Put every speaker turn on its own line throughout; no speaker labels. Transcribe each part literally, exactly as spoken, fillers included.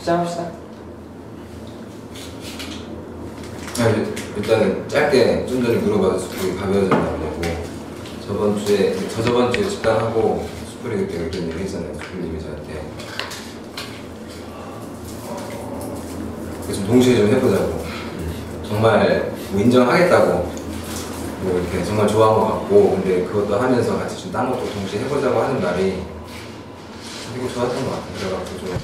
시작합시다.
아니, 일단은 짧게 좀 전에 물어봐서 숯불이 가벼워졌다고 하고 저번 주에, 저저번 주에 집단하고 숯불이 그때 그런 얘기 했잖아요. 숯불님이 저한테 그래서 좀 동시에 좀 해보자고 정말 뭐 인정하겠다고 뭐 이렇게 정말 좋아한 것 같고 근데 그것도 하면서 같이 좀 딴 것도 동시에 해보자고 하는 말이 되게 좋았던 것 같아요. 그래가지고 좀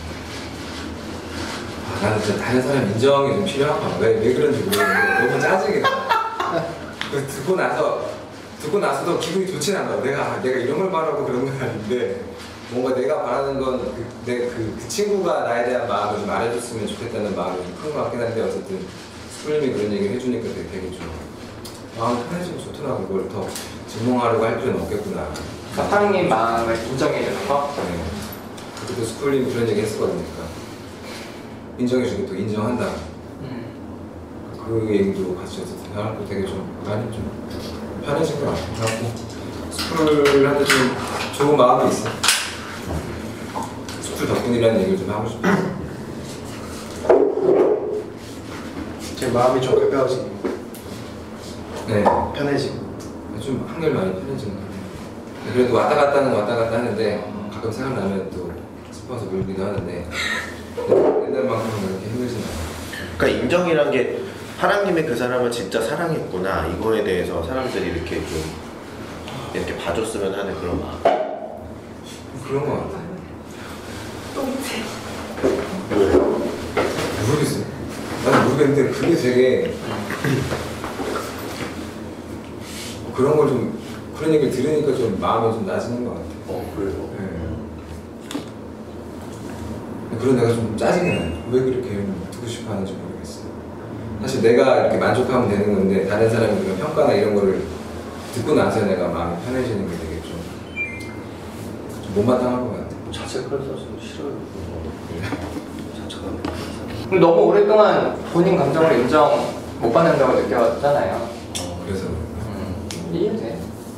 아, 나는 진짜 다른 사람 인정이 좀 필요하구나. 왜, 왜 그런지 모르겠는데 너무 짜증이 나. 듣고 나서 듣고 나서도 기분이 좋진 않아. 내가 내가 이런 걸 말하고 그런 건 아닌데 뭔가 내가 바라는 건 내 그 그 친구가 나에 대한 마음을 좀 알아줬으면 좋겠다는 마음이 좀 큰 것 같긴 한데 어쨌든 숯불님이 그런 얘기를 해주니까 되게, 되게 좀 마음이 편해지고 좋더라고. 그걸 더 증명하려고 할 필요는 없겠구나.
사장님 마음을 인정해주는 거?
네. 그때 숯불님이 그런 얘기 했었거든요. 그러니까 인정해주고 또 인정한다.
음.
그 얘기도 같이 해서 대화하고 되게 좀 많이 좀 편해진 것 같아요. 그래갖고 숯불한테 좀 좋은 마음이 있어. 숯불 덕분이라는 얘기를 좀 하고 싶어요.
제 마음이 좀 가벼워지고
네.
편해지고
좀 한결 많이 편해진 것 같아요. 그래도 왔다 갔다는 왔다 갔다 하는데 가끔 생각나면 또 슬퍼서 울기도 하는데 옛날만큼은 그렇게 힘들진 않아요.
그러니까 인정이란 게 하나님의 그 사람을 진짜 사랑했구나 이거에 대해서 사람들이 이렇게 좀 이렇게 봐줬으면 하는 그런 마음.
그런 것 같아요.
똥새.
모르겠어요. 나는 모르겠는데 그게 되게 그런 걸 좀 그런 얘기를 들으니까 좀 마음이 좀 나아지는 것 같아요.
어 그래요?
네. 그런 내가 좀 짜증이 나요. 왜 그렇게 듣고 싶어 하는지 모르겠어요. 사실 내가 이렇게 만족하면 되는 건데 다른 사람이 그런 평가나 이런 거를 듣고 나서 내가 마음이 편해지는 게 되게 좀, 좀 못마땅한 것 같아요.
자책을 해서 싫어요. 자책하는 거.
그럼 너무 오랫동안 본인 감정을 인정 못 받는다고 느꼈잖아요.
어, 그래서
음. 이해돼.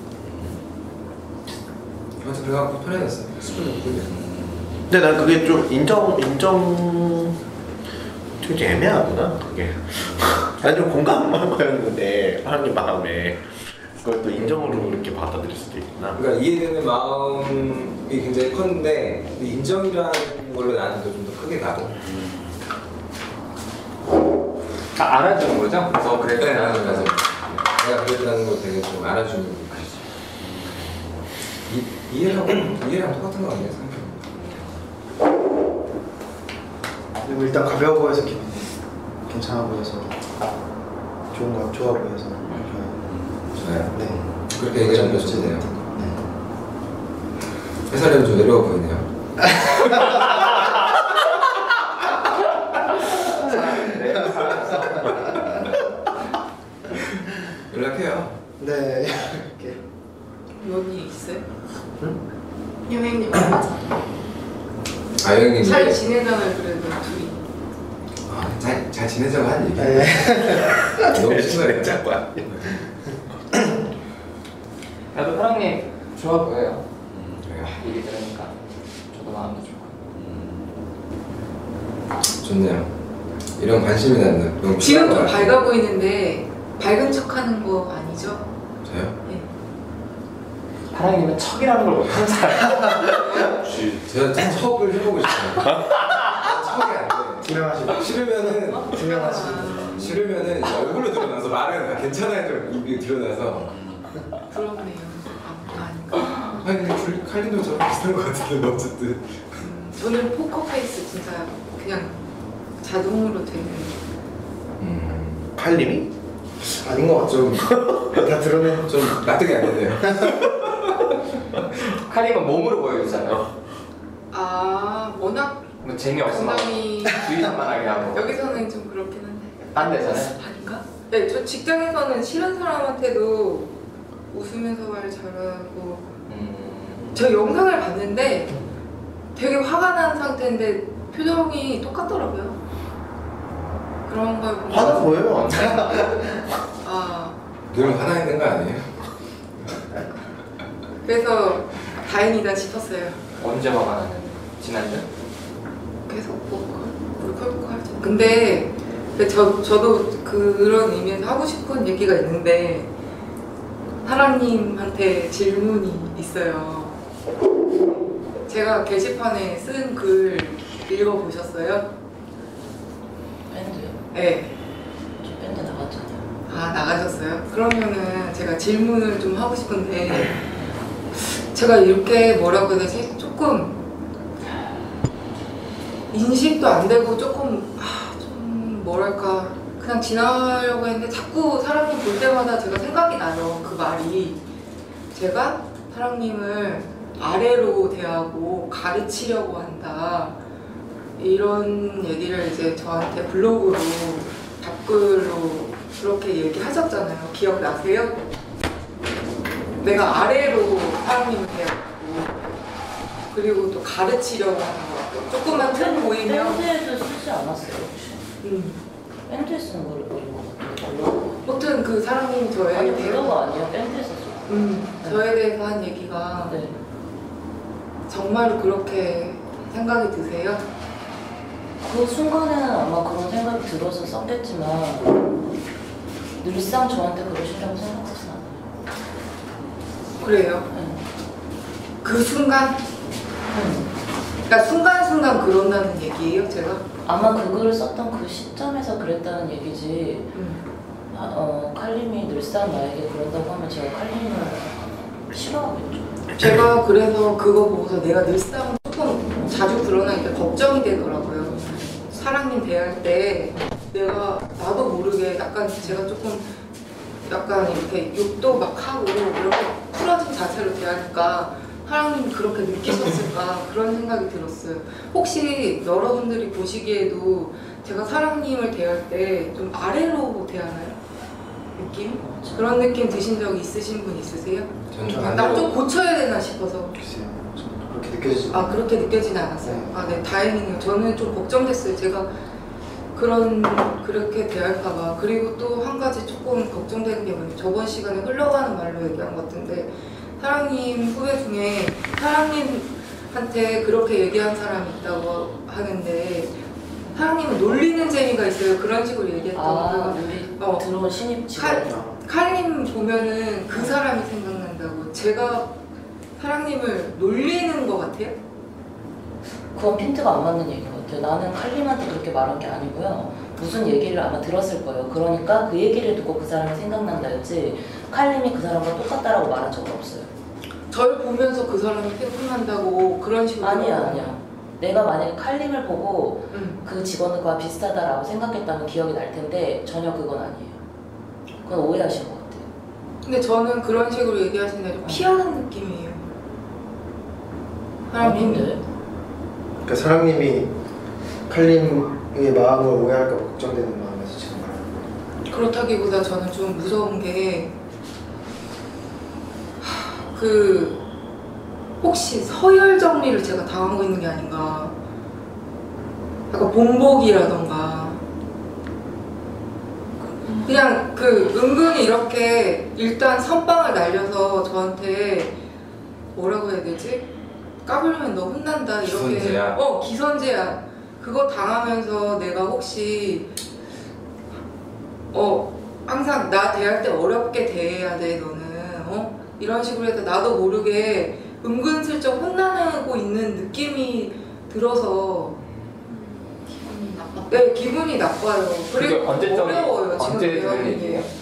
아무튼 그래갖고 편해졌어요. 숯불 덕분에.
근데 난 그게 좀 인정 인정 되게 애매하구나 그게. 난 좀 공감한 거였는데 하나님 마음에 그걸 또 인정으로 이렇게 받아들일 수도 있구나.
그러니까 이해되는 마음이 굉장히 컸는데 인정이라는 걸로 나는 좀 더 크게 가고.
아, 알아주는 거죠? 너 그랬다.
네, 맞아, 맞아. 내가 그랬다는 걸 되게 좀 알아주는 거. 이 이해하고 이해랑 똑같은 거 아니에요,
그리고 일단 가벼워 보여서 기분이 괜찮아 보여서 좋은 거 좋아 보여서
좋아요.
네.
그렇게 얘기하면
어쩌면
좋네요.
네.
회사는 좀 외로워 보이네요. 연락해요.
네. 이렇게
여기 있어요?
응?
여행님
아 여행님.
잘 지내잖아요. 그래도 둘이.
아, 잘, 잘 지내자고 한 얘기.
네.
너무 신나게
자꾸.
나도 사랑님 좋아 보여요.
음, 그래요.
얘기 들으니까 저도 마음도 좋고.
좋네요. 이런 관심이 나는 너무
지금
필요한
좀
것 같아요.
밝아 보이는데 밝은 척하는 거 아니죠?
저요?
네.
사랑님은 척이라는 걸 못하는 사람.
제가 좀 척을 해보고 싶어요. 척이 안 돼.
투명하시고
싫으면은
투명하시고
싫으면은 이제 얼굴로 드러나서 말은 다 괜찮아요. 좀 입이 드러나서.
그렇네요. 아, 아닌가?
아니 근데 칼린도 저랑 비슷한 것 같은데 어쨌든.
음, 저는 포커 페이스 진짜 그냥 자동으로 되는.
음.
칼림이?
아닌 것 같죠? 다 드러내.
좀 납득이 안 되네요.
카림은 몸으로 보여주잖아요.
아 워낙
뭐 재미없으면
건강이
주의산만하게 하고.
여기서는 좀 그렇긴 한데.
딴 데서는?
아닌가? 네, 저 직장에서는 싫은 사람한테도 웃으면서 말 잘하고.
음.
저 영상을 봤는데 되게 화가 난 상태인데 표정이 똑같더라고요. 그런 걸 보면
화나 보여요.
아
늘 화나 있는 거 아니에요?
그래서 다행이다 싶었어요.
언제 화가 났는데? 지난주?
계속 보고 회복하죠. 근데 저, 저도 그런 의미에서 하고 싶은 얘기가 있는데 사랑님한테 질문이 있어요. 제가 게시판에 쓴 글 읽어보셨어요?
밴드요?
네.
저 밴드 나갔잖아요.
아, 나가셨어요? 그러면은 제가 질문을 좀 하고 싶은데 제가 이렇게 뭐라고 해야 되지? 조금 인식도 안 되고 조금 아, 좀 뭐랄까 그냥 지나가려고 했는데 자꾸 사랑님 볼 때마다 제가 생각이 나요. 그 말이 제가 사랑님을 아래로 대하고 가르치려고 한다 이런 얘기를 이제 저한테 블로그로 답글로 그렇게 얘기하셨잖아요. 기억나세요? 내가 아래로 사랑님을 대하고 그리고 또 가르치려고 하는 것 같고 조금만 틈 보이면
밴드에도 쓰지 않았어요 혹시?
음.
밴드에 쓰는 걸 보인 것 같아요. 블로그.
아무튼 그 사랑님이 저에
아니
대해서
블로그 아니에요. 밴드에서 썼어요.
음, 저에 대해서 한 얘기가
네.
정말로 그렇게 생각이 드세요?
그 순간에는 아마 그런 생각이 들어서 썼겠지만 늘상 저한테 그러시려고 생각하진 않아요.
그래요?
네.
그 순간?
네.
그러니까 순간순간 그런다는 얘기예요, 제가?
아마 그 글을 썼던 그 시점에서 그랬다는 얘기지.
음.
아, 어, 칼림이 늘상 나에게 그런다고 하면 제가 칼림을 싫어하겠죠.
제가 그래서 그거 보고서 내가 늘상 조금 자주 드러나니까 걱정이 되더라고요. 사랑님 대할 때 내가 나도 모르게 약간 제가 조금 약간 이렇게 욕도 막 하고 이렇게 풀어진 자세로 대하니까 사랑님이 그렇게 느끼셨을까 그런 생각이 들었어요. 혹시 여러분들이 보시기에도 제가 사랑님을 대할 때 좀 아래로 대하나요? 느낌? 그런 느낌 드신 적 있으신 분 있으세요?
저는 좀
나
반대로
좀 고쳐야 되나 싶어서.
글쎄요. 저는 그렇게 느껴지지
아 그렇게 느껴지지 않았어요?
네.
아 네 다행이네요. 저는 좀 걱정됐어요. 제가 그런 그렇게 대할까봐. 그리고 또 한 가지 조금 걱정되는 게 뭐냐면 저번 시간에 흘러가는 말로 얘기한 것 같은데 사랑님 후배 중에 사랑님한테 그렇게 얘기한 사람이 있다고 하는데 사랑님은 놀리는 재미가 있어요. 그런 식으로 얘기했던
아,
거.
우리
어.
들어온 신입
칼,
직원.
칼님 보면은 그 사람이 생각난다고. 제가 사랑님을 놀리는 것 같아요?
그건 핀트가 안 맞는 얘기인 것 같아요. 나는 칼림한테 그렇게 말한 게 아니고요. 무슨 얘기를 아마 들었을 거예요. 그러니까 그 얘기를 듣고 그 사람이 생각난다였지 칼림이 그 사람과 똑같다라고 말한 적은 없어요.
절 보면서 그 사람이 생각난다고 그런 식으로.
아니야 아니야. 내가 만약에 칼림을 보고
응.
그 직원과 비슷하다라고 생각했다면 기억이 날 텐데 전혀 그건 아니에요. 그건 오해하신 것 같아요.
근데 저는 그런 식으로 얘기하시는데 좀 피하는 느낌이에요. 사랑님.
아닌데?
그러니까 사랑님이 칼림의 마음을 오해할까 봐 걱정되는 마음에서 지금 말하는 거예요.
그렇다기보다 저는 좀 무서운 게 그 혹시 서열 정리를 제가 당하고 있는 게 아닌가. 약간 본보기라던가 그냥 그 은근히 이렇게 일단 선빵을 날려서 저한테 뭐라고 해야 되지? 까불면 너 혼난다 이렇게.
기선제압.
어 기선제압 그거 당하면서 내가 혹시 어 항상 나 대할 때 어렵게 대해야 돼 너는 어 이런 식으로 해서 나도 모르게 은근슬쩍 혼나고 있는 느낌이 들어서
기분이 나빠.
네 기분이 나빠요.
그게
그리고
언제적
어려워요 지금
언제
내가
들은
얘기해.
얘기예요?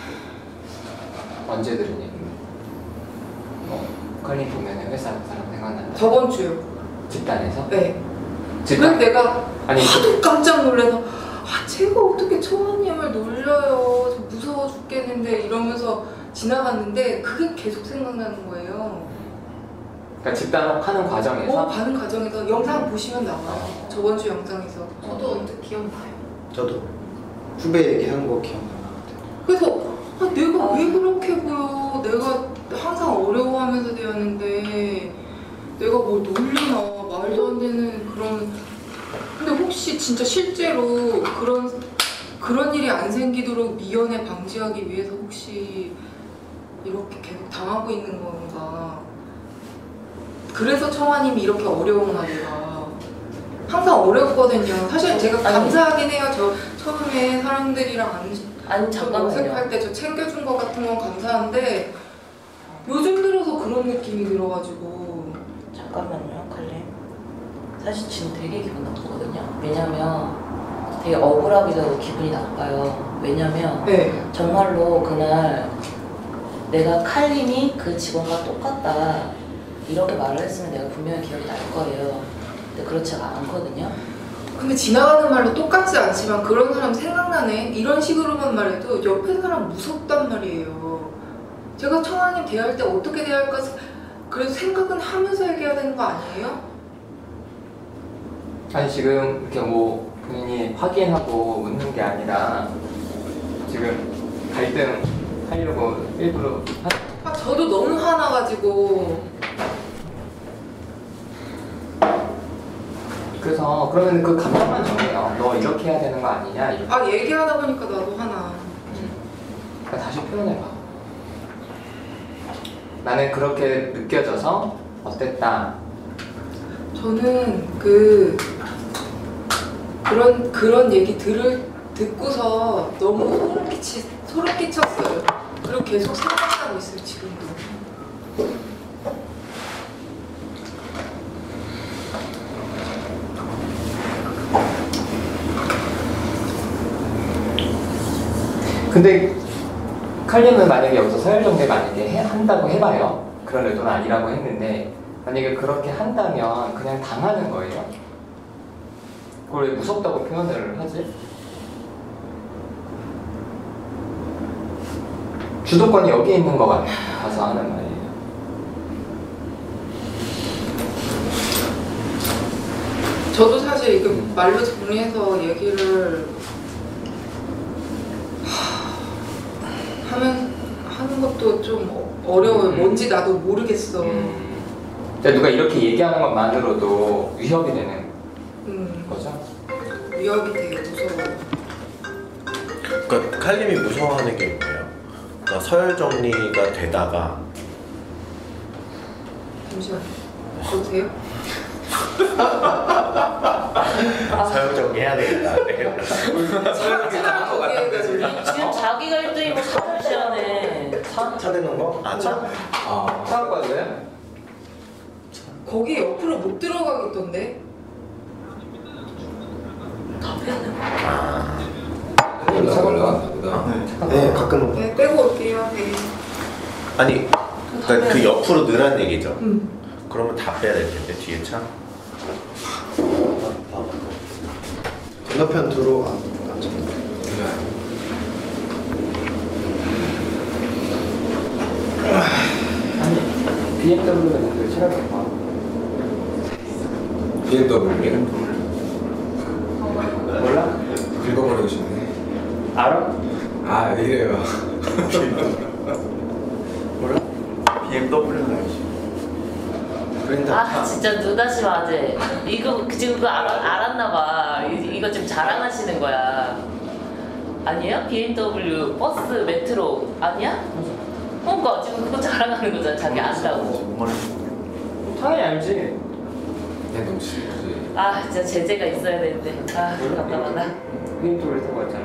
언제 들은 얘기예요? 뭐 칼림 보면 회사 사람 생각난다.
저번 주요.
집단에서?
네.
집단.
그래서 내가
아니
하도 깜짝 놀라서 아 제가 어떻게 초원님을 놀려요 저 무서워 죽겠는데 이러면서 지나갔는데 그게 계속 생각나는 거예요.
그러니까 집단하는 과정에서
뭐 가는 과정에서 영상 보시면 나와요. 저번 주 영상에서.
저도 언뜻 기억나요.
저도 후배 얘기하는 거 기억나는 것 같아요.
그래서 아, 내가 왜 그렇게 보여? 내가 항상 어려워하면서 대하는데 내가 뭘 놀리나 말도 안 되는 그런. 근데 혹시 진짜 실제로 그런 그런 일이 안 생기도록 미연에 방지하기 위해서 혹시 이렇게 계속 당하고 있는 건가? 그래서 청아님이 이렇게 어려운가 내가. 항상 어렵거든요. 사실 제가
아니.
감사하긴 해요. 저 처음에 사람들이랑 안
아니
좀
잠깐만요.
어색할 때 저 챙겨준 거 같은 건 감사한데 요즘 들어서 그런 느낌이 들어가지고
잠깐만요, 칼림. 사실 지금 되게 기분 나쁘거든요. 왜냐면 되게 억울하기도 기분이 나빠요. 왜냐면
네.
정말로 그날 내가 칼림이 그 직원과 똑같다 이렇게 말을 했으면 내가 분명히 기억이 날 거예요. 근데 그렇지가 않거든요.
근데 지나가는 말로 똑같지 않지만 그런 사람 생각나네 이런 식으로만 말해도 옆에 사람 무섭단 말이에요. 제가 청아님 대할 때 어떻게 대할까 그래도 생각은 하면서 얘기해야 되는 거 아니에요?
아니 지금 이렇게 뭐 본인이 확인하고 묻는 게 아니라 지금 갈등 하려고 일부러 하...
아 저도 너무 화나가지고
그래서 그러면 그 감정만 정해요. 너 이렇게 해야 되는 거 아니냐 이렇게.
아 얘기하다 보니까 나도 화나.
그러니까 다시 표현해봐. 나는 그렇게 느껴져서 어땠다.
저는 그 그런 그런 얘기 들을 듣고서 너무 소름 끼치 소름 끼쳤어요. 그리고 계속 생각나고 있어요 지금도.
근데 칼림은 만약에 여기서 서열정대 만약에 해, 한다고 해봐요. 그런 의도는 아니라고 했는데 만약에 그렇게 한다면 그냥 당하는 거예요. 그걸 왜 무섭다고 표현을 하지? 주도권이 여기 있는 것 같아서 하는 말이에요.
저도 사실 이거 말로 정리해서 얘기를 하- 하면 하는 것도 좀 어- 어려워요. 뭔지 나도 모르겠어.
음. 그러니까 누가 이렇게 얘기하는 것만으로도 위협이 되는
음,
거죠?
위협이 되게 무서워요.
그러니까 칼림이 무서워하는 게 뭐예요? 그러니까 서열 정리가 되다가
잠시만요. 보세요.
서열 정리해야 되겠다.
지금 자기가 일 등이고 사를 시간에
차, 차 대는 거?
아 참?
아,
사업과도요?
거기 옆으로 못 들어가겠던데?
올라 올라갔나 보다.
네, 가끔
네, 빼고 올게요. 네.
아니 그러니까 그 옆으로 넣으란 얘기죠.
음.
그러면 다 빼야 될 텐데 뒤에 차.
건너편 도로 안 안 좀.
아니 비엠더블유는 그 싫어할까?
비엠더블유
몰라?
긁어버리고 싶네.
알아?
아, 왜 이래요?
몰라?
비엠더블유는 알지.
브랜드
아 진짜 누다시 맞지? 이거 지금 그거 알아, 알았나봐. 이거 지금 자랑하시는 거야. 아니에요? 비엠더블유 버스 메트로 아니야? 그러니까 지금 그거 자랑하는 거잖아. 자기 안다고.
당연히 알지.
그냥 넘치지.
아 진짜 제재가 있어야 되는데. 아 답답하다.
비엠더블유 타고 왔잖아.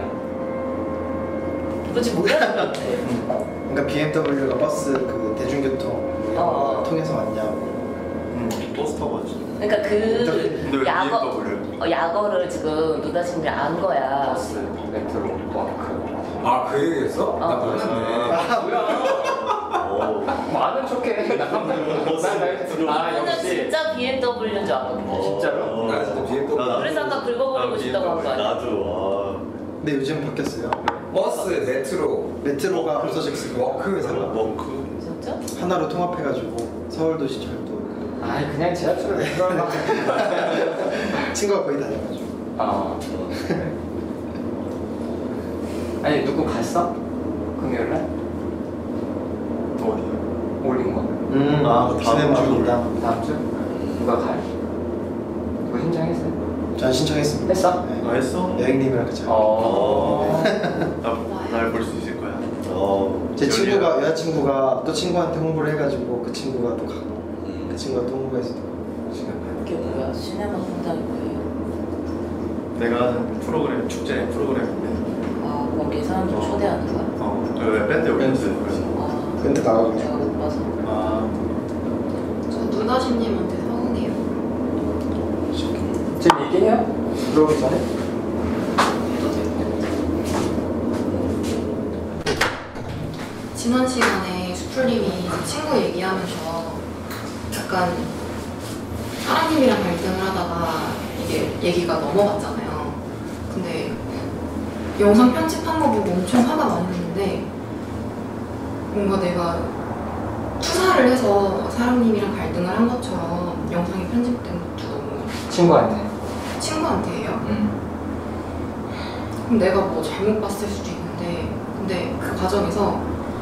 너 지금 몰라서 같아.
그러니까 비엠더블유가 버스 그 대중교통
어.
통해서 왔냐고.
버스 타고 왔지.
그러니까
근데
그
왜
약어
비엠더블유?
어, 약어를 지금 누다신들이 안 거야.
버스, 메트로, 워크.
아, 그 얘기했어?
어.
나 몰랐네.
아 뭐야? 뭐 아는 척해. 아
저는
역시.
진짜 비엠더블유인 줄 알았거든요.
진짜로?
나 진짜 비엠더블유.
그래서 아까 긁어버리고 싶다고 한 거 아니야?
나도.
근데 요즘 바뀌었어요.
버스, 메트로,
메트로가 없어졌어요.
워크
아,
달라.
워크.
진짜?
하나로 통합해가지고 서울도시철도
아 그냥 지하철을 왜 그러나?
친구가 거의 다녀가지고.
어. 아니 누구 갔어? 금요일날?
어디요?
올린 거.
음,
아, 다음
시네마
주.
본다.
다음 주? 누가 가요? 누구 신청했어?
전 신청했습니다.
했어?
네.
너 했어?
여행님이랑 같이.
어.
날 볼 수 있을 거야. 어.
제 친구가 여자친구가 또 친구한테 홍보를 해가지고 그 친구가 또 가고 그 친구가 또 홍보해서 또 가고.
이게 뭐야? 시네마 본다는 거예요?
내가 하는 프로그램 축제 프로그램인데
아 거기 사람들
어.
초대하는 거야?
어 왜 밴드 올렸어요 그래서
아
밴드 나가고
내가 못 봐서.
아
저 누나신님한테 서운해요.
지금 얘기해요? 들어오기 전에?
지난 시간에 수풀님이 친구 얘기하면서 약간 사랑님이랑 갈등을 하다가 이게 얘기가 넘어갔잖아요. 근데 영상 편집한 거 보고 엄청 화가 많이 났는데 뭔가 내가 투사를 해서 사랑님이랑 갈등을 한 것처럼 영상이 편집된 것도 너무
친구한테.
친구한테예요.
음.
그럼 내가 뭐 잘못 봤을 수도 있는데 근데 그 과정에서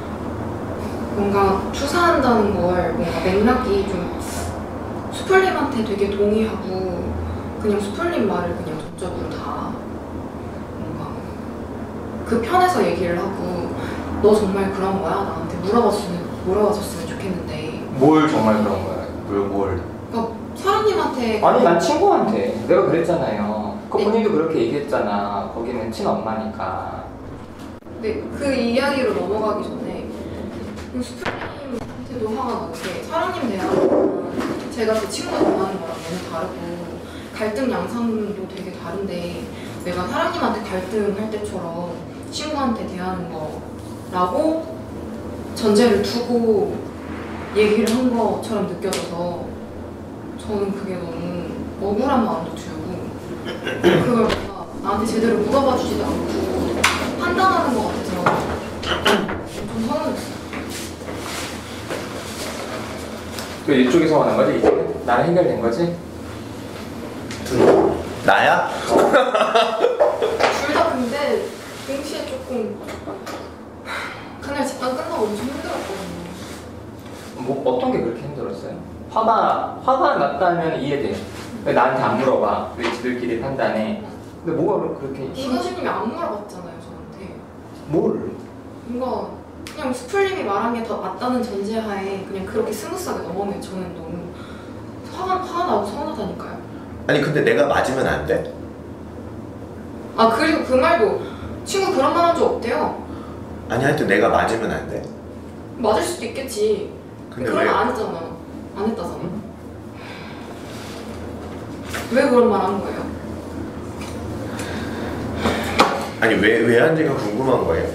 뭔가 투사한다는 걸 뭔가 맥락이 좀 수풀님한테 되게 동의하고 그냥 수풀님 말을 그냥 전적으로 다 뭔가 그 편에서 얘기를 하고 너 정말 그런 거야? 나한테 물어봤으면 물어봐줬으면 좋겠는데
뭘 정말 그런 거야? 뭘 뭘?
그러니까 사장님한테
아니 난 친구한테 내가 그랬잖아요. 그
네.
본인도 그렇게 얘기했잖아. 거기는 친엄마니까.
근데 그 이야기로 넘어가기 전에 수풀님한테도 화가 나는 게 사장님 대하는 제가 그 친구가 좋아하는 거랑 너무 다르고 갈등 양상도 되게 다른데 내가 사장님한테 갈등할 때처럼 친구한테 대하는 거라고 전제를 두고 얘기를 한 것처럼 느껴져서 저는 그게 너무 억울한 마음도 들고 그걸 뭔가 나한테 제대로 물어봐 주지도 않고 판단하는 것 같아서 좀 서운했어요.
그 이쪽에서 하는 거지 이제? 나는 해결된 거지?
나야?
둘 다 근데 동시에 조금 그날 집단 끝나고 엄청 힘들었거든요.
뭐 어떤 게 그렇게 힘들었어요? 화가 화가 났다면 이해돼. 왜 나한테 안 물어봐? 왜 지들끼리 판단해? 근데 뭐가 그렇게 힘?
이거신님이 안 물어봤잖아요 저한테.
뭘?
뭔가 그냥 수풀님이 말한 게 더 맞다는 전제하에 그냥 그렇게 스무스하게 넘어오면 저는 너무 화가, 화가 나고 서운하다니까요.
아니 근데 내가 맞으면 안 돼?
아 그리고 그 말도 친구 그런 말 한 적 없대요.
아니 하여튼 내가 맞으면 안 돼?
맞을 수도 있겠지.
근데
그런
왜?
말 안 했잖아. 안 했다잖아. 왜 그런 말 한 거예요?
아니 왜 왜 한지가 궁금한 거예요?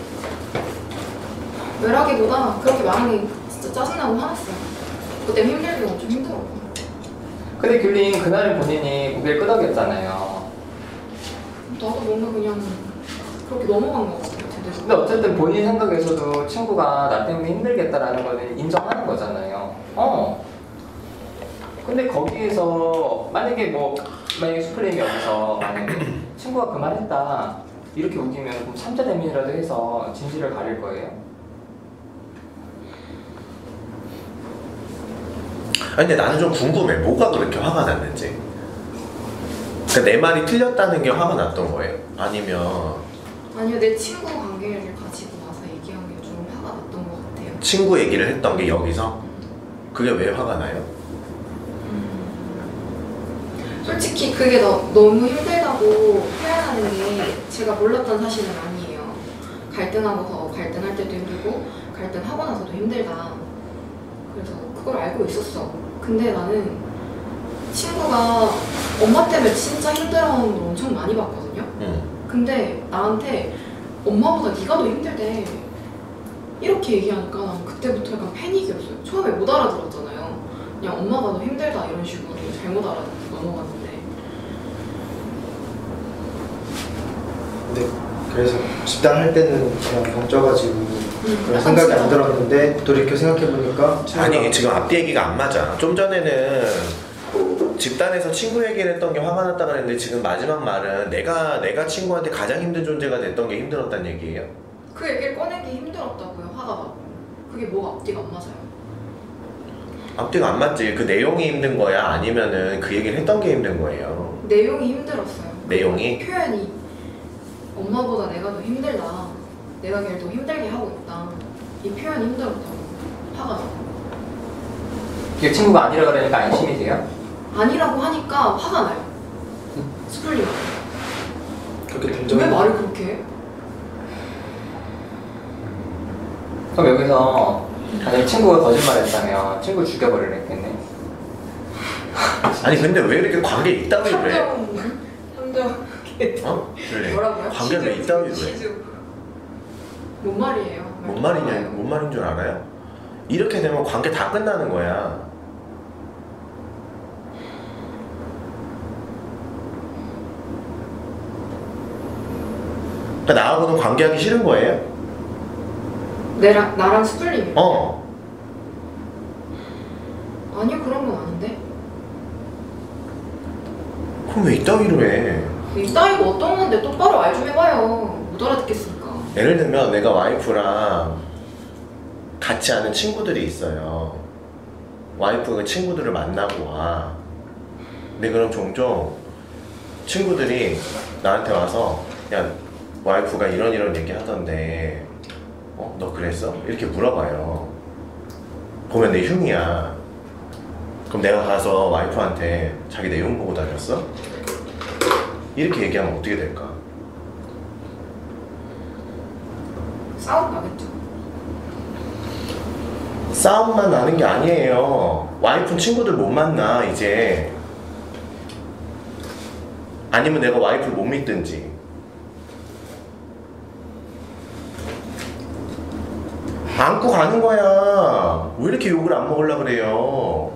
왜라기보다 그렇게 말한 게 진짜 짜증나고 화났어요. 그때 힘들고 엄청 힘들었고.
근데 귤린 그날은 본인이 고개를 끄덕였잖아요.
나도 뭔가 그냥 그렇게 넘어간 것 같아요. 제대로.
근데 어쨌든 본인 생각에서도 친구가 나 때문에 힘들겠다라는 거는 인정하는 거잖아요. 어. 근데 거기에서 만약에 뭐 만약에 수플님이 여기서 만약에 친구가 그 말했다 이렇게 우기면 그럼 삼자대면이라도 해서 진실을 가릴 거예요?
아니 근데 나는 좀 궁금해. 뭐가 그렇게 화가 났는지. 그러니까 내 말이 틀렸다는 게 화가 났던 거예요? 아니면
아니요, 내 친구 관계를 가지고 나서 얘기한 게 좀 화가 났던 것 같아요.
친구 얘기를 했던 게 여기서? 그게 왜 화가 나요?
솔직히 그게 너, 너무 힘들다고 표현하는 게 제가 몰랐던 사실은 아니에요. 갈등하고서 갈등할 때도 힘들고 갈등하고 나서도 힘들다. 그래서 그걸 알고 있었어. 근데 나는 친구가 엄마 때문에 진짜 힘들어하는 걸 엄청 많이 봤거든요.
응.
근데 나한테 엄마보다 네가 더 힘들대 이렇게 얘기하니까 난 그때부터 약간 패닉이었어요. 처음에 못 알아들었잖아요. 그냥 엄마가 더 힘들다 이런 식으로 잘못 알아듣고 넘어갔는데.
근데 그래서 집단 할 때는 그냥 벙쪄가지고
음,
그런
약간
생각이 안
진짜-
들었는데 돌이켜 생각해보니까
아니 지금 앞뒤 얘기가 안 맞아. 좀 전에는 집단에서 친구 얘기를 했던 게 화가 났다 그랬는데 지금 마지막 말은 내가 내가 친구한테 가장 힘든 존재가 됐던 게 힘들었다는 얘기예요.
그 얘기를 꺼내기 힘들었다고요. 화가 나고. 그게 뭐가 앞뒤가 안 맞아요.
앞뒤가 안 맞지. 그 내용이 힘든 거야? 아니면은 그 얘기를 했던 게 힘든 거예요?
내용이 힘들었어요.
내용이?
표현이 엄마보다 내가 더 힘들다. 내가 걔를 더 힘들게 하고 있다. 이 표현이 힘들었다고. 화가 나고.
이게 친구가 아니라 그러니까 안심이 돼요?
아니라고 하니까 화가 나요. 스플리가.
그렇게 된 적이
왜 말을 그렇게 해?
그럼 여기서 만약 친구가 거짓말했다면 친구 죽여버리려 했겠네.
아니 근데 왜 이렇게 관계 이따위로 해?
함정 함정
어? 그래.
뭐라고요?
관계를 왜 이따위로 해?
시주. 뭔 말이에요?
뭔 말이냐? 뭔 말인 줄 알아요? 이렇게 되면 관계 다 끝나는 거야. 그러니까 나하고는 관계하기 싫은 거예요?
내랑 나랑 수풀님이
어.
아니요 그런 건 아닌데.
그럼 왜 이따위로 해?
이따위가 어떤 건데 똑바로 말 좀 해봐요. 못 알아듣겠으니까.
예를 들면 내가 와이프랑 같이 아는 친구들이 있어요. 와이프가 친구들을 만나고 와. 근데 그럼 종종 친구들이 나한테 와서 야 와이프가 이런 이런 얘기 하던데 어? 너 그랬어? 이렇게 물어봐요. 보면 내 흉이야. 그럼 내가 가서 와이프한테 자기 내용 보고 다녔어? 이렇게 얘기하면 어떻게 될까?
싸움 나겠죠.
싸움만 나는 게 아니에요. 와이프는 친구들 못 만나 이제. 아니면 내가 와이프를 못 믿든지. 안고 가는 거야. 왜 이렇게 욕을 안 먹으려고 그래요?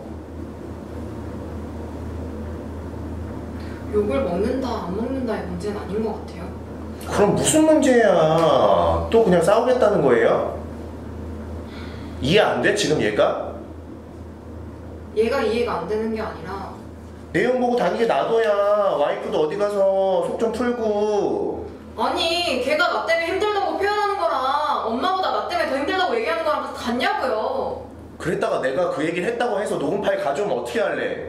욕을 먹는다 안 먹는다의 문제는 아닌 것 같아요.
그럼 무슨 문제야? 또 그냥 싸우겠다는 거예요? 이해 안 돼? 지금 얘가?
얘가 이해가 안 되는 게 아니라
내용 보고 다니게 놔둬야 와이프도 어디 가서 속 좀 풀고.
아니 걔가 나 때문에 힘들다고 표현하는 거랑 엄마보다 나 때문에 더 힘들다고 얘기하는 거랑 같냐고요.
그랬다가 내가 그 얘기를 했다고 해서 녹음 파일 가져오면 어떻게 할래?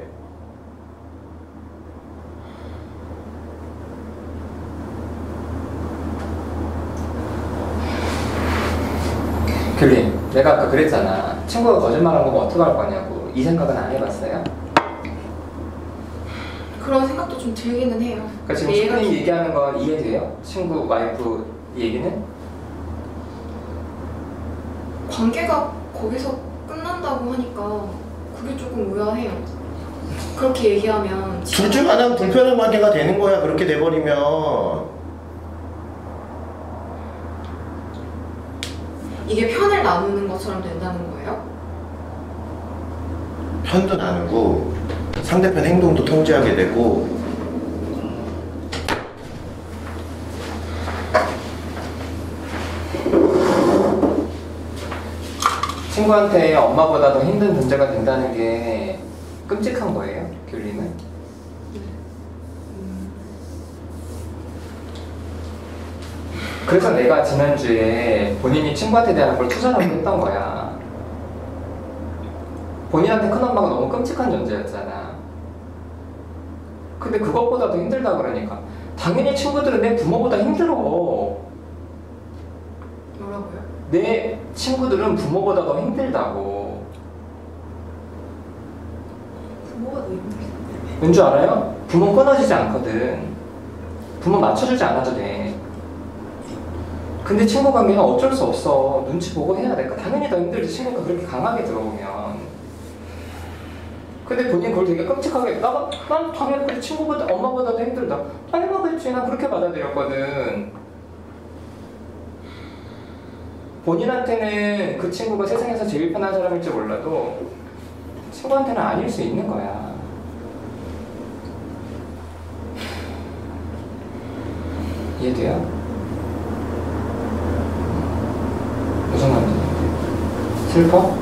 귤린, 내가 아까 그랬잖아. 친구가 거짓말한 거면 어떡할 거냐고. 이 생각은 안 해봤어요?
그런 생각도 좀 들기는 해요.
그러니까 지금
얘가
친구님 얘기하는 건 이해돼요? 친구, 와이프 얘기는?
관계가 거기서 끝난다고 하니까 그게 조금 의아해요. 그렇게 얘기하면
둘 중 하나는 불편한 관계가 되는 거야. 그렇게 돼버리면.
이게 편을 나누는 것처럼 된다는 거예요?
편도 나누고 상대편 행동도 통제하게 되고.
친구한테 엄마보다 더 힘든 문제가 된다는 게 끔찍한 거예요, 귤리는? 그래서 내가 지난주에 본인이 친구한테 대한 걸 투자라고 했던 거야. 본인한테 큰엄마가 너무 끔찍한 존재였잖아. 근데 그것보다 더 힘들다 그러니까 당연히 친구들은 내 부모보다 힘들어.
뭐라고요?
내 친구들은 부모보다 더 힘들다고.
부모가 더 힘들겠네.
왠 줄 알아요? 부모 끊어지지 않거든. 부모 맞춰주지 않아도 돼. 근데 친구 관계는 어쩔 수 없어. 눈치 보고 해야 돼. 당연히 더 힘들지, 친구가 그렇게 강하게 들어오면. 근데 본인 그걸 되게 끔찍하게, 나, 난 당연히 그래, 친구보다, 엄마보다 더 힘들다. 당연하겠지. 난 그렇게 받아들였거든. 본인한테는 그 친구가 세상에서 제일 편한 사람일지 몰라도 친구한테는 아닐 수 있는 거야. 이해돼요? 무슨 감정인데? 슬퍼?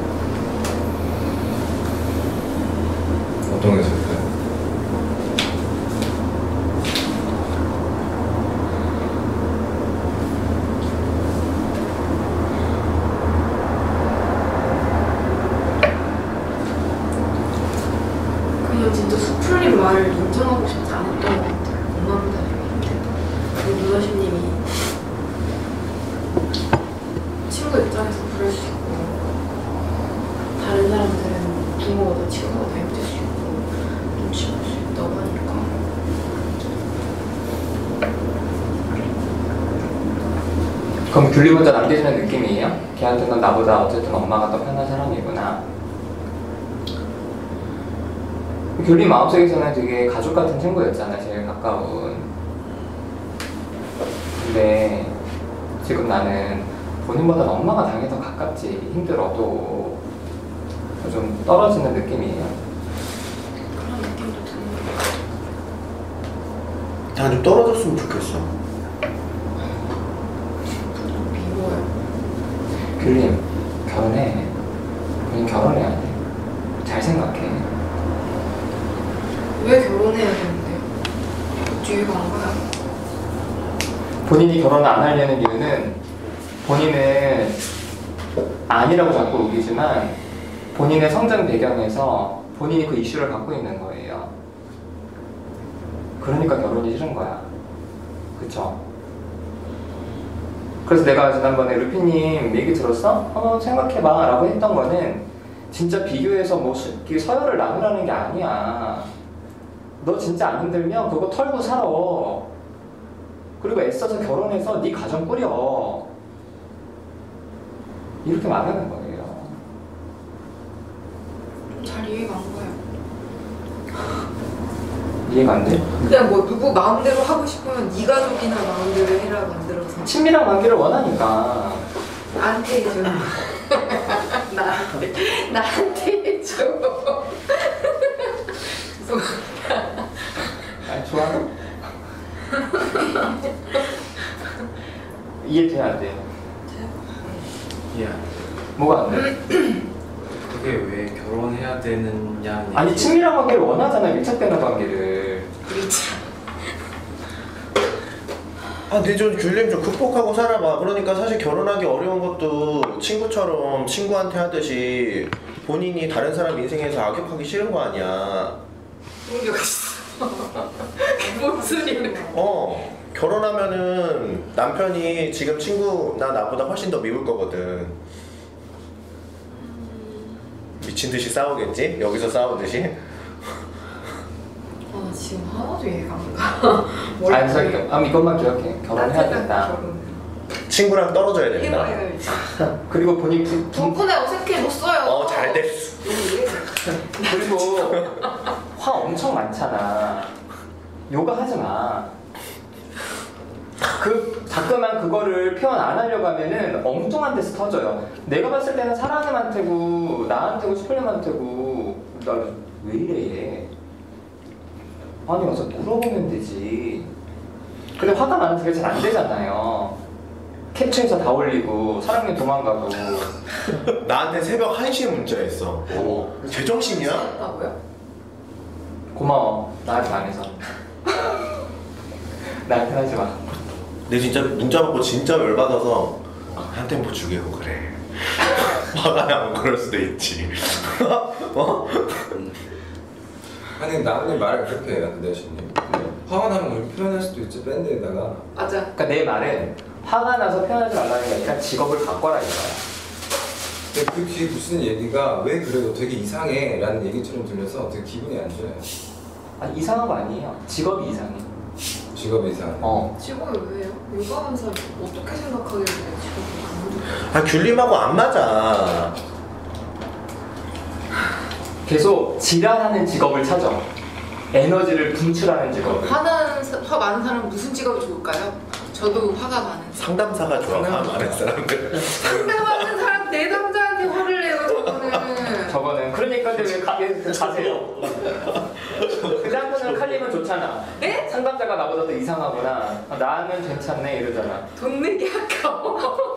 어떤 게 있을까요?
그냥 진짜 수풀님 말을 인정하고 싶지 않았던 것 같아요. 엄마보다 되게 힘들다. 그리고 누나심님이 친구 입장에서 그럴 수 있고 다른 사람들은 부모보다 친구가 더 힘들 수 있고 눈치 볼 수 있다고 하니까
그럼 귤리보다 남겨주는 느낌이에요? 걔한테는 나보다 어쨌든 엄마가 더 편한 사람이구나. 귤리 마음속에서는 되게 가족 같은 친구였잖아, 제일 가까운. 근데 지금 나는 본인보다 엄마가 당연히 더 가깝지. 힘들어도 좀 떨어지는 느낌이에요.
그런 느낌도 드는 것 같아.
난 좀 떨어졌으면 좋겠어.
미워요.
귤리 결혼해. 본인 결혼해야 돼. 잘 생각해.
왜 결혼해야 되는데요? 뒤가 안 가요?
본인이 결혼을 안 하려는 이유는 본인은 아니라고 자꾸 우기지만 본인의 성장 배경에서 본인이 그 이슈를 갖고 있는 거예요. 그러니까 결혼이 싫은 거야. 그쵸? 그래서 내가 지난번에 루피님 얘기 들었어? 어 생각해봐 라고 했던 거는 진짜 비교해서 뭐 수, 서열을 나누라는 게 아니야. 너 진짜 안 힘들면 그거 털고 살아. 그리고 애써서 결혼해서 네 가정 꾸려. 이렇게 말하는 거예요.
잘 이해가 안 가요.
이해가 안 돼?
그냥 뭐 누구 마음대로 하고 싶으면 네 가족이나 마음대로 해라 만들어서
친밀한 관계를 원하니까.
나한테 해줘. 나한테 나한테 해줘. 죄송합니다.
아니 좋아. 이해돼야 안 돼?
야,
뭐가 안 돼?
그게 왜 결혼해야 되느냐?
아니 친밀한 관계를 원하잖아. 밀착되는 관계를.
그렇지.
아, 근데 좀 귤림 좀 극복하고 살아봐. 그러니까 사실 결혼하기 어려운 것도 친구처럼 친구한테 하듯이 본인이 다른 사람 인생에서 악역하기 싫은 거 아니야.
모르겠어. 뭔 소리를?
어, 결혼하면은 남편이 지금 친구나 나보다 훨씬 더 미울 거거든. 미친 듯이 싸우겠지? 여기서 싸우듯이?
아 지금 하나도 이해가 안 가.
아니 그래서 아, 이것만 기억해. 결혼해야 된다.
친구랑 떨어져야 된다.
해봐야지.
그리고 본인 부, 부,
덕분에 어색해졌어요.
어, 잘 됐어.
너무 이해가
그리고 화 엄청 많잖아. 요가 하지 마. 그 자꾸만 그거를 표현 안 하려고 하면은 엉뚱한 데서 터져요. 내가 봤을 때는 사랑님한테고 나한테고 스플님한테고 나 왜 이래 얘. 아니 와서 물어보면 되지. 근데 화가 많아서 그게 잘 안 되잖아요. 캡처해서 다 올리고 사랑님 도망가고.
나한테 새벽 한 시에 문자했어.
어머.
제정신이야?
했다고요?
고마워. 나한테 안 해서. 나한테 하지 마.
내 진짜 문자 받고 진짜 열받아서 한 템포 죽이고 그래. 화가 나면 그럴 수도 있지. 어?
아니 나는 말을 그렇게 해요, 그 대신에. 화가 나면 그렇게 표현할 수도 있지, 밴드에다가.
맞아.
그러니까 내 말은 화가 나서 표현하지 말라는 게 아니라 직업을 바꿔라 이거야.
근데 그 뒤에 무슨 얘기가 왜 그래도 되게 이상해 라는 얘기처럼 들려서 되게 기분이 안 좋아요.
아니 이상한 거 아니에요. 직업이 이상해.
직업이 이상해.
어.
직업이 왜요? 요가 하는 사람 어떻게 생각하길래 직업이 그만두고
아, 귤림하고 안 맞아.
계속 지랄하는 직업을 찾아. 에너지를 분출하는 직업을.
화나는 사- 화 많은 사람은 무슨 직업이 좋을까요? 저도 화가 많은
상담사가 좋아, 화 많은 사람들.
상담하는 사람 내 남자한테 화를 내요 저거는.
저거는 그러니까 왜 가, 왜 가세요? 근데 한편으로 칼림은 좋잖아.
네?
상담자가 나보다 더 이상하구나. 아, 나는 괜찮네 이러잖아.
돈 내기 아까워.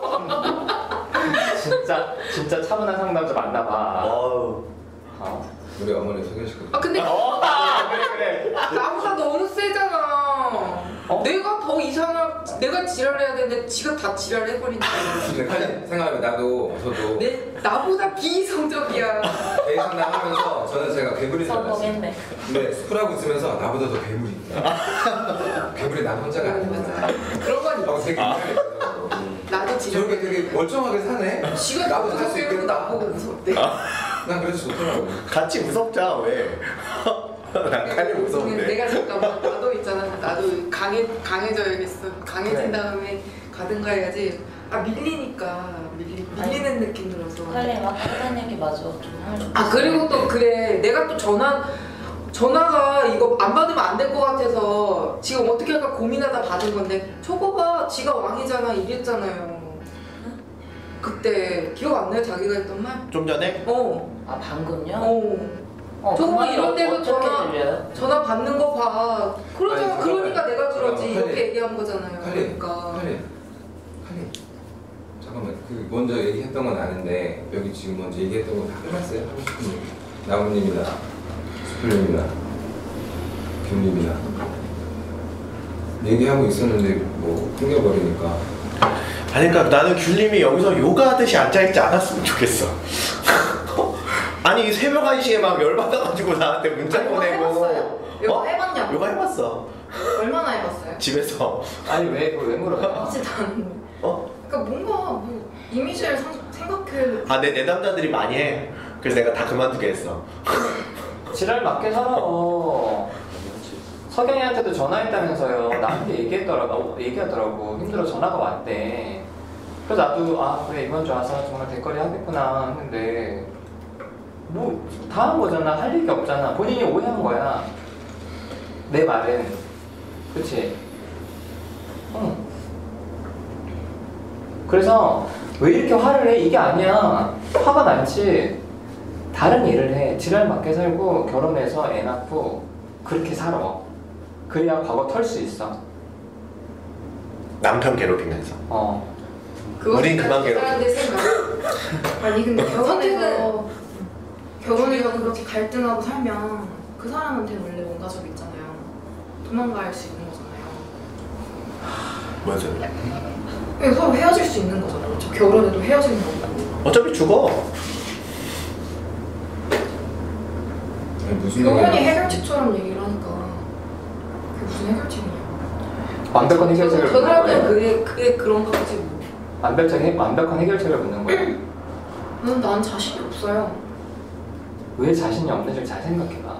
진짜 진짜 차분한 상담자 만나봐.
어우.
어?
우리 어머니 소개시켜줘.
아 근데
어, 아, 그래 그래.
나보다 너무 세잖아.
어?
내가 더 이상한, 내가 지랄해야 되는데 지가 다 지랄해버리니까.
근데 칼리 생각하면 나도 저도
내 나보다 비이성적이야.
개인 상담하면서 저는 제가 괴물인 줄 알았어요.
성공했네.
근데 스쿨하고 있으면서 나보다 더 괴물이 있다. 괴물이 난 혼자가 아니구나.
그런 건
하고 되게
있어.
이상했어요.
나도 지랄.
저렇게 되게 멀쩡하게 사네?
지가
나도
나보다
살 수
배우고
있겠다.
나보고 무섭대.
난 그래서 좋더라고.
같이 무섭자, 왜? 난 칼리 무서운데.
내가 잠깐만 나도 있잖아. 나도 강해 강해져야겠어. 강해진
그래.
다음에 가든가 해야지. 아 밀리니까 밀리, 밀리는 느낌 들어서.
칼림 아까 하던 얘기 맞아. 좀 하면 좋겠어.
아 그리고 또 그래 내가 또 전화 전화가 이거 안 받으면 안 될 것 같아서 지금 어떻게 할까 고민하다 받은 건데 저거 봐 지가 왕이잖아 이랬잖아요. 그때 기억 안 나요 자기가 했던 말?
좀 전에
어.
아 방금요?
어.
어,
저거
그 말이
이런 데서
어떻게
전화-
들려요?
전화 받는 거 봐. 그러잖아.
아니,
그러니까
잠깐만.
내가 그러지
잠깐만,
이렇게
칼리.
얘기한 거잖아요.
칼리,
그러니까.
칼리, 칼리. 잠깐만, 그 먼저 얘기했던 건 아는데 여기 지금 먼저 얘기했던 거 다 끝났어요? 하고 싶은 얘기. 나무님이나 수풀님이나 귤님이나 얘기하고 있었는데 뭐 끊겨버리니까.
아니 그러니까 나는 귤님이 여기서 요가하듯이 앉아있지 않았으면 좋겠어. 아니 새벽 한 시에 막 열받아가지고 나한테 문자
요가
보내고.
해봤어요? 요가
어?
해봤냐고?
요가 해봤어.
얼마나 해봤어요?
집에서.
아니 왜 그걸 왜 물어요?
하지도 않는데.
어?
그러니까 뭔가 뭐 이미지를 상- 생각해.
아 내 내담자들이 많이 해. 그래서 내가 다 그만두게 했어.
지랄 맞게 살아. 석영이한테도 전화했다면서요. 나한테 얘기했더라고, 얘기하더라고. 힘들어 전화가 왔대. 그래서 나도 아 그래 이번 주 와서 정말 대거리 하겠구나 했는데 뭐 다 한 거잖아. 할 얘기 없잖아. 본인이 오해한 거야. 내 말은. 그치? 응. 그래서 왜 이렇게 화를 해? 이게 아니야. 화가 많지. 다른 일을 해. 지랄 맞게 살고 결혼해서 애 낳고 그렇게 살아. 그래야 과거 털 수 있어.
남편 괴롭히면서.
어.
우린 그만 괴롭혀.
사람들 생각.
아니 근데 결혼해서
선택은-
결혼해서 그렇게 갈등하고 살면 그 사람한테는 원래 원가족 있잖아요. 도망갈 수 있는 거잖아요.
뭔 소리야?
그냥 서로 헤어질 수 있는 거잖아요. 저 결혼해도 헤어지는 거고.
어차피 죽어.
아니, 무슨
결혼이
얘기야?
해결책처럼 얘기를 하니까 그게 무슨 해결책이냐.
완벽한 해결책을
저
묻는
사람들은
거예요.
그게 그게 그런가 보지 뭐.
완벽한, 해- 완벽한 해결책을 묻는 거예요.
난, 난 자신이 없어요.
왜 자신이 없는지 잘 생각해봐.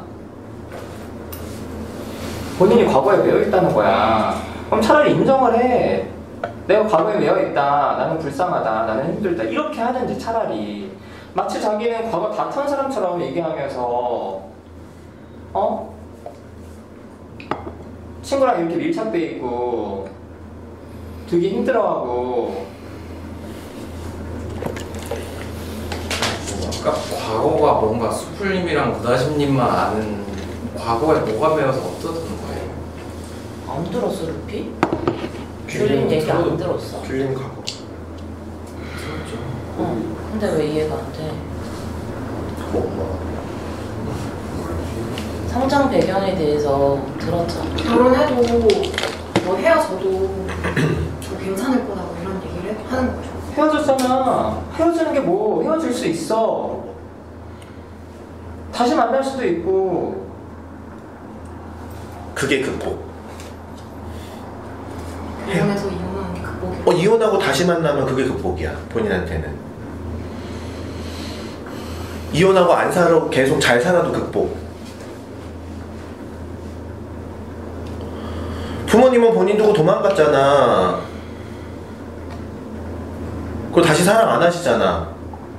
본인이 과거에 매여있다는 거야. 그럼 차라리 인정을 해. 내가 과거에 매여있다. 나는 불쌍하다. 나는 힘들다. 이렇게 하든지 차라리. 마치 자기는 과거 다 탄 사람처럼 얘기하면서 어? 친구랑 이렇게 밀착돼 있고 되게 힘들어하고
그러니까 과거가 뭔가 수풀님이랑 무다심님만 아는 과거에 뭐가 매여서 어떠던 거예요?
안 들었어 루피? 귤린 얘기 안 들었어?
귤님 가고.
들었죠.
응. 근데 왜 이해가 안 돼?
뭐,
성장 배경에 대해서 들었잖아.
결혼해도 뭐 헤어져도 뭐 괜찮을 거다 뭐 이런 얘기를 하는 거죠.
헤어졌잖아. 헤어지는 게 뭐 헤어질 수 있어. 다시 만날 수도 있고.
그게 극복.
결혼해서 이혼하는 게 극복이야.
어 이혼하고 다시 만나면 그게 극복이야. 본인한테는. 이혼하고 안 살아 계속 잘 살아도 극복. 부모님은 본인 두고 도망갔잖아. 그거 다시 사랑 안 하시잖아.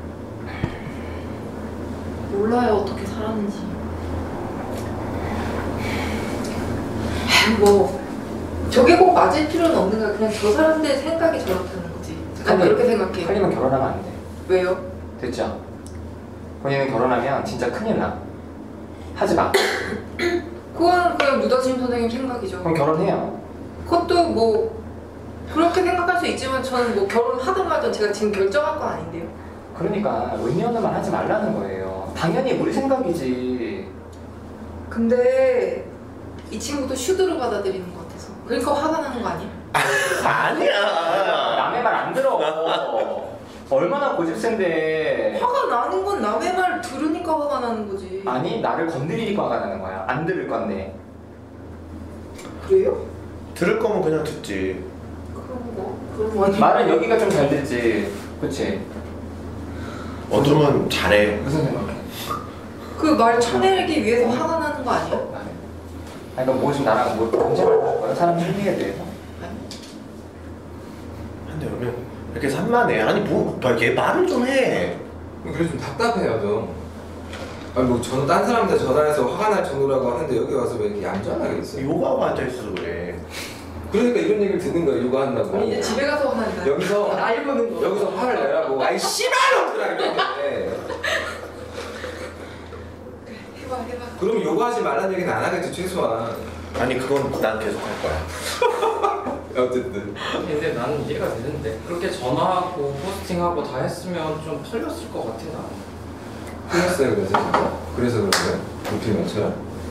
몰라요 어떻게 살았는지.
뭐 저게 꼭 맞을 필요는 없는 거야. 그냥 저 사람들 생각이 저렇다는 거지. 난 그렇게 생각해.
칼리면 결혼하면 안 돼.
왜요?
됐죠? 본인은 결혼하면 진짜 큰일 나. 하지 마.
그건 그냥 누다심 선생님 생각이죠.
그럼 결혼해요.
그것도 뭐 그렇게 생각할 수 있지만 저는 뭐 결혼하든 말든 제가 지금 결정한 건 아닌데요.
그러니까 의미 없는 말 하지 말라는 거예요. 당연히 우리 생각이지.
근데 이 친구도 슈드로 받아들이는 것 같아서 그러니까 화가 나는 거 아니야?
아니야.
남의 말 안 들어. 얼마나 고집센데.
화가 나는 건 남의 말 들으니까 화가 나는 거지.
아니 나를 건드리니까 화가 나는 거야. 안 들을 건데.
그래요?
들을 거면 그냥 듣지.
그럼 뭐 그럼 뭐 아니
말은 여기가 좀 잘 듣지. 그치?
어둠은 잘해.
무슨 생각해?
그말 쳐내기 위해서 화가 나는 거 아니야?
말해. 아니 너 뭐 좀 나랑 뭐 언제 말할 거야? 사람 심리에 대해서?
아니
이렇게 산만해. 아니 뭐얘 말을 좀 해.
그래서 좀 답답해요 좀. 아니 뭐 저는 딴 사람한테 전화해서 화가 날 정도라고 하는데 여기 와서 왜 이렇게 얌전하게 있어요?
요가하고 앉아있어서 그래.
그러니까 이런 얘기를 듣는 거예요. 요가 한다고.
이제 집에 가서 한다.
여기서
날 보는 거.
여기서 화를 내라고. 아이 씨발 놈들아 이랬는데.
해봐 해봐.
그럼 요가하지 말라는 얘기는 안 하겠지 최소한.
아니 그건 난 계속 할 거야.
어쨌든.
근데 나는 이해가 되는데 그렇게 전화하고 포스팅하고 다 했으면 좀 털렸을 것 같아 나.
틀렸어요 그래서 진짜. 그래서 그런가요? 루피맨처럼?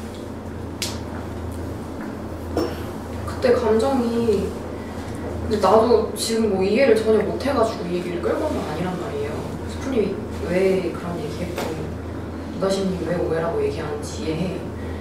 그때 감정이 근데 나도 지금 뭐 이해를 전혀 못 해가지고 이 얘기를 끌고 온 건 아니란 말이에요. 스프님이 왜 그런 얘기했고 무다신님이 왜 오해라고 얘기하는지 이해해.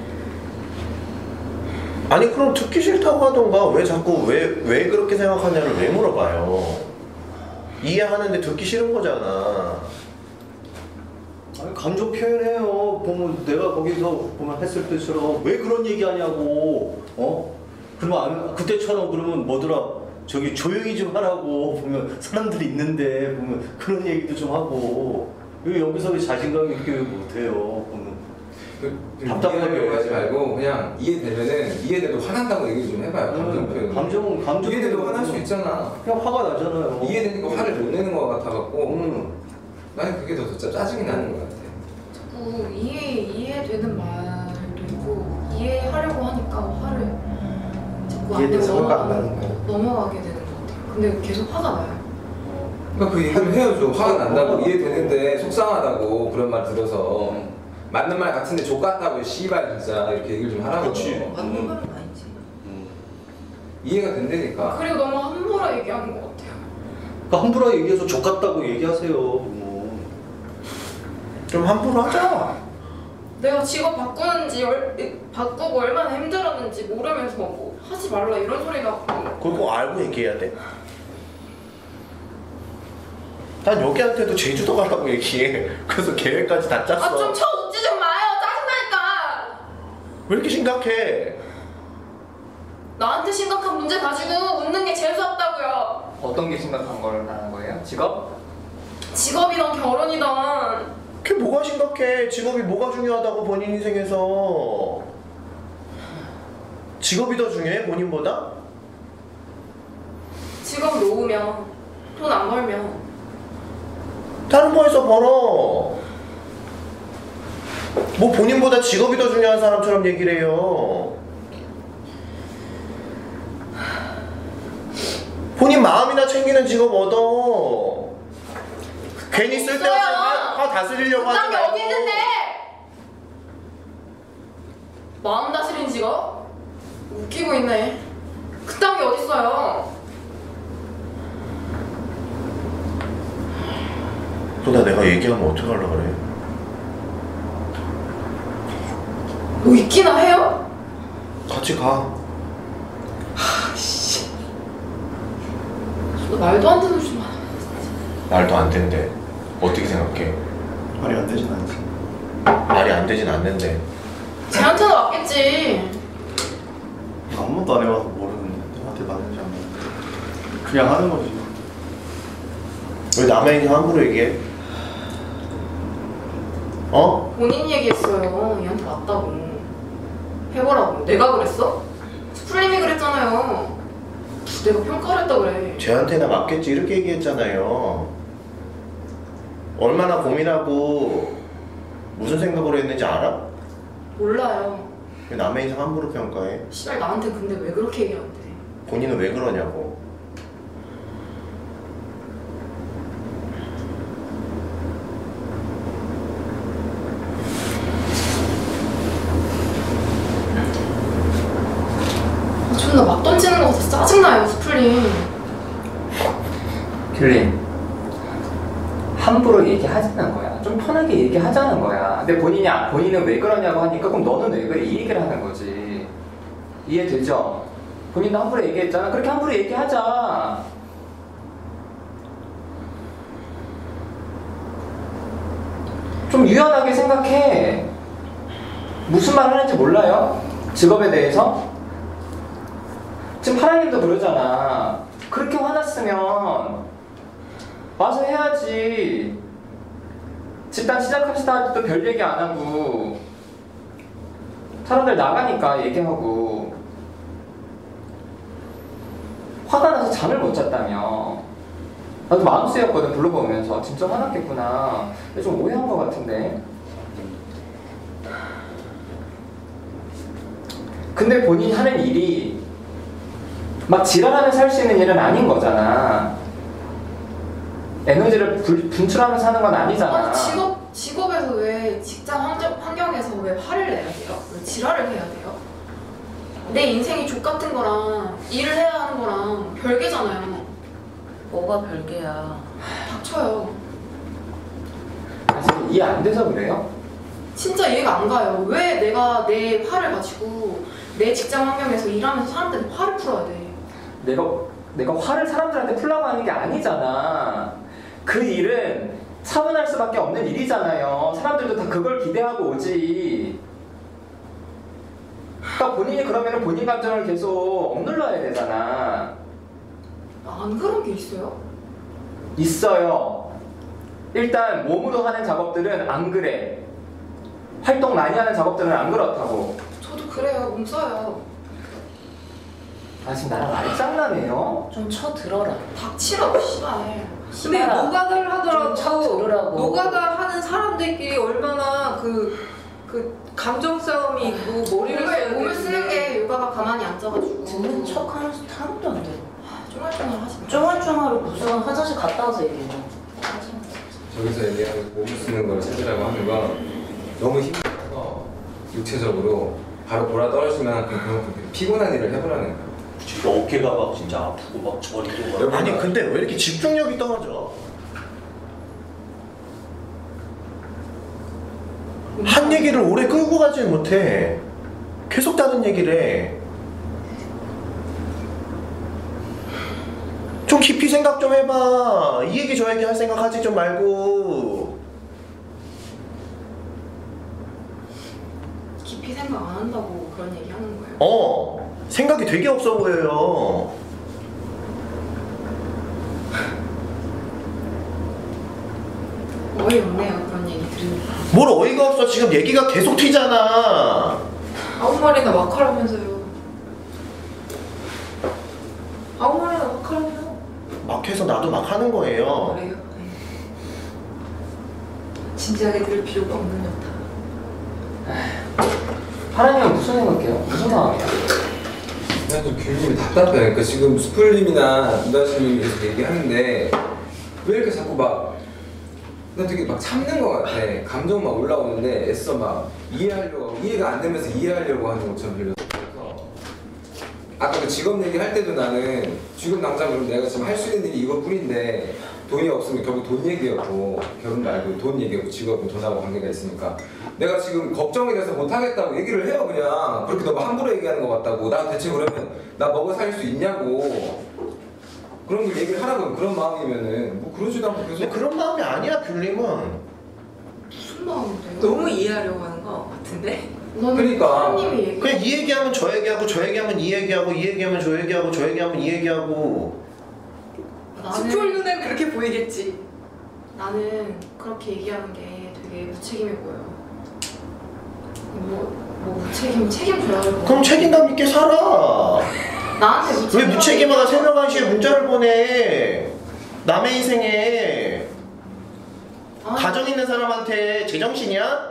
아니 그럼 듣기 싫다고 하던가 왜 자꾸 왜 왜 그렇게 생각하냐를 왜 물어봐요. 이해하는데 듣기 싫은 거잖아.
아니, 감정 표현해요. 보면 내가 거기서 보면 했을 때처럼 왜 그런 얘기하냐고. 어? 그러면 안, 그때처럼 그러면 뭐더라? 저기 조용히 좀 하라고 보면 사람들이 있는데 보면 그런 얘기도 좀 하고 왜 여기서 왜 자신감 있게 못해요? 보면
그,
답답하게
이해하려고 하지 말고 그냥 이해되면은 이해돼도 화난다고 얘기 좀 해봐요. 감정 표현.
감정 감정
이해돼도 화날 수 있잖아.
그냥 화가 나잖아요.
이해되니까 화를 못 내는 것 같아갖고
음.
나는 그게 더 진짜 짜증이 나는 것 같아.
자꾸 이해 이해되는 말도 있고 이해하려고 하니까 화를 자꾸 안
이해돼서
내고
화가 안
넘어가-
나는 거야.
넘어가게 되는 것 같아요. 근데 계속 화가 나요.
그러니까 그 얘기를 해야죠. 화가 난다고 이해되는데 속상하다고 그런 말 들어서 맞는 말 같은데 족같다고 씨발 진짜 이렇게 얘기를 좀 하라고.
그치.
맞는 말은 아니지.
이해가 된다니까.
그리고 너무 함부로 얘기하는 것 같아요.
그러니까 함부로 얘기해서 족같다고 얘기하세요. 뭐.
좀 함부로 하자.
내가 직업 바꾸는지 얼, 바꾸고 얼마나 힘들었는지 모르면서 뭐 하지 말라 이런 소리 나고.
그걸 꼭 알고 얘기해야 돼. 난 여기한테도 제주도 가라고 얘기해. 그래서 계획까지 다 짰어.
아 좀 쳐 웃지 좀 마요. 짜증나니까.
왜 이렇게 심각해?
나한테 심각한 문제 가지고 웃는 게 재수없다고요.
어떤 게 심각한 걸 하는 거예요? 직업?
직업이든 결혼이든
그게 뭐가 심각해? 직업이 뭐가 중요하다고 본인 인생에서? 직업이 더 중요해? 본인보다?
직업 놓으면 돈 안 벌면
다른 거에서 벌어. 뭐 본인보다 직업이 더 중요한 사람처럼 얘기를 해요. 본인 마음이나 챙기는 직업 얻어. 괜히 쓸데없이 화, 화 다스리려고 하지
그딴 게
말고.
어디 있는데? 마음 다스린 직업? 웃기고 있네. 그딴 게 어딨어요?
그러다 내가 얘기하면 어떡하려고 그래?
뭐 있기나 해요?
같이 가.
너 말도 안 되는 소리 마.
말도 안 된대. 어떻게 생각해?
말이 안 되진 않지.
말이 안 되진 않는데.
쟤한테는 왔겠지.
아무 번도 안 해봐서 모르는데 나한테 맞는지 안 맞는지. 그냥 하는 거지.
왜 남의 인생 함부로 얘기해? 어?
본인 얘기했어요. 얘한테 왔다고. 해보라고. 내가 그랬어? 스플님이 그랬잖아요. 내가 평가를 했다 그래.
쟤한테나 맞겠지 이렇게 얘기했잖아요. 얼마나 고민하고 무슨 생각으로 했는지 알아?
몰라요.
왜 남의 인생 함부로 평가해?
씨발 나한테 근데 왜 그렇게 얘기하는데.
본인은 왜 그러냐고.
아, 존나 막 던지는 거 같아서 짜증나요 스플님.
귤린 함부로 얘기하자는 거야. 좀 편하게 얘기하자는 거야. 근데 본인이 아- 본인은 왜 그러냐고 하니까 그럼 너는 왜 그래? 이 얘기를 하는 거지. 이해되죠? 본인도 함부로 얘기했잖아. 그렇게 함부로 얘기하자. 좀 유연하게 생각해. 무슨 말 하는지 몰라요? 직업에 대해서? 지금 하나님도 그러잖아. 그렇게 화났으면 와서 해야지. 집단 시작합시다 할 때도 별 얘기 안 하고 사람들 나가니까 얘기하고 화가 나서 잠을 못 잤다며. 나도 마음 쓰였거든 불러보면서. 진짜 화났겠구나. 근데 좀 오해한 것 같은데. 근데 본인이 하는 일이 막 지랄하면서 할 수 있는 일은 아닌 거잖아. 에너지를 불, 분출하면서 하는 건 아니잖아.
아니 직업, 직업에서 왜 직장 환경, 환경에서 왜 화를 내야 돼요? 왜 지랄을 해야 돼요? 내 인생이 족 같은 거랑 일을 해야 하는 거랑 별개잖아요.
뭐가 별개야.
닥쳐요.
아, 지금 이해 안 돼서 그래요?
진짜 이해가 안 가요. 왜 내가 내 화를 가지고 내 직장 환경에서 일하면서 사람들한테 화를 풀어야 돼?
내가 내가 화를 사람들한테 풀라고 하는 게 아니잖아. 그 일은 차분할 수밖에 없는 일이잖아요. 사람들도 다 그걸 기대하고 오지. 그러니까 본인이 그러면 본인 감정을 계속 억눌러야 되잖아.
안 그런 게 있어요?
있어요. 일단 몸으로 하는 작업들은 안 그래. 활동 많이 하는 작업들은 안 그렇다고.
저도 그래요. 몸 써요.
아 지금 나랑 말장난해요?
좀 쳐들어라.
닥치라고 씨발.
근데
시발아.
노가다를
좀 쳐
하더라도
들으라고.
노가다 하는 사람들끼리 얼마나 그, 그 감정 싸움이 있고 머리를
몸을,
써야
몸을 쓰는
되는데.
게 요가가 가만히 앉아가지고
듣는 척 하면서 타는도 안 돼.
쫑알쫑알 하지 마.
쫑알쫑알을 무슨 화장실 갔다 와서 얘기해.
저기서 얘기하는 몸을 쓰는 걸 찾으라고 하는 건 너무 힘들어서 육체적으로 바로 돌아 떨어지면 그만큼 피곤한 일을 해보라는 거야.
진짜 어깨가 막 진짜 아프고 막 저리고 막.
아니 근데 왜 이렇게 집중력이 떨어져? 한 얘기를 오래 끌고 가지 못해. 계속 다른 얘기를 해. 좀 깊이 생각 좀 해봐. 이 얘기 저 얘기 할 생각 하지 좀 말고.
깊이 생각 안 한다고 그런 얘기 하는 거예요?
어 생각이 되게 없어 보여요.
어이없네요 그런 얘기 들으니까.
뭘 어이가 없어. 지금 얘기가 계속 튀잖아.
아무 말이나 막 하라면서요. 아무 말이나 막 하라며.
막 해서 나도 막 하는 거예요.
그래요? 네. 진지하게 들을 필요가 없는 듯다.
파랑이는 무슨 생각해요? 무슨 마음이야?
그냥 좀 귤님이 답답해. 그러니까 지금 수풀님이나 누다씨님이 계속 얘기하는데 왜 이렇게 자꾸 막 나 되게 막 참는 것 같아. 감정 막 올라오는데 애써 막 이해하려고 하고 이해가 안 되면서 이해하려고 하는 것처럼 들려서 그래서 아까 그 직업 얘기 할 때도 나는 지금 당장 그럼 내가 지금 할 수 있는 일이 이것뿐인데 돈이 없으면 결국 돈 얘기였고 결혼 말고 돈 얘기였고 직업은 돈하고 관계가 있으니까 내가 지금 걱정이 돼서 못하겠다고 얘기를 해요. 그냥 그렇게 너무 함부로 얘기하는 것 같다고. 나 대체 그러면 나 먹어 살 수 있냐고 그런 걸 얘기를 하라고. 그런 마음이면은 뭐 그러지도 않고
근데
계속
그런 마음이 아니야 귤님은.
무슨 마음인데요?
너무 이해하려고 하는 거 같은데?
너는
그러니까.
사장님이 얘기
그냥 이 얘기하면 저 얘기하고 저 얘기하면 이 얘기하고 이 얘기하면 저 얘기하고 저 얘기하면 이 얘기하고.
수풀 눈엔 그렇게 보이겠지.
나는 그렇게 얘기하는 게 되게 무책임해 보여. 뭐, 뭐 무책임, 책임져야
그럼 책임감 있게 살아.
나한테 무책임.
왜 무책임하가 새벽 한 시에 문자를 보내. 남의 인생에
아,
가정 있는 사람한테 제정신이야?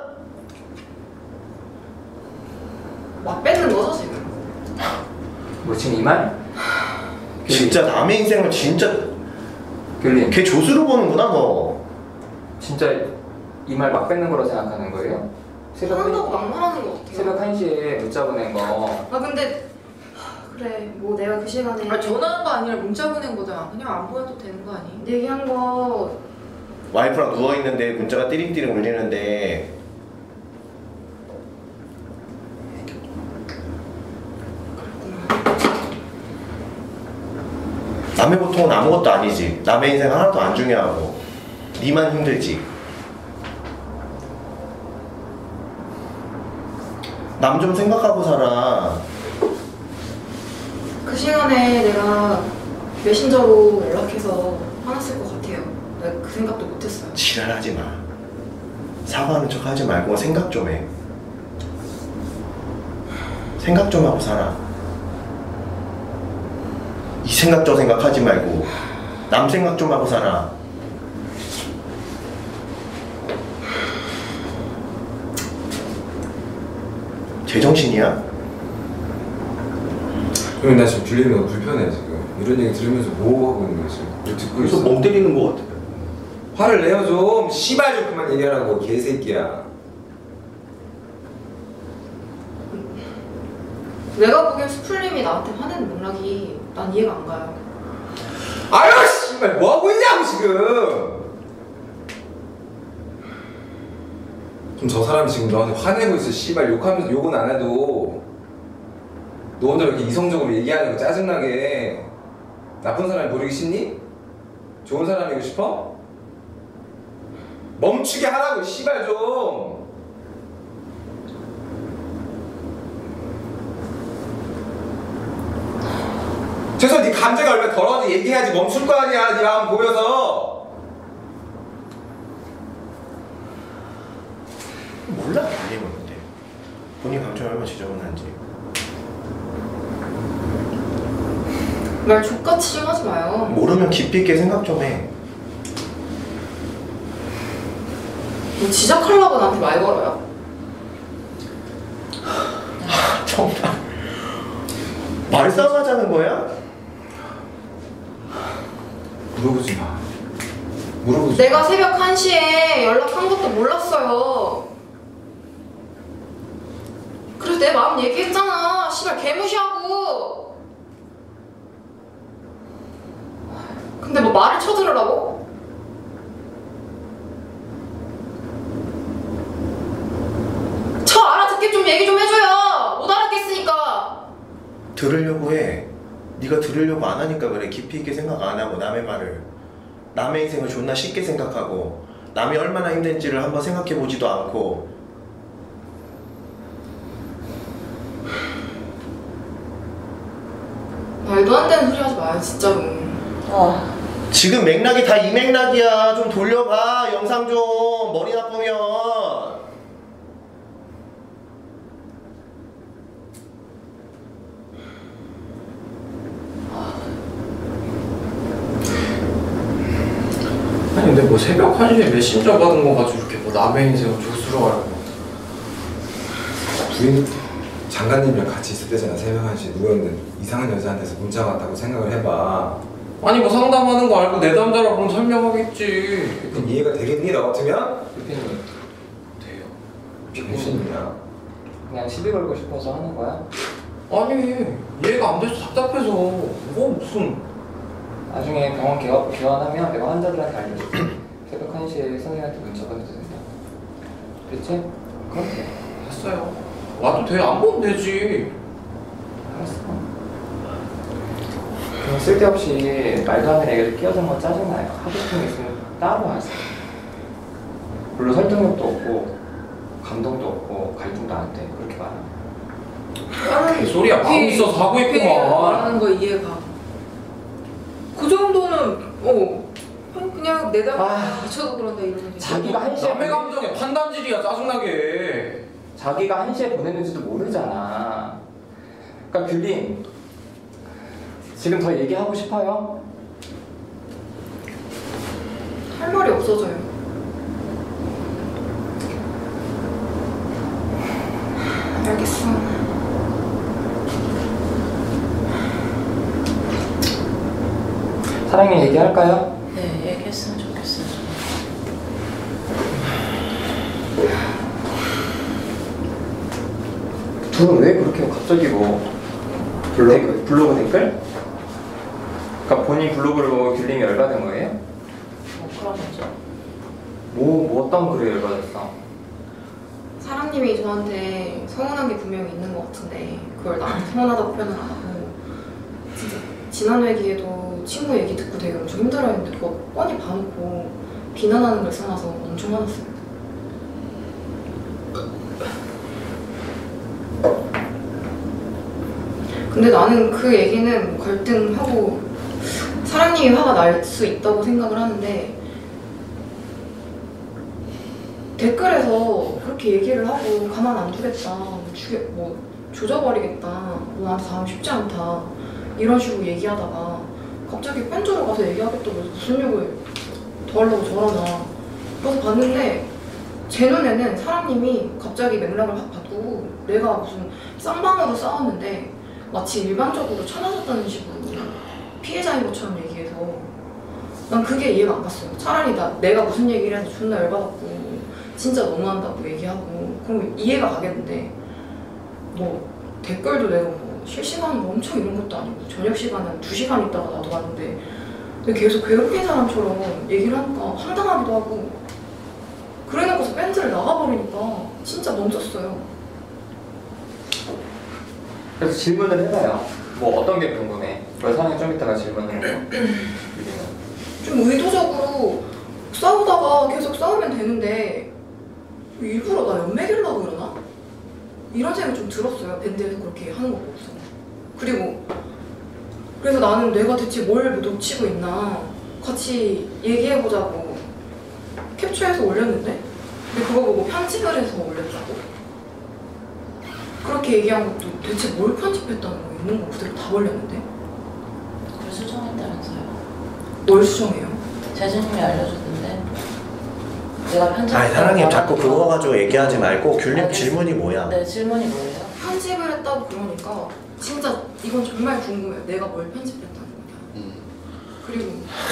막 뺏는 거죠 지금.
뭐 지금 이 말?
진짜 남의 인생을 진짜
귤님
걔 조수로 보는구나 너.
진짜 이 말 막 뺏는 거로 생각하는 거예요? 새벽
한다고
한,
막말하는 거 같아요.
새벽 한 시에 문자 보낸 거
아 근데 하, 그래 뭐 내가 그 시간에
아, 전화한 거 아니라 문자 보낸 거잖아. 그냥 안 보내도 되는 거 아니?
얘기한 거
와이프랑 누워있는데 문자가 띠링띠링 울리는데 남의 고통은 아무것도 아니지. 남의 인생 하나도 안 중요하고 니만 힘들지. 남 좀 생각하고 살아.
그 시간에 내가 메신저로 연락해서 화났을 것 같아요. 내가 그 생각도 못했어요.
지랄하지 마. 사과하는 척 하지 말고 생각 좀 해. 생각 좀 하고 살아. 이 생각 저 생각 하지 말고 남 생각 좀 하고 살아. 제정신이야?
그럼 나 지금 줄리는 너무 불편해 지금. 이런 얘기 들으면서 뭐 하고 있는 거야 지금? 뭐 듣고
그래서
있어.
멍 때리는 거 같아.
화를 내요 좀. 씨발 좀 그만 얘기하라고 개새끼야.
내가 보기엔 수풀님이 나한테 화내는 맥락이 난 이해가 안 가요.
아유 씨발 뭐 하고 있냐고 지금. 그럼 저 사람이 지금 너한테 화내고 있어. 씨발 욕하면서 욕은 안 해도 너 혼자 이렇게 이성적으로 얘기하는 거 짜증나게. 나쁜 사람이 보이기 싫니? 좋은 사람이고 싶어? 멈추게 하라고 씨발 좀. 최소한 네 감정이 얼마나 더러운지 얘기해야지 멈출 거 아니야. 네 마음 보면서.
몰라. 아니 뭔데. 본인 감정이 얼마나 지저분한지.
말 족같이 좀 하지 마요.
모르면 깊이 있게 생각 좀 해.
뭐 지적하려고 나한테 말 걸어요?
정말 말싸움 하자는 거야?
물어보지 마. 물어보지
내가
마.
새벽 한 시에 연락한 것도 몰랐어요. 그래서 내 마음 얘기했잖아. 씨발 개무시하고. 근데 뭐 말을 쳐들으라고? 저 알아듣게 좀 얘기 좀 해줘요. 못 알아듣겠으니까.
들으려고 해. 네가 들으려고 안 하니까 그래. 깊이 있게 생각 안 하고 남의 말을. 남의 인생을 존나 쉽게 생각하고 남이 얼마나 힘든지를 한번 생각해 보지도 않고.
말도 안 되는 소리 하지 마요 진짜로.
아,
지금 맥락이 다 이 맥락이야. 좀 돌려봐. 영상 좀. 머리 나쁘면.
아니 근데 뭐 새벽 한 시에 메신저 받은 거 가지고 이렇게 뭐 남의 인생을 조수로하려고.
부인 장관님이랑 같이 있을 때잖아. 새벽 한 시에 누웠는데 이상한 여자한테서 문자가 왔다고 생각을 해봐.
아니 뭐 상담하는 거 알고 내 남자라고 그럼 설명하겠지.
그럼 이해가 되겠니 너 같으면?
대표님
돼요.
병신이야.
그냥 시비 걸고 싶어서 하는 거야?
아니 이해가 안 돼서 답답해서 뭐 무슨.
나중에 병원 개원, 개원하면 내가 환자들한테 알려줄게. 새벽 한 시에 선생님한테 문자 보내도 된다. 됐지? 그럼 돼.
됐어요. 와도 돼. 안 보면 되지.
알았어. 그냥 쓸데없이 말도 안 되는 얘기를 끼어든 건 짜증나요. 하고 싶은 게 있으면 따로 하세요. 별로 설득력도 없고 감동도 없고 갈등도 안 돼. 그렇게 말하면.
개소리야. 마음 있어서 하고 있구만.
말하는 거 이해가. 그 정도는 어 그냥 내가
아.
미쳐서 그런다 이러는 게.
자기가 한 시에
남의 감정에 판단질이야. 짜증나게.
자기가 한 시에 보냈는지도 모르잖아. 그러니까 귤린 지금 더 얘기하고 싶어요?
할 말이 없어져요. 알겠어.
사랑님 얘기할까요?
네, 얘기했으면 좋겠어요.
둘은 왜 그렇게 갑자기 뭐 블로그, 블로그 댓글? 그러니까 본인 블로그를 보고 귤링이 열받은 거예요?
뭐 그런 거죠.
뭐, 뭐 어떤 글에 열받았어?
사람님이 저한테 서운한 게 분명히 있는 것 같은데 그걸 나한테 서운하다고 표현을 안 하고 진짜 지난 회기에도 친구 얘기 듣고 되게 엄청 힘들어했는데 그거 뻔히 봐놓고 비난하는 걸 써놔서 엄청 화났어요. 근데 나는 그 얘기는 갈등하고 사람님이 화가 날 수 있다고 생각을 하는데 댓글에서 그렇게 얘기를 하고 가만 안 두겠다, 죽여, 뭐 조져버리겠다, 뭐 나한테 당하기 쉽지 않다 이런 식으로 얘기하다가 갑자기 팬조로 가서 얘기하겠다고 무슨 욕을 더 하려고 저러나. 그래서 봤는데 제 눈에는 사람님이 갑자기 맥락을 확 바꾸고 내가 무슨 쌍방으로 싸웠는데 마치 일반적으로 쳐맞았다는 식으로 피해자인 것처럼 얘기해서 난 그게 이해가 안 갔어요. 차라리 나, 내가 무슨 얘기를 해서 존나 열받았고 진짜 너무한다고 얘기하고 그럼 이해가 가겠는데 뭐 댓글도 내가 뭐 실시간으로 엄청 이런 것도 아니고 저녁 시간에 한 두 시간 있다가 나도 봤는데 근데 계속 괴롭힌 사람처럼 얘기를 하니까 황당하기도 하고 그래놓고서 밴드를 나가버리니까 진짜 멈췄어요.
그래서 질문을 해봐요. 뭐 어떤 게 궁금해? 그래서 사장님 좀 이따가 질문을 해요.
좀 의도적으로 싸우다가 계속 싸우면 되는데 일부러 나 연맥이려고 그러나? 이런 생각이 좀 들었어요. 밴드에서 그렇게 하는 거 보고서. 그리고 그래서 나는 내가 대체 뭘 놓치고 있나 같이 얘기해보자고 캡처해서 올렸는데 근데 그거 보고 편집을 해서 올렸다고? 그렇게 얘기한 것도 대체 뭘 편집했다는 거 있는 거 그대로 다 올렸는데?
그걸 수정했다면서요.
뭘 수정해요?
재준님이 알려줬는데 내가 편집.
아니 사장님 자꾸 그거 가지고 얘기하지 말고 귤님
알겠습니다.
질문이 뭐야?
네, 질문이 뭐예요?
편집을 했다고 그러니까 진짜 이건 정말 궁금해요. 내가 뭘 편집했다는 거냐.
음.
그리고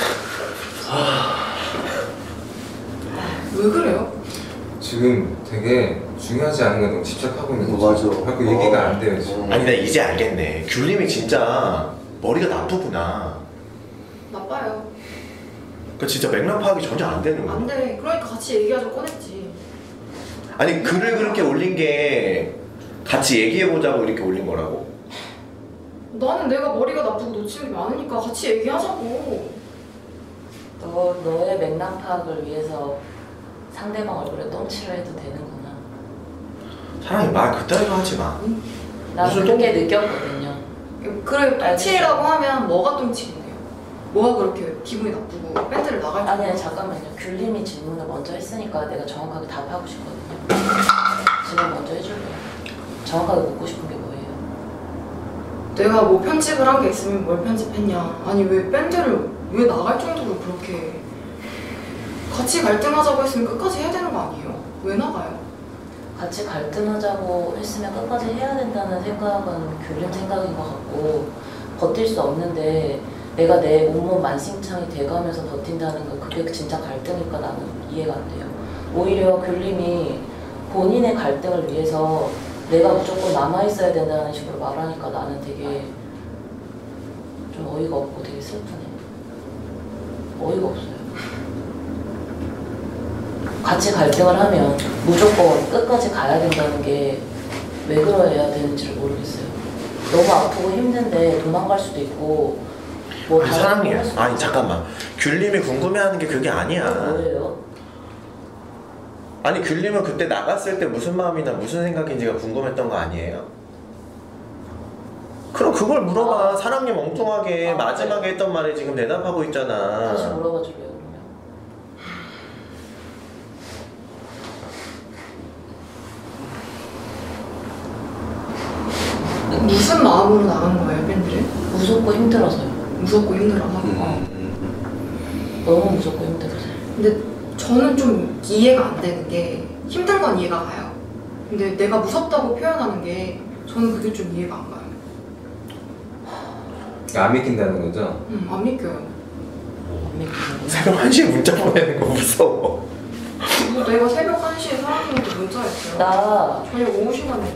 왜 그래요?
지금 되게 중요하지 않은 거 너무 집착하고 있는
어,
거죠.
맞아.
자꾸 얘기가 안 돼요 지금.
아니 나 이제 알겠네. 귤님이 진짜 머리가 나쁘구나.
나빠요.
그 진짜 맥락 파악이 전혀 안 되는 거야.
안 돼. 그러니까 같이 얘기하자고 꺼냈지.
아니 글을 그렇게 올린 게 같이 얘기해보자고 이렇게 올린 거라고?
나는 내가 머리가 나쁘고 놓치는 게 많으니까 같이 얘기하자고.
너, 너의 맥락 파악을 위해서 상대방 얼굴에 똥칠을 해도 되는구나.
사람이 말 그따위로 하지 마.
나
무슨
그렇게 느꼈거든요.
그래 똥칠이라고 하면 뭐가 똥칠인데요? 뭐가 그렇게 기분이 나쁘고 밴드를 나갈
아니, 아니
때
잠깐만요. 귤님이 질문을 먼저 했으니까 내가 정확하게 답하고 싶거든요. 질문 먼저 해줄게요. 정확하게 묻고 싶은 게 뭐예요?
내가 뭐 편집을 한 게 있으면 뭘 편집했냐. 아니 왜 밴드를 왜 나갈 정도로 그렇게 같이 갈등하자고 했으면 끝까지 해야 되는 거 아니에요? 왜 나가요?
같이 갈등하자고 했으면 끝까지 해야 된다는 생각은 귤님 생각인 것 같고 버틸 수 없는데 내가 내 온몸 만신창이 돼가면서 버틴다는 건 그게 진짜 갈등일까 나는 이해가 안 돼요. 오히려 귤님이 본인의 갈등을 위해서 내가 무조건 남아있어야 된다는 식으로 말하니까 나는 되게 좀 어이가 없고 되게 슬프네. 어이가 없어요. 같이 갈등을 하면 무조건 끝까지 가야 된다는 게 왜 그러야 되는지를 모르겠어요. 너무 아프고 힘든데 도망갈 수도 있고 뭐
아니
다른
사장님
걸 할 수도
아니
있고.
잠깐만 귤님이 궁금해하는 게 그게 아니야.
뭐예요?
아니 귤님은 그때 나갔을 때 무슨 마음이나 무슨 생각인지가 궁금했던 거 아니에요? 그럼 그걸 물어봐.
아.
사장님 엉뚱하게
아,
마지막에 했던 말에 지금 대답하고 있잖아.
다시 물어봐 줄래요 그러면?
무슨 마음으로 나간 거예요 밴드를?
무섭고 힘들어서요.
무섭고 힘들어서?
음.
너무 무섭고 힘들어서요.
근데 저는 좀 이해가 안 되는 게 힘든 건 이해가 가요. 근데 내가 무섭다고 표현하는 게 저는 그게 좀 이해가 안 가요.
안 믿긴다는 거죠?
음, 안 믿겨요.
안 믿기는
새벽 한 시에 문자 보내는 거 무서워.
뭐 내가 새벽 한 시에 사람한테 문자했어요.
나
저녁 오후 시간에.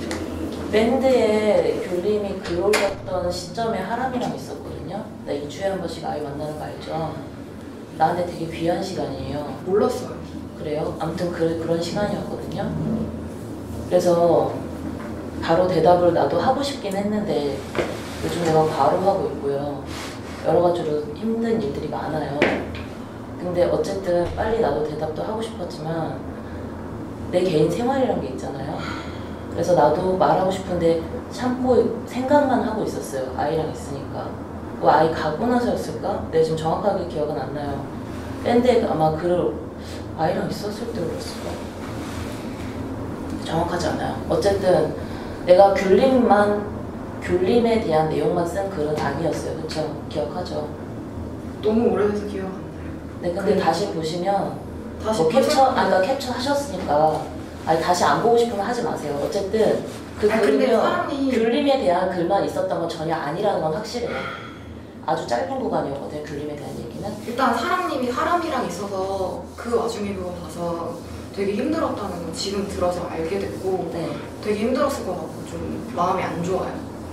밴드에 귤님이 글 올렸던 시점에 하람이랑 있었거든요. 나 이 주에 한 번씩 아이 만나는 거 알죠? 나한테 되게 귀한 시간이에요.
몰랐어요.
그래요? 아무튼 그, 그런 시간이었거든요. 그래서 바로 대답을 나도 하고 싶긴 했는데 요즘 내가 바로 하고 있고요. 여러 가지로 힘든 일들이 많아요. 근데 어쨌든 빨리 나도 대답도 하고 싶었지만 내 개인 생활이란 게 있잖아요. 그래서 나도 말하고 싶은데 참고 생각만 하고 있었어요. 아이랑 있으니까. 뭐 아이 가고 나서였을까? 내가 지금 정확하게 기억은 안 나요. 밴드에 아마 글을 아이랑 있었을 때 그랬을까? 정확하지 않아요. 어쨌든 내가 귤림만 귤림에 대한 내용만 쓴 글은 아니었어요. 그쵸? 기억하죠?
너무 오래돼서 기억 안 나요.
네, 근데
그래.
다시 보시면
다시
뭐 캡처,
보세요.
아까 캡처 하셨으니까 아니 다시 안 보고 싶으면 하지 마세요. 어쨌든 그
아니, 근데
글이면
사람이
귤림에 대한 글만 있었던 건 전혀 아니라는 건 확실해요. 아주 짧은 구간이었거든요. 귤림에 대한 얘기는.
일단 사람님이 사람이랑 있어서 그 와중에 그거 봐서 되게 힘들었다는 건 지금 들어서 알게 됐고
네.
되게 힘들었을 것 같고 좀 마음이 안 좋아요.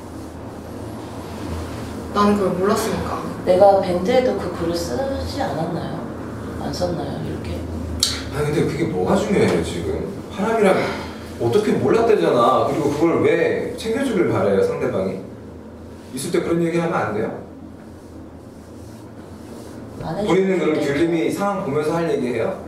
나는 그걸 몰랐으니까.
내가 밴드에도 그 글을 쓰지 않았나요? 안 썼나요? 이렇게?
아니 근데 그게 뭐가 중요해요 지금? 사람이랑 어떻게 몰랐대잖아. 그리고 그걸 왜 챙겨주길 바래요 상대방이? 있을 때 그런 얘기 하면 안 돼요?
안 해주고
본인은 그럼
싶을 때
귤림이 상황 보면서 할 얘기예요?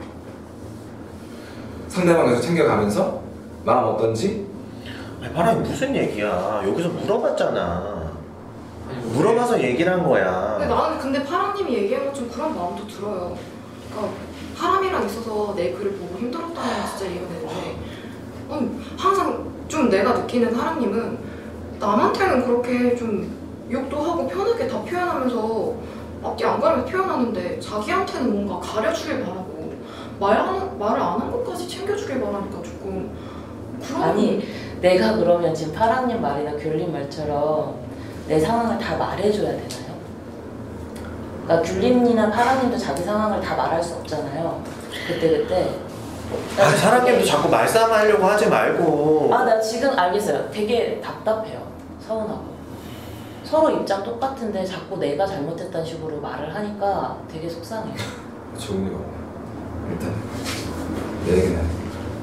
상대방 계속 챙겨가면서? 마음 어떤지?
아니 바람이 무슨 얘기야? 여기서 물어봤잖아. 물어봐서 얘기를 한 거야.
근데 나는 근데 파랑님이 얘기한 것 좀 그런 마음도 들어요. 그러니까 사람이랑 있어서 내 글을 보고 힘들었다는 건 진짜 이해가 되는데 음, 항상 좀 내가 느끼는 사랑님은 남한테는 그렇게 좀 욕도 하고 편하게 다 표현하면서 앞뒤 안 가리면서 표현하는데 자기한테는 뭔가 가려주길 바라고 말하는, 말을 안 한 것까지 챙겨주길 바라니까 조금 그런
아니 내가 그러면 지금 파랑님 말이나 귤림 말처럼 내 상황을 다 말해줘야 되나요? 그러니까 귤림이나 파랑님도 자기 상황을 다 말할 수 없잖아요. 그때그때
아 사람님도 자꾸 말싸움하려고 하지 말고.
아 나 지금 알겠어요. 되게 답답해요. 서운하고 서로 입장 똑같은데 자꾸 내가 잘못했다는 식으로 말을 하니까 되게 속상해요.
좋은 거 일단 내 얘기는 안 해.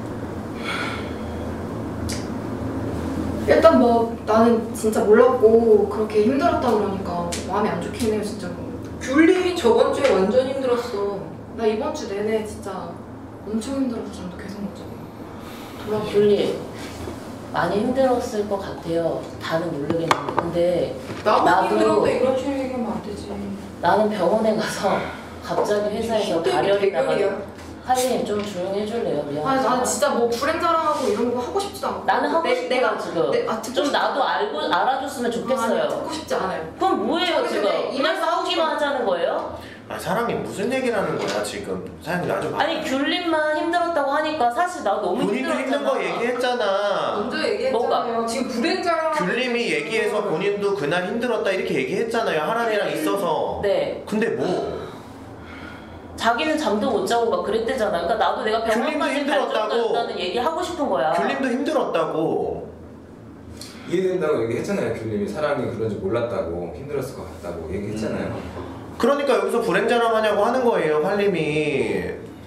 일단 뭐 나는 진짜 몰랐고 그렇게 힘들었다 그러니까 마음이 안 좋긴 해요 진짜.
귤림이 저번 주에 완전 힘들었어.
나 이번 주 내내 진짜 엄청 힘들어서 잠도 계속 못 자고 돌아가.
귤림 많이 힘들었을 것 같아요. 다는 모르겠는데 근데
나만
나도-
힘들었는데 이런 식으로 얘기하면 안 되지.
나는 병원에 가서 갑자기 회사에서
힘들게
발열이 나가
대결이야.
할님 좀 조용히 해줄래요? 미안해.
아니 나는 진짜 뭐 불행자랑하고 이런 거 하고 싶지도 않고
나는 하고
내-
싶어요
내가
지금.
내, 아, 듣고
좀
싶-
나도 알고 알아줬으면
아니,
좋겠어요.
듣고 싶지 않아요.
그럼 뭐예요
저는
지금?
근데 이
그냥
말씀 하고
싸우기만
싶어요.
하자는 거예요?
아 사람님 무슨 얘기를 하는 거야 지금? 사장님 나 좀.
아니 귤림만 힘들었다고 하니까 사실 나 너무
본인도 힘든
힘들었잖아.
거 얘기했잖아.
먼저 얘기했잖아요. 지금 불행자랑
귤림이 얘기해서 본인도 그날 힘들었다 이렇게 얘기했잖아요. 하란이랑 있어서.
네.
근데 뭐?
자기는 잠도 못 자고 막 그랬대잖아. 그러니까 나도 내가 병원까지 갈
힘들었다고.
정도였다는 얘기 하고 싶은 거야.
귤림도 힘들었다고.
이해된다고 얘기했잖아요. 귤님이 사랑이 그런지 몰랐다고 힘들었을 것 같다고 얘기했잖아요.
그러니까 여기서 불행자랑 하냐고 하는 거예요, 활님이.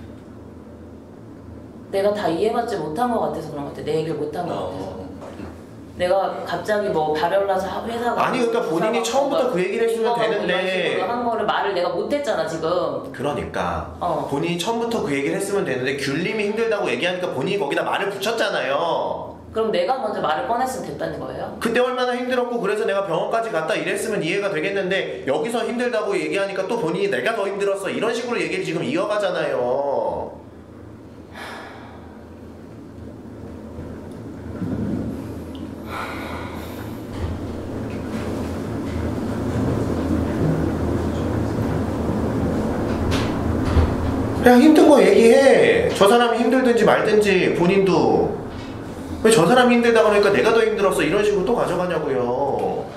내가 다 이해받지 못한 것 같아서 그런 것 같아. 내 얘기를 못한 것 같아서. 내가 갑자기 뭐 발열나서 회사가
아니 그러니까 본인이 처음부터 그 얘기를 했으면 되는데.
한 거를 말을 내가 못했잖아 지금.
그러니까
어.
본인이 처음부터 그 얘기를 했으면 되는데 귤님이 힘들다고 얘기하니까 본인이 거기다 말을 붙였잖아요.
그럼 내가 먼저 말을 꺼냈으면 됐다는 거예요?
그때 얼마나 힘들었고 그래서 내가 병원까지 갔다 이랬으면 이해가 되겠는데 여기서 힘들다고 얘기하니까 또 본인이 내가 더 힘들었어 이런 식으로 얘기를 지금 이어가잖아요. 그냥 힘든 거 얘기해. 저 사람이 힘들든지 말든지 본인도. 왜 저 사람이 힘들다고 하니까 내가 더 힘들었어 이런 식으로 또 가져가냐고요.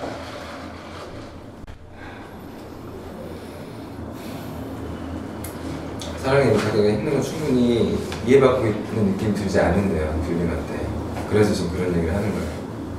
사랑이 자기가 힘든 건 충분히 이해받고 있는 느낌이 들지 않는데요. 귤님한테. 그래서 지금 그런 얘기를 하는 거예요.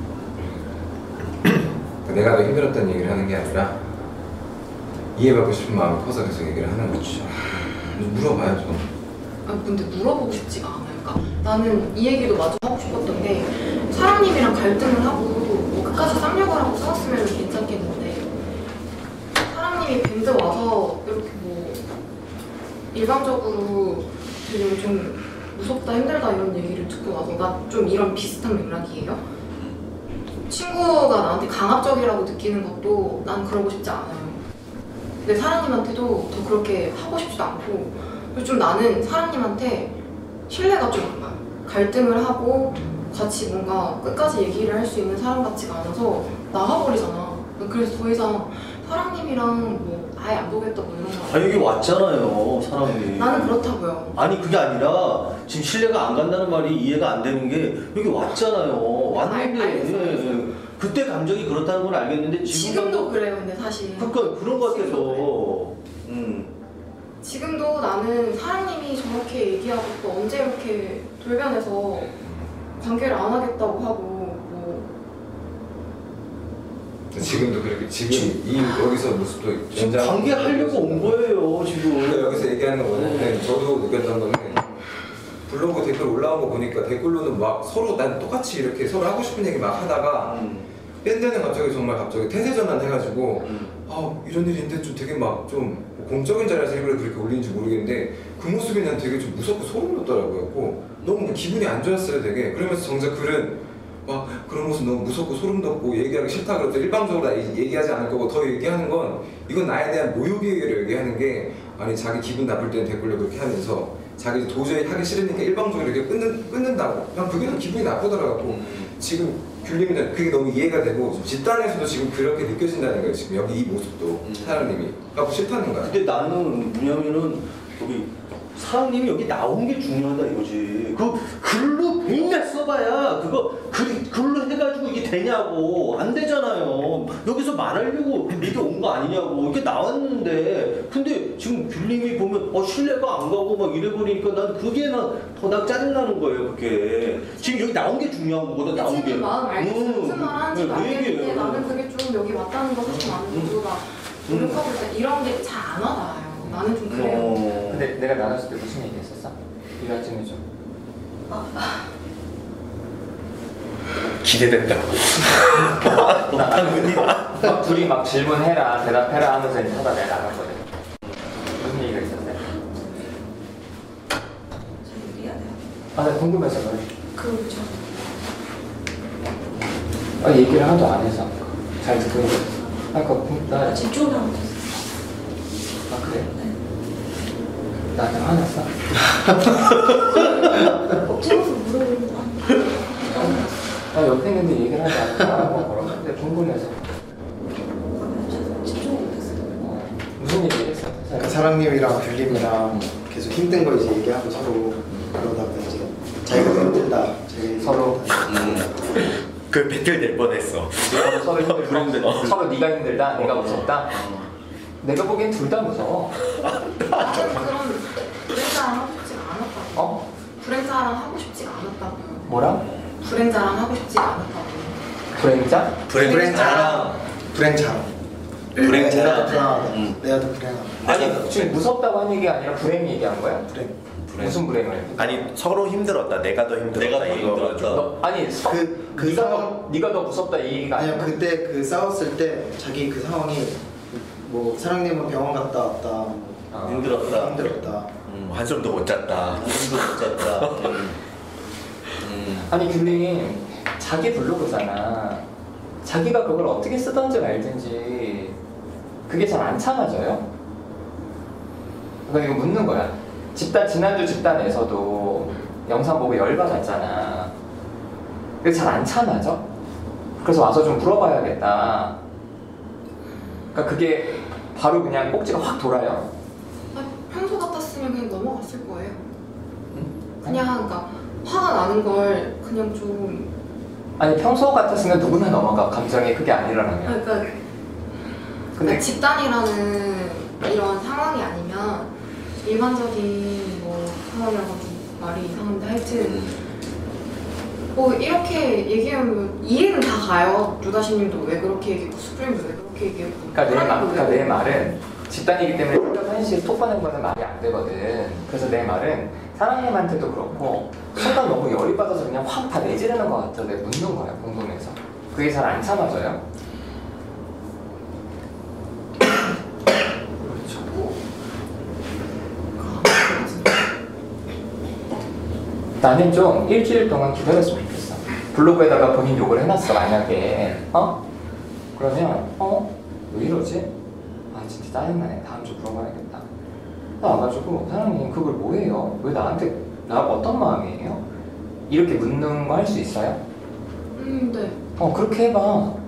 그러니까 내가 더 힘들었다는 얘기를 하는 게 아니라 이해받고 싶은 마음이 커서 계속 얘기를 하는 거죠. 물어봐야죠.
아 근데 물어보고 싶지가 않아요. 그러니까 나는 이 얘기도 마저 하고 싶었던 게 사랑님이랑 갈등을 하고 뭐 끝까지 쌍욕을 하고 싸웠으면 괜찮겠는데 사랑님이 밴드 와서 이렇게 뭐 일방적으로 되게 좀 무섭다 힘들다 이런 얘기를 듣고 나서 나 좀 이런 비슷한 맥락이에요. 친구가 나한테 강압적이라고 느끼는 것도 난 그러고 싶지 않아요. 근데 사랑님한테도 더 그렇게 하고 싶지도 않고 그래서 좀 나는 사람님한테 신뢰가 좀 안 가요. 갈등을 하고 같이 뭔가 끝까지 얘기를 할 수 있는 사람 같지가 않아서 나가버리잖아. 그래서 더 이상 사랑님이랑 뭐 아예 안 보겠다 뭐 이런 거.
아 여기 왔잖아요 사람이.
나는 그렇다고요.
아니 그게 아니라 지금 신뢰가 안 간다는 말이 이해가 안 되는 게 여기 왔잖아요. 왔는데
알- 알겠어요.
예, 그때 감정이 그렇다는 건 알겠는데 지금
지금도 그래요. 근데 사실
그러니까 그런 것
지금도
같아서. 음.
지금도 나는 사랑님이 저렇게 얘기하고 또 언제 이렇게 돌변해서 관계를 안 하겠다고 하고 뭐
지금도 그렇게 지금 이 여기서 모습도
지금
연장-
관계 하려고 온 거예요 지금.
우리가 여기서 얘기하는 건 뭐냐면 저도 느꼈던 거는 블로그 댓글 올라온 거 보니까 댓글로는 막 서로 난 똑같이 이렇게 서로 하고 싶은 얘기 막 하다가
음.
밴드는 갑자기 정말 갑자기 태세 전환해가지고
음.
아 이런 일인데 좀 되게 막 좀 공적인 자리에서 일부러 그렇게 올리는지 모르겠는데 그 모습이 난 되게 좀 무섭고 소름 돋더라고요. 너무 기분이 안 좋았어요 되게. 그러면서 정작 글은 막 그런 모습 너무 무섭고 소름 돋고 얘기하기 싫다 그래서 일방적으로 나 얘기하지 않을 거고 더 얘기하는 건 이건 나에 대한 모욕이를 얘기하는 게 아니 자기 기분 나쁠 때는 댓글로 그렇게 하면서 자기 도저히 하기 싫으니까 일방적으로 이렇게 끊는, 끊는다고 난 그게 난 기분이 나쁘더라고. 지금 귤님이 그게 너무 이해가 되고 집단에서도 지금 그렇게 느껴진다는 거예요. 지금 여기 이 모습도 사장님이 그러니까 싫다는 거야.
근데 나는 뭐냐면은 여기 사장님이 여기 나온 게 중요하다 이거지. 그 글로 맨날 써봐야 그거 글, 글로 해가지고 이게 되냐고. 안 되잖아요. 여기서 말하려고 이게 온 거 아니냐고. 이게 나왔는데 근데 지금 귤님이 보면 어 신뢰가 안 가고 막 이래버리니까 난 그게 난더나 짜증나는 거예요 그게. 지금 여기 나온 게 중요한 거거든. 나온 게.
선생님 마음 알겠어.
음,
무슨 말 하는지
그
알겠는데
얘기예요.
나는 그게 좀 여기 맞다는 거 사실 나는 모두가 노력하고 있다. 이런 게 잘 안 와닿아요. 나는 좀 그래요.
어.
근데 내가 나눴을 때 무슨 얘기 했었어? 이거 좀 해줘.
기대된다.
막 둘이 막 질문해라 대답해라 하면서 이제 하다 내가 나갔거든. 무슨 얘기가 있었어요?
저 얘기해야 돼요.
아, 나 궁금해서 그래.
그렇죠.
아, 얘기를 하나도 안 해서 잘 듣고 있어. 아, 그, 나,
집중을 못했어요.
아, 그래?
네.
나한테 화났어?
억지로서 물어보는 거
나 옆에 있는데 얘기를 하지 않고 그러는데 궁금해서.
집중 못했어요.
어, 무슨 얘기 했어?
그러니까 사랑님이랑 귤님이랑 계속 힘든 거 이제 얘기하고 서로 그러다가 이제 자기가 힘들다 자기가
서로.
힘들다.
그 배틀 될 뻔했어.
서로 서로 힘들다. 서로 네가 힘들다. 내가 무섭다. 내가 보기엔 둘 다 무서워.
나는 그런 불행자랑 하고 싶지가 않았다고.
어?
불행자랑 하고 싶지가 않았다고요.
뭐라?
불행자랑 하고 싶지가 않았다고.
불행자?
불행자랑 불행자랑
불행자랑.
내가 더 불행하다.
음.
내가 더 불행하다.
아니 지금 무섭다고 한 얘기가 아니라 불행 얘기한 거야?
불행.
무슨 불행을?
아니 서로 힘들었다. 내가 더 힘들었다.
내가 더
이거
힘들었다.
가지고.
너, 아니 서,
그- 그
네가
상황-
더 네가 더 무섭다 이 얘기가
아니요
아니야.
그때 그 싸웠을 때 자기 그 상황이 뭐 사랑님은 병원 갔다 왔다 뭐
아.
힘들었다.
힘들었다.
음, 한숨도 못 잤다.
힘도 못 잤다. 음. 음.
아니 귤님 자기 블로그잖아. 자기가 그걸 어떻게 쓰던지 말든지 그게 잘 안 참아져요? 그러니까 이거 묻는 거야. 집단 지난주 집단에서도 영상 보고 열받았잖아. 그게 잘 안 참아져? 그래서 와서 좀 물어봐야겠다. 그러니까 그게 바로 그냥 꼭지가 확 돌아요.
아, 평소 같았으면 그냥 넘어갔을 거예요. 그냥 그러니까 화가 나는 걸 그냥 좀
아니 평소 같았으면 누구나 넘어가. 감정이 크게 안 일어나면.
그러니까,
근데
그러니까 집단이라는 이런 상황이 아니면 일반적인 뭐 상황이라고 좀 말이 이상한데 하여튼 뭐 이렇게 얘기하면 이해는 다 가요. 유다시님도 왜 그렇게 얘기했고 스프링도 왜 그렇게 얘기했고
그러니까 내, 말,
사람도
그러니까
왜
내 말은 집단이기 때문에 생각 현실 톡하는 거는 말이 안 되거든. 그래서 내 말은 사랑님한테도 그렇고 순간 너무 열이 받아서 그냥 확 다 내지르는 것 같아. 내가 묻는 거야 궁금해서. 그게 잘 안 참아져요. 나는 좀 일주일 동안 기다렸으면 좋겠어. 블로그에다가 본인 욕을 해놨어 만약에 어? 그러면 어? 왜 이러지? 아 진짜 짜증나네. 다음 주 물어봐야겠다. 와가지고 사장님 그걸 뭐예요? 왜 나한테 나하고 어떤 마음이에요? 이렇게 묻는 거 할 수 있어요?
음, 네.
어 그렇게 해봐.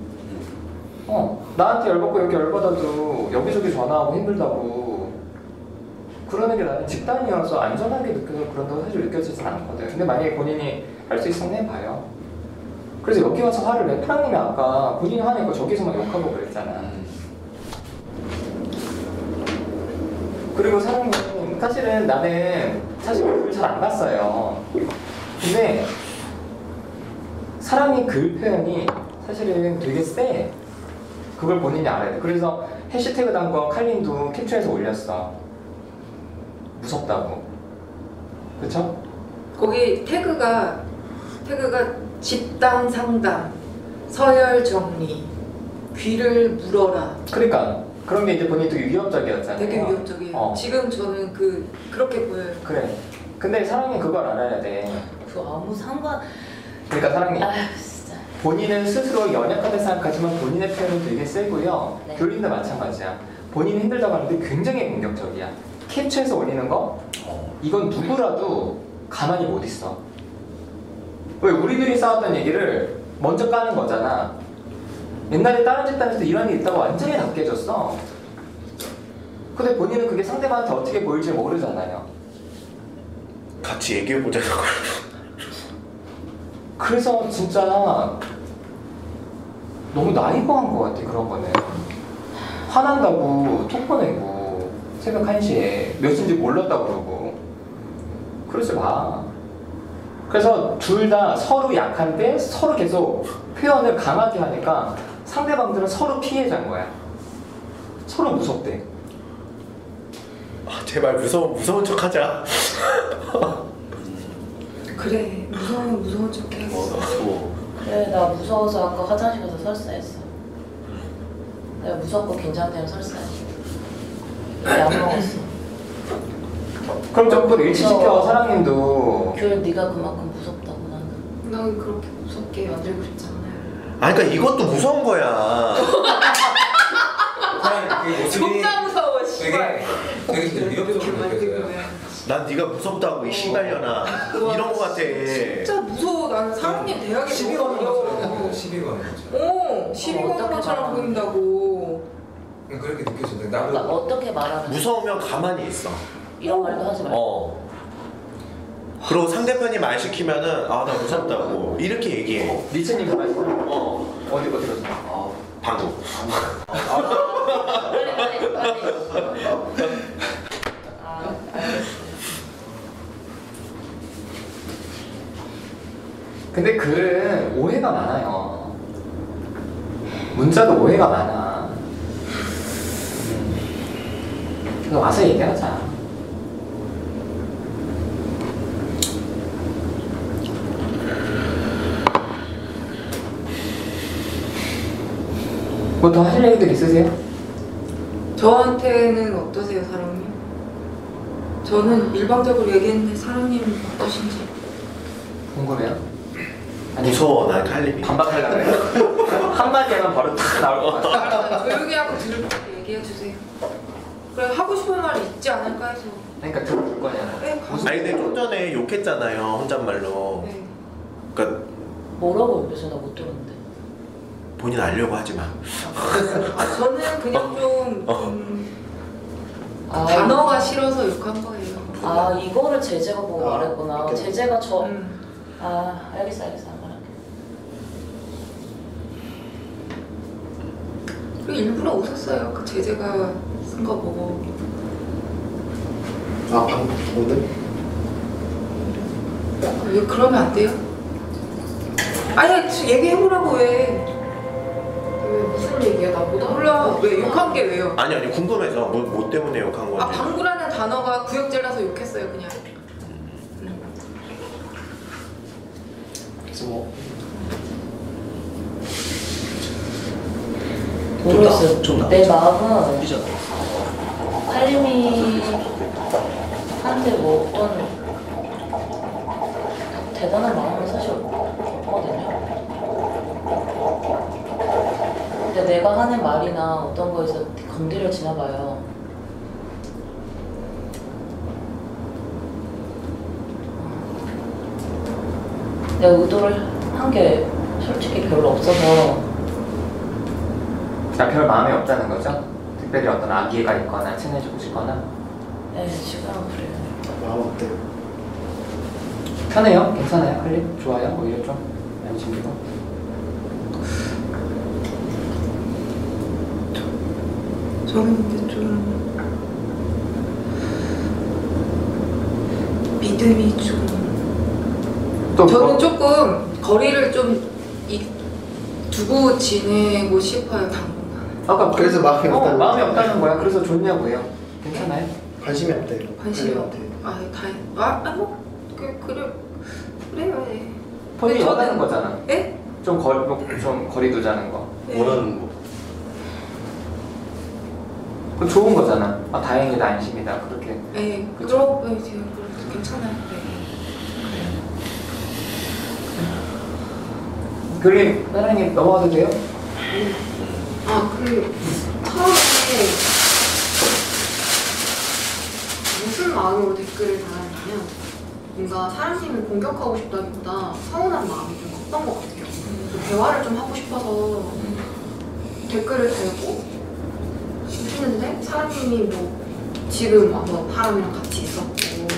어 나한테 열받고 여기 열받아도 여기저기 전화하고 힘들다고 그러는 게 나는 집단이어서 안전하게 느껴서 그런다고 사실 느껴지진 않거든. 근데 만약에 본인이 할 수 있으면 해봐요. 그래서 여기 와서 화를 내. 프랑님이 아까 본인이 화내니까 저기서만 욕하고 그랬잖아. 그리고 사장님 사실은 나는 사실 글을 잘 안 봤어요. 근데 사람이 글 표현이 사실은 되게 세. 그걸 본인이 알아야 돼. 그래서 해시태그 단 거 칼린도 캡처해서 올렸어. 무섭다고. 그쵸?
거기 태그가 태그가 집단 상담, 서열 정리, 귀를 물어라.
그러니까 그런 게 이제 본인이 되게 위협적이었잖아요.
되게 위협적이에요.
어.
지금 저는 그 그렇게 보여요.
그래. 근데 사랑이 그걸 알아야 돼.
그 아무 상관.
그러니까 사랑이
아 진짜.
본인은 스스로 연약하다 생각하지만 본인의 표현은 되게 세고요.
네.
교린도 마찬가지야. 본인이 힘들다고 하는데 굉장히 공격적이야. 캡처해서 올리는 거? 이건 누구라도 가만히 못 있어. 왜 우리들이 싸웠던 얘기를 먼저 까는 거잖아. 옛날에 다른 집단에서 이런 게 있다고 완전히 다 깨졌어. 근데 본인은 그게 상대방한테 어떻게 보일지 모르잖아요.
같이 얘기해보자는 걸.
그래서 진짜 너무 나이브한 것 같아. 그런 거는 화난다고 톡 보내고 새벽 한 시에 몇 시인지 몰랐다고 그러고 그러지 마. 그래서 둘 다 서로 약한데 서로 계속 표현을 강하게 하니까 상대방들은 서로 피해자인 거야. 서로 무섭대.
아, 제발 무서운 무서운 척하자.
그래 무서운 무서운 척 해.
무서워.
그래 나 무서워서 아까 화장실 가서 설사했어. 내가 무섭고 긴장되면 설사했어. 약 먹었어.
그럼 조금 일치시켜. 사랑님도
교회 네가 그만큼 무섭다고 나는.
난 그렇게 무섭게 만들고 싶지 않아요.
아 그러니까 이것도 무서운 거야.
사람 그 모습이
존나 무서워 씨발.
되게 되게 되게 위협적으로 느껴져요.
난 네가 무섭다고 이 씨발년아 이런 거 같아.
진짜 무서워. 나는 사장님 대학에
시비
너무
거는 것처럼
어려워.
시비 거는 것처럼
어 시비
어,
거는
어떻게
것처럼
말하는
보인다고.
그냥 그렇게 느껴진다.
그러니까
나도
어떻게 말하면
무서우면 가만히 있어.
이런 말도 하지 말고.
어. 그리고 상대편이 말 시키면은 아 나 무섭다고 이렇게 얘기해.
리츠님 가만히 있어.
어.
어디 어디로 가?
아, 방구.
빨리 빨리 빨리. 아 알겠어.
근데 글은 오해가 많아요. 문자도 오해가 많아. 그래서 와서 얘기하자. 뭐 더 하실 얘기들 있으세요?
저한테는 어떠세요 사장님? 저는 일방적으로 얘기했는데 사장님 어떠신지.
궁금해요?
무서워 난 칼림이.
반박하려고 그래요? 한마디 하면 바로 탁 나올 것 같아.
알았어요. 조용히 하고 들을 거 얘기해 주세요. 그래 하고 싶은 말이 있지 않을까 해서.
그러니까 들어줄 거냐고.
네, 가서.
아니 근데 좀 전에 욕했잖아요 혼잣말로.
네.
그러니까
뭐라고 그래서 나 못 들었는데.
본인 알려고 하지 마.
아, 저는 그냥 좀, 좀
아,
단어가 싫어서 욕한 거예요.
아 이거를 제재가 보고
아,
말했구나.
이렇게.
제재가 저.
음.
아 알겠어 알겠어 안 말할게.
그리고 일부러 웃었어요. 그 제재가 쓴 거 보고.
아 방금 오늘?
왜 그러면 안 돼요? 아니 얘기해보라고 왜?
왜 무슨 얘기야? 나보다
몰라. 왜 욕한 게 왜요?
아니 아니 궁금해서 뭐, 뭐 때문에 욕한 건지.
아 방구라는 단어가 구역질라서 욕했어요 그냥. 음.
그래서 뭐
모르겠어요.
좀 나-
내 마음은
삐졌네.
칼림이 한테 뭐 어떤 대단한 마음은 사실 없거든요. 근데 내가 하는 말이나 어떤 거에서 건드려지나 봐요. 내가 의도를 한 게 솔직히 별로 없어서.
자, 별 마음이 없다는 거죠? 특별히 어떤 악의가 있거나 친해지고 싶거나.
네, 지금은 그래요.
마음 어때요?
편해요? 괜찮아요? 클립? 좋아요? 오히려 좀 많이 챙기고.
저는 근데 좀 믿음이 좀
또
저는
뭐-
조금 거리를 좀 이, 두고 지내고 싶어요 당분간.
아까
그래서 마음이
어,
없다는
마음이
거죠?
없다는 거야. 그래서 좋냐고요. 괜찮아요?
관심이 없대요.
관심이 없.
관심한테.
아 다행. 아뭐 그, 그래 그래요. 예.
본인이
저는-
원하는 거잖아.
예?
좀 거리 좀 거리 두자는 거.
예.
원하는 거.
그 좋은 거잖아. 아 다행이다, 안심이다. 그렇게.
예.
그쵸?
그럼 예, 제가 그래도 괜찮아요. 네.
글림 사랑님 넘어가도 돼요?
아, 그 처음에 무슨 마음으로 댓글을 달았냐면 뭔가 사람님을 공격하고 싶다기보다 서운한 마음이 좀 컸던 것 같아요. 그 대화를 좀 하고 싶어서 댓글을 달고 했는데 사람님이 뭐 지금 와서 사람이랑 같이 있었고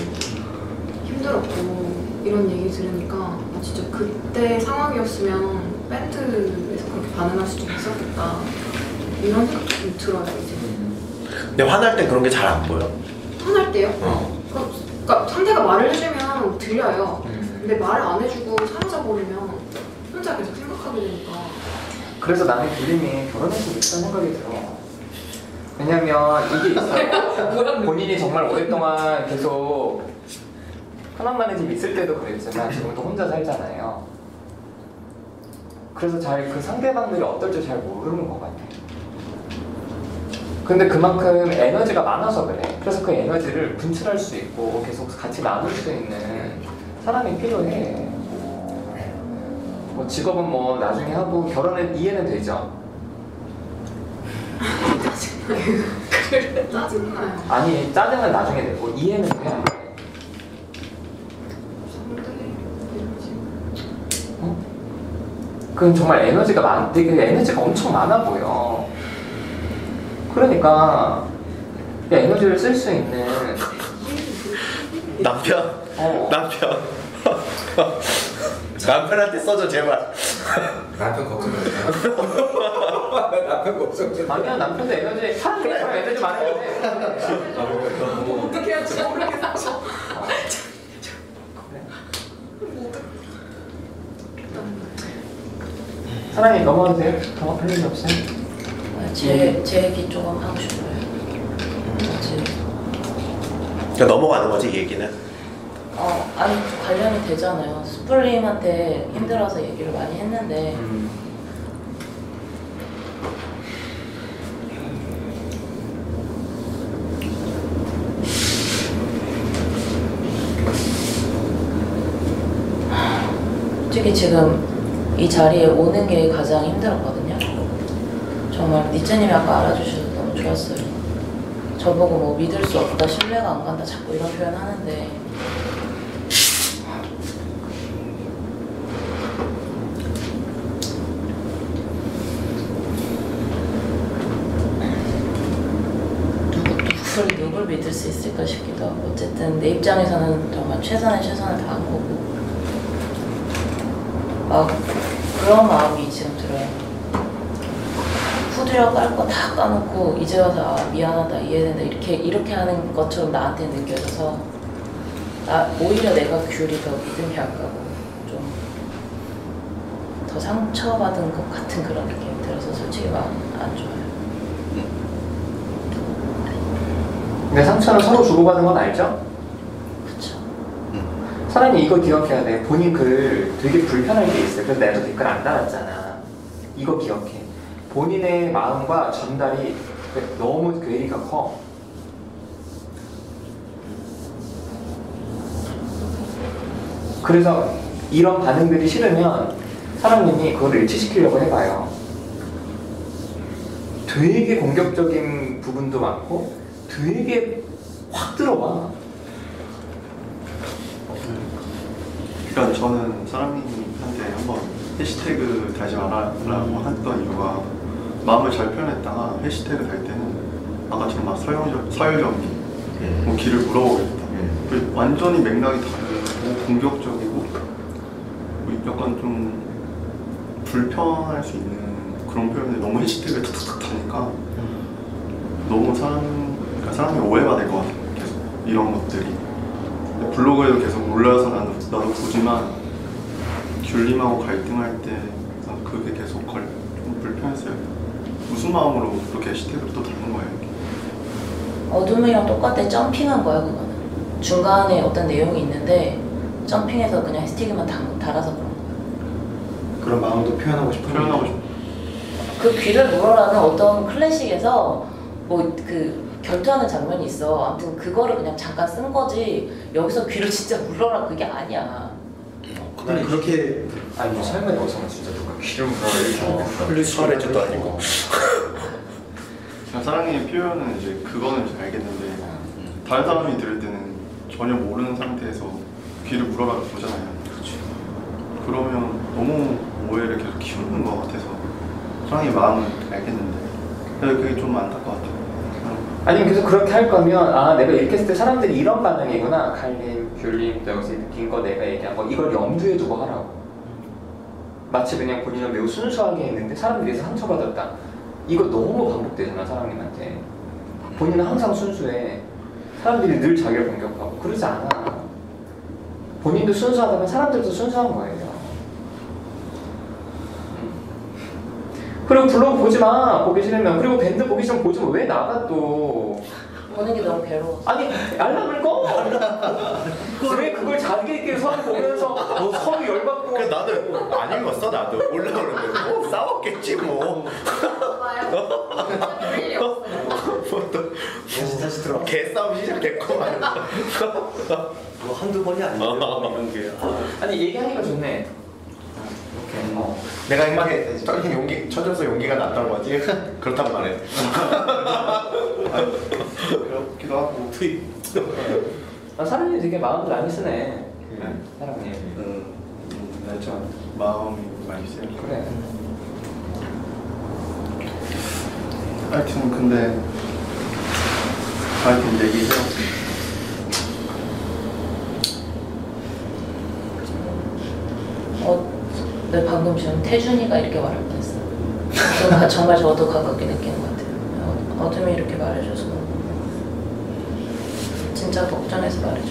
힘들었고 이런 얘기 들으니까 아, 진짜 그때 상황이었으면 밴드에서 그렇게 반응할 수도 있었겠다 이런 생각도 좀 들어요 이제.
근데 화날 때 그런 게 잘 안 보여.
화날 때요?
어.
그럼, 그러니까 상대가 말을 해주면 들려요.
음.
근데 말을 안 해주고 사라져 버리면 혼자 계속 생각하게 되니까.
그래서 나는 글림이 결혼했으면 좋겠다는 생각이 들어. 왜냐면 이게 있어요. 본인이 정말 오랫동안 계속 편안만의 집 있을 때도 그랬지만 지금도 혼자 살잖아요. 그래서 잘 그 상대방들이 어떨지 잘 모르는 것 같아요. 근데 그만큼 에너지가 많아서 그래. 그래서 그 에너지를 분출할 수 있고 계속 같이 나눌 수 있는 사람이 필요해. 뭐 직업은 뭐 나중에 하고 결혼은 이해는 되죠.
그래 짜증나요.
아니 짜증은 나중에 내고 이해는 돼야 돼. 어? 그건 정말 에너지가 많, 되게 에너지가 엄청 많아 보여. 그러니까 그 에너지를 쓸 수 있는
남편.
어.
남편. 남편한테 써줘 제발.
남편 걱정하지 남편 걱정하지
아니야 남편도 에너지 사람들이 에너지 많은데
어떻게 할지 모르겠어.
사랑이 넘어가도 돼요? 더 할 일이 없어요?
제, 제 얘기 조금 하고 싶어요. 제,
그러니까 넘어가는 거지 이 얘기는.
어, 아니 관련이 되잖아요. 스플림한테 힘들어서 얘기를 많이 했는데
음.
솔직히 지금 이 자리에 오는 게 가장 힘들었거든요. 정말 니체님이 아까 알아주셔서 너무 좋았어요. 저보고 뭐 믿을 수 없다, 신뢰가 안 간다 자꾸 이런 표현 하는데 누구, 누굴, 누굴 믿을 수 있을까 싶기도 하고 어쨌든 내 입장에서는 정말 최선의 최선을 다한 거고 막 그런 마음이 지금 들어요. 후드려 깔 거 다 까놓고 이제 와서 아, 미안하다 이해된다 이렇게 이렇게 하는 것처럼 나한테 느껴져서 나 오히려 내가 귤이 더 믿음이 안 가고 좀 더 상처받은 것 같은 그런 느낌이 들어서 솔직히 마음 안 좋아요.
근데 상처는 서로 주고받는 건 알죠?
그쵸.
사람이 이거 기억해야 돼. 본인 글 되게 불편할 게 있어요. 그래서 내가 댓글 안 달았잖아. 이거 기억해. 본인의 마음과 전달이 너무 괴리가 커. 그래서 이런 반응들이 싫으면 사람님이 그걸 일치시키려고 해봐요. 되게 공격적인 부분도 많고 되게 확 들어와.
그러니까 저는 사람님한테 한번 해시태그 달지 말아라고 했던 이유가 마음을 잘 표현했다가 해시태그 달 때는 아까처럼 막 서열적, 서열정리
음.
뭐 길을 물어보겠다
음.
그 완전히 맥락이 다르고 공격적이고 뭐 약간 좀 불편할 수 있는 그런 표현이 너무 해시태그에 탁탁탁 다니까 너무 사람, 그러니까 사람이 오해가 될 것 같아요. 계속 이런 것들이 블로그에도 계속 올라와서 나도, 나도 보지만 귤님하고 갈등할 때 그게 계속 걸, 좀 불편했어요. 무슨 마음으로 그렇게 해시태그를 또 다는 거예요?
어둠이랑 똑같아. 점핑한 거야 그거는. 중간에 어떤 내용이 있는데 점핑해서 그냥 해시태그만 달- 달아서 그런 거야.
그런 마음도 표현하고 싶은
표현하고 싶어.
그 귀를 물어라는 어떤 클래식에서 뭐 그 결투하는 장면이 있어. 아무튼 그거를 그냥 잠깐 쓴 거지. 여기서 귀를 진짜 물어라 그게 아니야.
근데 그렇게
아니 설마 여기서는 진짜 누가 귀를 물어 이렇게
수아레즈도 아니고.
그냥 사랑의 표현은 이제 그거는 잘 알겠는데 다른 사람이 들을 때는 전혀 모르는 상태에서 귀를 물어라고 보잖아요. 그러면 너무 오해를 계속 키우는 것 같아서 사랑의 마음은 알겠는데 그래서 그게 좀 안타까웠죠.
아니면 계속 그렇게 할 거면 아 내가 이렇게 했을 때 사람들이 이런 반응이구나. 칼림, 귤림, 여기서 느낀 거 내가 얘기한 거 이걸 염두에 두고 하라고. 마치 그냥 본인은 매우 순수하게 했는데 사람들에서 상처받았다. 이거 너무 반복되잖아 사장님한테. 본인은 항상 순수해. 사람들이 늘 자기를 공격하고 그러지 않아. 본인도 순수하다면 사람들도 순수한 거예요. 그리고 블로그 보지 마. 보기 싫으면. 그리고 밴드 보기 싫으면 보지 마. 왜 나가 또.
보는 게 너무 괴로워.
아니 알람을 꺼. 왜 그걸 자기끼리 서로 보면서 뭐 서로 열받고.
그 나도 안 읽었어 나도 올라오는데 뭐 싸웠겠지 뭐. 뭐또
다시 다시 들어.
개싸움 시작됐구만.
뭐 한두 번이 아니에요 이런 게.
아니 얘기하니까 좋네. 어.
내가 이만에 저렇게 용기 쳐줘서 용기가 났던 거지. 그렇단 말이야.
그렇기도 하고
투입.
아, 사람이 되게 마음을 많이 쓰네. 사람이.
음, 맞아. 마음이 많이 쓰요.
그래.
하여튼 근데 하여튼 얘기해요.
어, 네, 방금 지금 태준이가 이렇게 말할 뻔했어. 정말, 정말 저도 가깝게 느끼는 것 같아요. 어, 어둠이 이렇게 말해줘서 진짜 걱정해서 말해줘.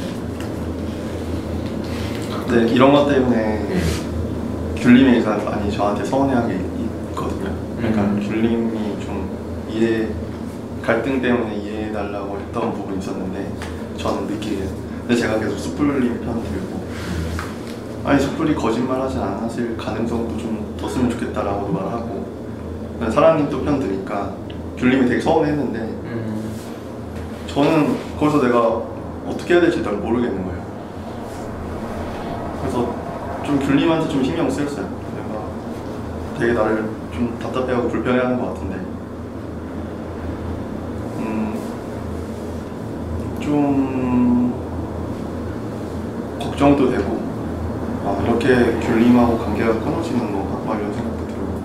근데 이런 것 때문에 귤님이 일단 많이 저한테 서운해한 게 있거든요. 그러니까
음.
귤님이 좀 이해 갈등 때문에 이해해달라고 했던 부분이 있었는데 저는 느끼기에 근데 제가 계속 숯불님 편 들고 아니 숯불이 거짓말하지 않았을 가능성도 좀 뒀으면 좋겠다라고도 말하고 사랑님 또 편 드니까 귤님이 되게 서운해했는데
음.
저는 거기서 내가 어떻게 해야 될지 잘 모르겠는 거예요. 그래서 좀 귤님한테 좀 신경 쓰였어요. 내가 되게 나를 좀 답답해하고 불편해하는 것 같은데 음, 좀 걱정도 되고 아, 이렇게 귤님하고 관계가 끊어지는 건가? 막 이런 생각도 들고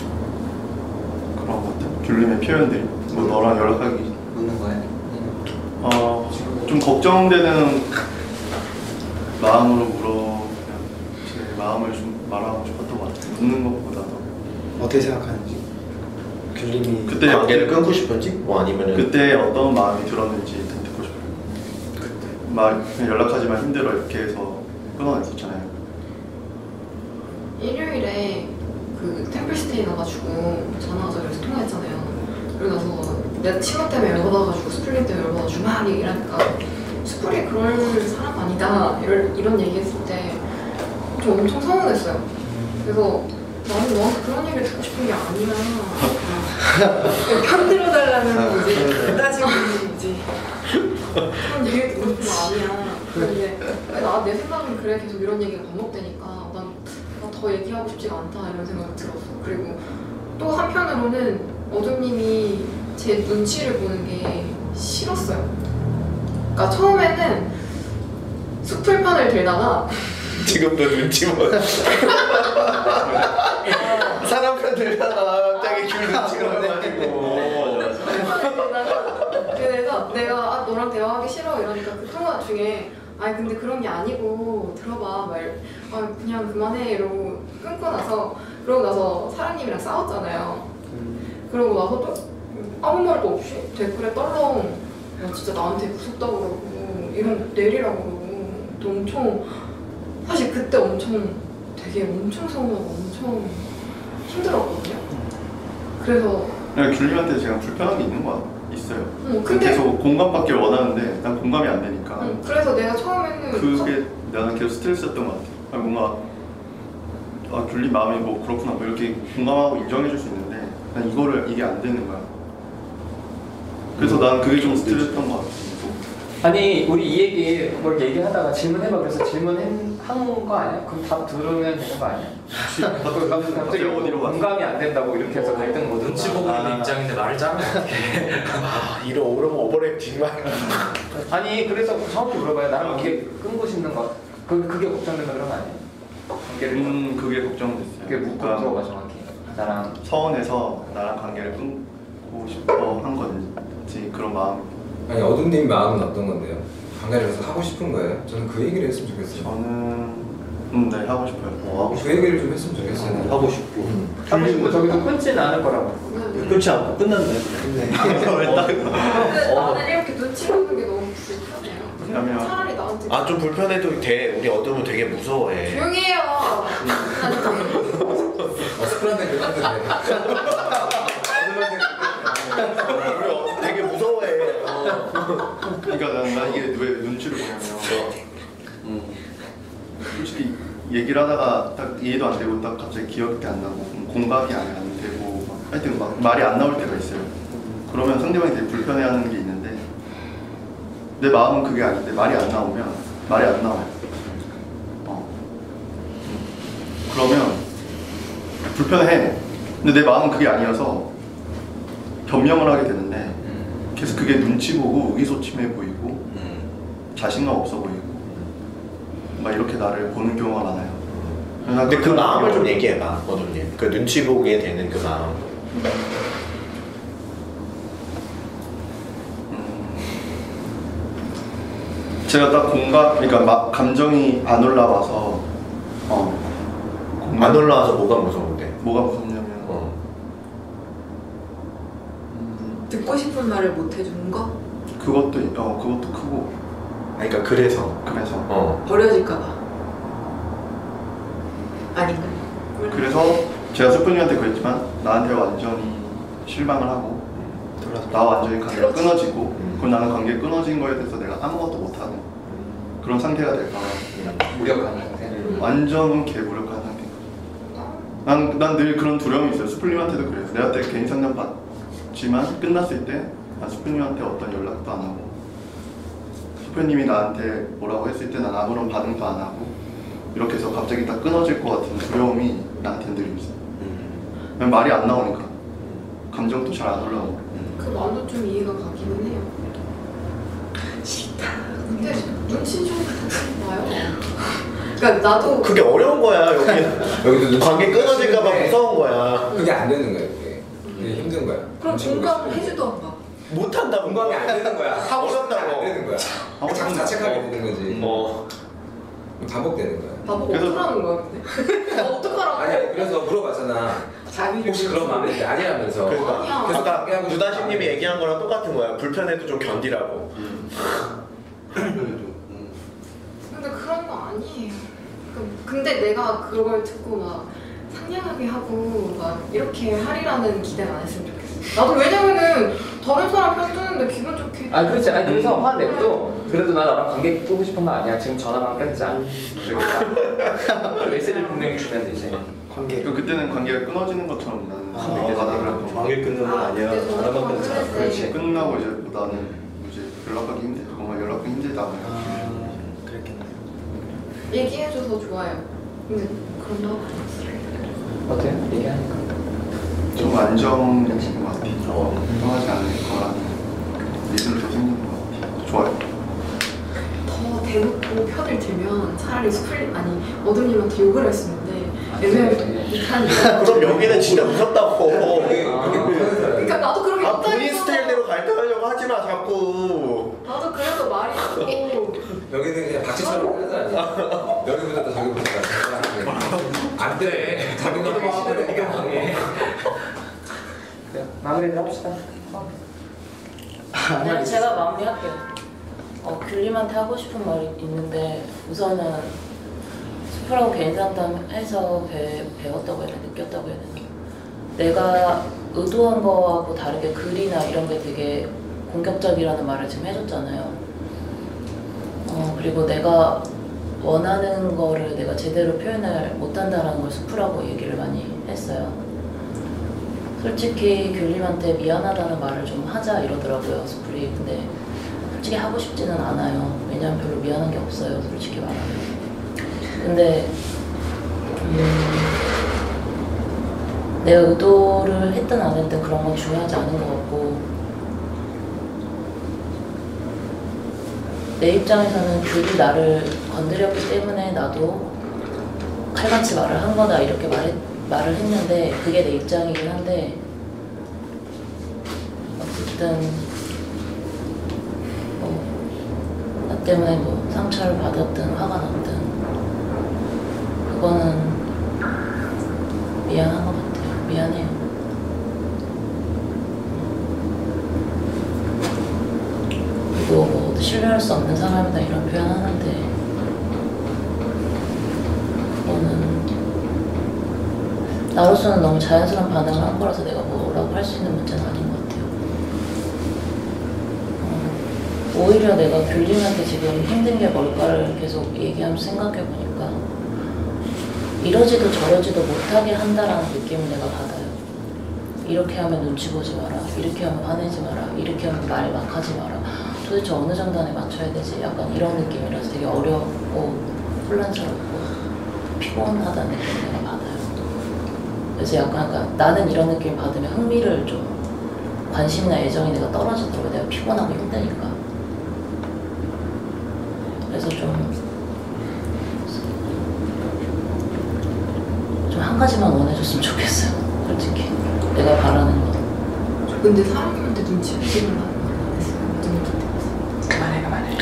그런 것 같아요. 귤님의 표현들이 뭐 너랑 연락하기
묻는 거야?
어, 좀 걱정되는 마음으로 물어 그냥 제 마음을 좀 말하고 싶었던 것 같아요. 묻는 것보다도
어떻게 생각하는지. 귤님이
그때
관계를 끊고 싶은지 뭐 아니면은
그때 어떤 마음이 들었는지 듣고 싶어요. 그때 막 그냥 연락하지만 힘들어 이렇게 해서 끊어냈었잖아요.
일요일에 그 템플스테이 가가지고 전화 와서 그래서 통화했잖아요. 그리고 나서 내가 친구 때문에 열받아가지고 스플릿 때문에 열받아가지고 막 얘기를 하니까 스플릿 그럴 사람 아니다 이런, 이런 얘기했을 때 좀 엄청 서운했어요. 그래서 나는 너한테 그런 얘기를 듣고 싶은 게 아니라 편 들어달라는 거지 그따지고 있는지 그런 얘기 듣고 싶은 거 아니야. 근데 나 내 생각은 그래 계속 이런 얘기가 반복되니까 난 더 얘기하고 싶지가 않다 이런 생각이 들었어. 그리고 또 한편으로는 어둠님이 제 눈치를 보는 게 싫었어요. 그러니까 처음에는 수풀편을 들다가
지금도 눈치 못. 사람 편 들다가 갑자기 귤 눈치 보내가지고.
그래서 내가 아, 너랑 대화하기 싫어 이러니까 그 통화 중에 아니 근데 그런 게 아니고 들어봐 말 아 그냥 그만해 이러고 끊고 나서 그러고 나서 사장님이랑 싸웠잖아요. 그러고 나서 또 아무 말도 없이 댓글에 떨렁 야, 진짜 나한테 무섭다고 그러고 이런 내리라고 그러고 또 엄청 사실 그때 엄청 되게 엄청 서운하고 엄청 힘들었거든요. 그래서
그냥 귤님한테 제가 불편한 게 있는 거 있어요.
응, 근데
계속 공감받기를 원하는데 난 공감이 안 되니까
응, 그래서 내가 처음에는
그게 나는 계속 스트레스였던 것 같아. 아니, 뭔가 아 귤님 마음이 뭐 그렇구나 뭐 이렇게 공감하고 인정해줄 수 있는데 난 이거를 이게 안 되는 거야. 그래서 난 그게 좀 스트레스였던 것 같아.
아니 우리 이 얘기 뭘 얘기하다가 질문해봐 그래서 질문한 거 아니야? 그럼 답 들으면 되는 거 아니야? 갑자기
어디로 갔어?
공감이 안 된다고 이렇게 해서 갈등 못
눈치 보고 있는 입장인데 말을 짜면 어떡해.
아 이런 오름 오버랩
아니 그래서 정확히 물어봐요. 나랑 이게 끊고 싶는 거 그, 그게 걱정되면 그런 거 아니에요? 관계를
음 그게 걱정됐어요.
그게 묻고 물어봐 정확히 나랑
서운해서 나랑 관계를 끊고 싶어 한 건지 그런 마음.
아니 어둠님 마음은 어떤 건데요? 관계를 계속 하고 싶은 거예요? 저는 그 얘기를 했으면 좋겠어요.
저는 음, 네 하고 싶어요.
어, 하고
그 얘기를 좀 했으면 좋겠어요.
싶고 하고 싶고
음.
하고 싶고 저기서 끊지는 않을 거라고.
끝이 않고 끝났네.
왜 딱?
근데 나는 이렇게 눈치 보는 게 너무 불편해요.
왜냐면
차라리 나한테
아 좀 불편해도 돼. 우리 어둠은 되게 무서워해.
조용히 해요.
어, 스프란데 그랬는데.
우리 어둠 되게 무서워해.
그러니까 난, 난 이게 왜 눈치를 보냐면
음.
솔직히 얘기를 하다가 딱 이해도 안 되고 딱 갑자기 기억이 안 나고 공감이 안 되고 막 하여튼 막 말이 안 나올 때가 있어요. 그러면 상대방이 되게 불편해하는 게 있는데 내 마음은 그게 아닌데 말이 안 나오면 말이 안 나와요. 어. 그러면 불편해. 근데 내 마음은 그게 아니어서 변명을 하게 되는데 계속 그게 눈치 보고 의기소침해 보이고 자신감 없어 보이고 막 이렇게 나를 보는 경우가 많아요.
근데 그 마음을 좀 얘기해봐, 어둠님. 그 눈치 보게 되는 그 마음.
제가 딱 공감, 그러니까 막 감정이 안 올라와서 어 공감-
안 올라와서 뭐가 무서운데?
뭐가 무섭냐면
어.
듣고 싶은 말을 못 해주는 거?
그것도 어 그것도 크고
아니, 그러니까 그래서.
그래서
어.
버려질까봐. 아닌가?
그래서 제가 스프님한테 그랬지만 나한테 완전히 실망을 하고 나 완전히 관계가
그렇지.
끊어지고
음.
그럼 나는 관계 끊어진 거에 대해서 내가 아무것도 못하는 그런 상태가 될까 봐
무력한 상태.
완전 개무력한 상태. 난 난 늘 그런 두려움이 있어요. 수플님한테도 그래요. 내가 때 개인 상담 받지만 끝났을 때 난 수플님한테 어떤 연락도 안 하고 수플님이 나한테 뭐라고 했을 때 난 아무런 반응도 안 하고 이렇게 해서 갑자기 딱 끊어질 것 같은 두려움이 나한테는 늘 있어요. 그냥 말이 안 나오니까 감정도 잘 안 올라오고.
그 마음도 좀 이해가 가기는 해요. 싫다. 근데 눈치 좀 봐요. 그러니까 나도
그게 어려운 거야, 여기.
여기도 눈치
관계 끊어질까봐
보는데
무서운 거야.
그게 안 되는 거야, 그게. 그게 힘든 거야.
그럼
눈치 보고
공감을
싶은데.
해주던가.
못한다고.
공감이 안 되는 거야. 하고 싶은데 안
어렵다고.
되는 거야.
하고
자꾸
싶은데
자책하게
안
되는 거지.
어.
반복되는 거야.
나보고
그래서-
어떡하라는 거야 근데? 나 어떡하라고?
아니 아니 그래서 물어봤잖아.
자비를
혹시 그런 마음이 있는데 아니라면서.
그러니까.
아니야.
계속
아까
관계하고
누다신님이
싶다.
얘기한 거랑 똑같은 거야. 불편해도 좀 견디라고.
근데 그런 거 아니에요. 그- 근데 내가 그걸 듣고 막 상냥하게 하고 막 이렇게 하리라는 기대는 안 했으면 좋겠어. 나도 왜냐면은 다른 사람 편 뜨는데 기분 좋게.
아 그렇지. 아니 그래서 화내도 그래도 나 나랑 관계 끄고 싶은 거 아니야. 지금 전화만 끊자. 그러니까 메시지를 분명히 주면 되지.
관계
그 그때는 관계가 끊어지는 것처럼 나는
아,
느껴지더라고.
관계 끊는 건
아,
아니야.
그때 전화
전화만
끊자.
끊자.
그렇지.
끝나고 이제 나는 이제 연락하기 힘들고 뭔가 연락하기 힘들다.
아 그랬겠네요.
얘기해줘서 좋아요. 근데 그런다고 아니었어요.
어때요? 얘기하니까.
좀 안정적인 것 같아.
어.
떠나지 않을 거라는 믿음이 더 생기는 것 같아. 좋아요.
더 대놓고 편을 들면 차라리 스쿨 아니 어둠님한테 욕을 할 수 있는데 애매하게 못하니까.
그럼 여기는 진짜 무섭다고.
여기 여기 못하는 사람.
그러니까 나도 그렇게
아,
못하니까.
본인 스타일대로 갈등하려고 하지 마 자꾸.
나도 그래도 말이 있고.
여기는 그냥 박쥐처럼 하는 사람이야. 여기 붙었다 저기 붙었다. 안 돼. 자기가 하면 이게 방해.
마무리를 합시다.
네, 제가 마무리할게요. 어, 귤님한테 하고 싶은 말이 있는데 우선은 스프라고 개인 상담해서 배, 배웠다고 해야 되나 느꼈다고 해야 되나 내가 의도한 거하고 다르게 글이나 이런 게 되게 공격적이라는 말을 지금 해줬잖아요. 어, 그리고 내가 원하는 거를 내가 제대로 표현을 못한다는 걸 스프라고 얘기를 많이 했어요. 솔직히 귤님한테 미안하다는 말을 좀 하자 이러더라고요, 스프리. 근데 솔직히 하고 싶지는 않아요. 왜냐면 별로 미안한 게 없어요, 솔직히 말하면. 근데 음, 내가 의도를 했든 안 했든 그런 건 중요하지 않은 것 같고 내 입장에서는 귤이 나를 건드렸기 때문에 나도 칼같이 말을 한 거다 이렇게 말했, 말을 했는데 그게 내 입장이긴 한데 어쨌든 뭐, 나 때문에 뭐 상처를 받았든 화가 났든 그거는 미안한 것 같아요. 미안해요. 그리고 뭐 신뢰할 수 없는 사람이다 이런 표현 하는데 그거는 나로서는 너무 자연스러운 반응을 한 거라서 내가 뭐라고 할 수 있는 문제는 아닌 것 같아요. 어, 오히려 내가 귤님한테 지금 힘든 게 뭘까를 계속 얘기하면서 생각해보니까 이러지도 저러지도 못하게 한다라는 느낌을 내가 받아요. 이렇게 하면 눈치 보지 마라, 이렇게 하면 화내지 마라, 이렇게 하면 말 막 하지 마라. 도대체 어느 정도에 맞춰야 되지? 약간 이런 느낌이라서 되게 어렵고 혼란스럽고 피곤하다는 느낌을 내가 받아요. 그래서 약간, 약간 나는 이런 느낌 받으면 흥미를 좀 관심이나 애정이 내가 떨어지더라고요. 내가 피곤하고 힘드니까. 그래서 좀 좀 한 가지만 원해줬으면 좋겠어요. 솔직히 내가 바라는 거.
근데 사람한테 눈치 보기는 안 했어요.
그만해 그만해.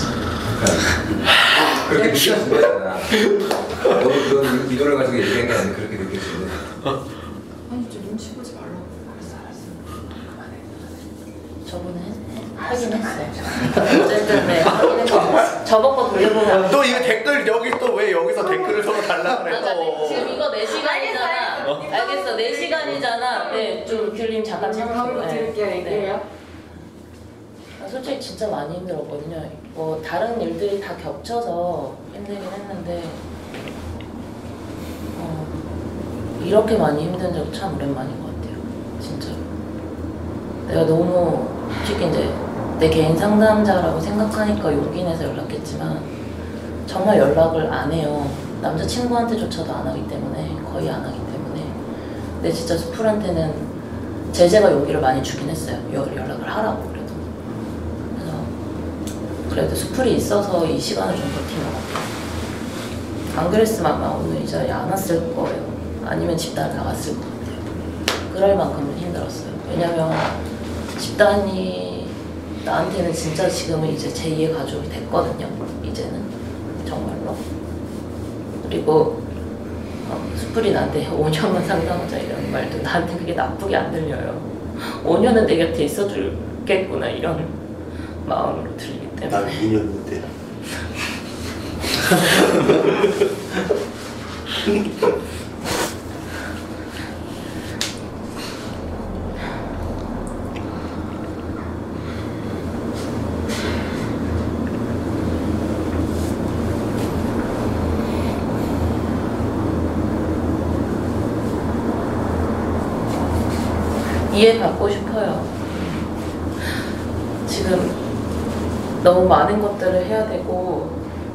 그렇게 느껴진다잖아. 너무 그런 이도를 가지고 얘기한 게 아니고 그렇게 느껴지는데.
아니 좀 눈치 보지 말라고.
알았어 알았어. 그만해.
저번에 하긴 했어요. 어쨌든 네 하긴 했어요. 저번 거 돌려보면
또 이거 댓글 여기 또 왜 여기서 댓글을 서로 달라 그래
그러니까
또.
지금 이거 네 시간이잖아. 알겠어, 네 시간이잖아. 네, 좀 귤님 잠깐
다음에
참으시고.
들을게요, 얘기해요.
아, 솔직히 진짜 많이 힘들었거든요. 뭐 다른 일들이 다 겹쳐서 힘들긴 했는데 어, 이렇게 많이 힘든 적 참 오랜만인 것 같아요. 진짜로. 내가 너무 솔직히 이제 내 개인 상담자라고 생각하니까 용기 내서 연락했지만 정말 연락을 안 해요. 남자친구한테조차도 안 하기 때문에 거의 안 하기 때문에 근데 진짜 수풀한테는 제재가 용기를 많이 주긴 했어요. 연락을 하라고 그래도. 그래서 그래도 수풀이 있어서 이 시간을 좀 버틴 것 같아요. 안 그랬으면 아마 오늘 이 자리에 안 왔을 거예요. 아니면 집단을 나갔을 것 같아요. 그럴 만큼 힘들었어요. 왜냐면 집단이 나한테는 진짜 지금은 이제 제이의 가족이 됐거든요. 이제는 정말로. 그리고 어, 수풀이 나한테 오 년만 상담하자 이런 말도 나한테 그게 나쁘게 안 들려요. 오 년은 내 곁에 있어줄겠구나 이런 마음으로 들리기 때문에.
난 이 년인데.
이해받고 싶어요. 지금 너무 많은 것들을 해야 되고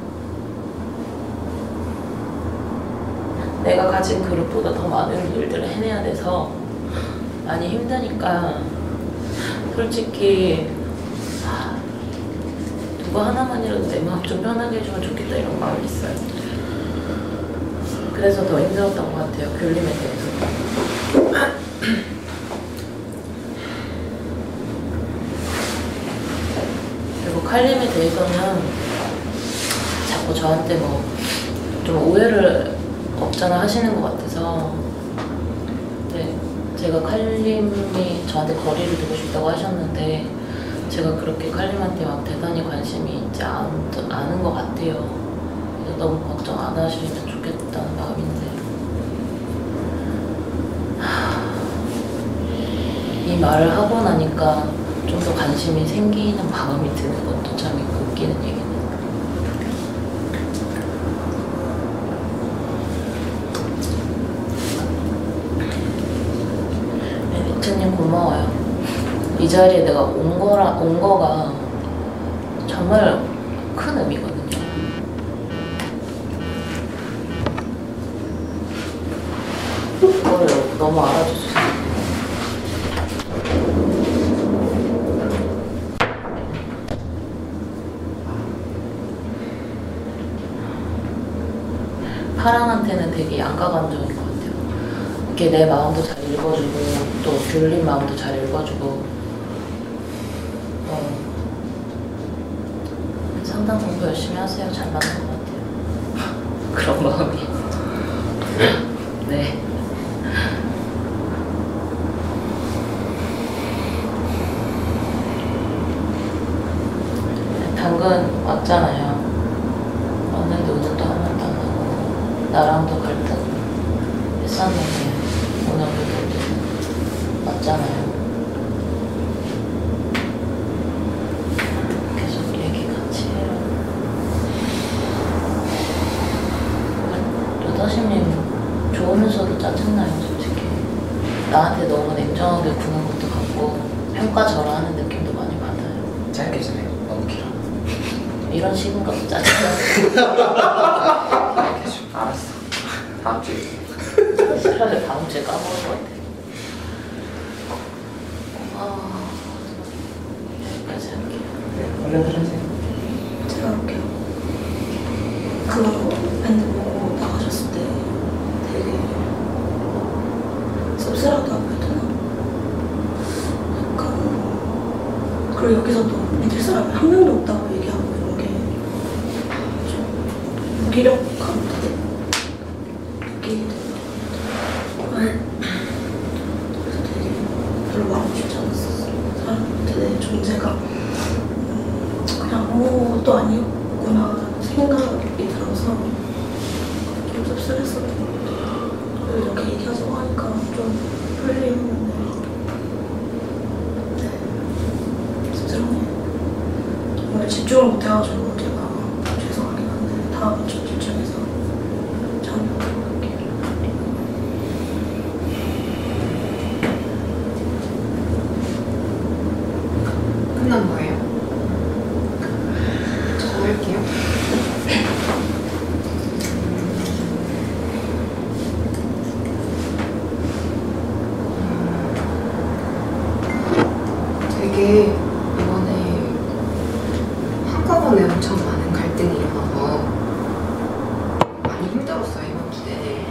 내가 가진 그릇보다 더 많은 일들을 해내야 돼서 많이 힘드니까 솔직히 그거 하나만이라도 내 마음 좀 편하게 해주면 좋겠다 이런 마음이 있어요. 그래서 더 힘들었던 것 같아요, 귤림에 대해서. 그리고 칼림에 대해서는 자꾸 저한테 뭐 좀 오해를 없잖아 하시는 것 같아서, 네, 제가 칼림이 저한테 거리를 두고 싶다고 하셨는데 제가 그렇게 칼림한테 막 대단히 관심이 있지 않, 않은 것 같아요. 그래서 너무 걱정 안 하시면 좋겠다는 마음인데, 하... 이 말을 하고 나니까 좀 더 관심이 생기는 마음이 드는 것도 참 웃기는 얘기네요. 네, 리트님 고마워요. 이 자리에 내가 온 거라, 온 거가 정말 큰 의미거든요. 그걸 너무 알아주셨어요. 파랑한테는 되게 양가 감정인 것 같아요. 이렇게 내 마음도 잘 읽어주고 또 귤림 마음도 잘 읽어주고, 어, 상담 공부 열심히 하세요. 잘 맞는 것 같아요. 그런 마음이. 네. 당근 왔잖아요. 왔는데 오늘도 한 번도 안 하고 나랑도 갈등 했었는데 오늘도 왔잖아요. 계속 얘기 같이 해요. 루다심님 좋으면서도 짜증나요, 솔직히. 나한테 너무 냉정하게 구는 것도 같고 평가절하하는 느낌도 많이 받아요.
짧게 좀 해. 너무 길어.
이런 식인 것도 짜증나요.
알았어. 다음 주에.
차라리 다음 주에 까먹을 것 같아. 아, 여기까지 할게요.
네, 얼른 들으세요.
제가 할게요. 그 밴드 보고 나가셨을 때 되게 씁쓸하다고 해야 되나? 약간, 그리고 여기서도 믿을 사람이 한 명도 없다고 얘기하고 있는 게 좀 무기력감도 느끼게 되더라고요. 그래서 되게 별로 말하고 싶지 않았었어요. 사람한테 내 존재가 음, 그냥 아무것도 아니었구나 생각이 들어서 좀 씁쓸했었던 것 같아요. 그리고 이렇게 얘기하자고 하니까 좀 풀리는데, 네, 씁쓸하네요. 정말 집중을 못해가지고 제가 죄송하긴 한데 다음에 좀 집중해서 참여하도록 할게요.
끝난 거예요? 저 할게요. 되게 이번에 한꺼번에 엄청 많은 갈등이 일어나서 많이 힘들었어요, 이번 두 내내.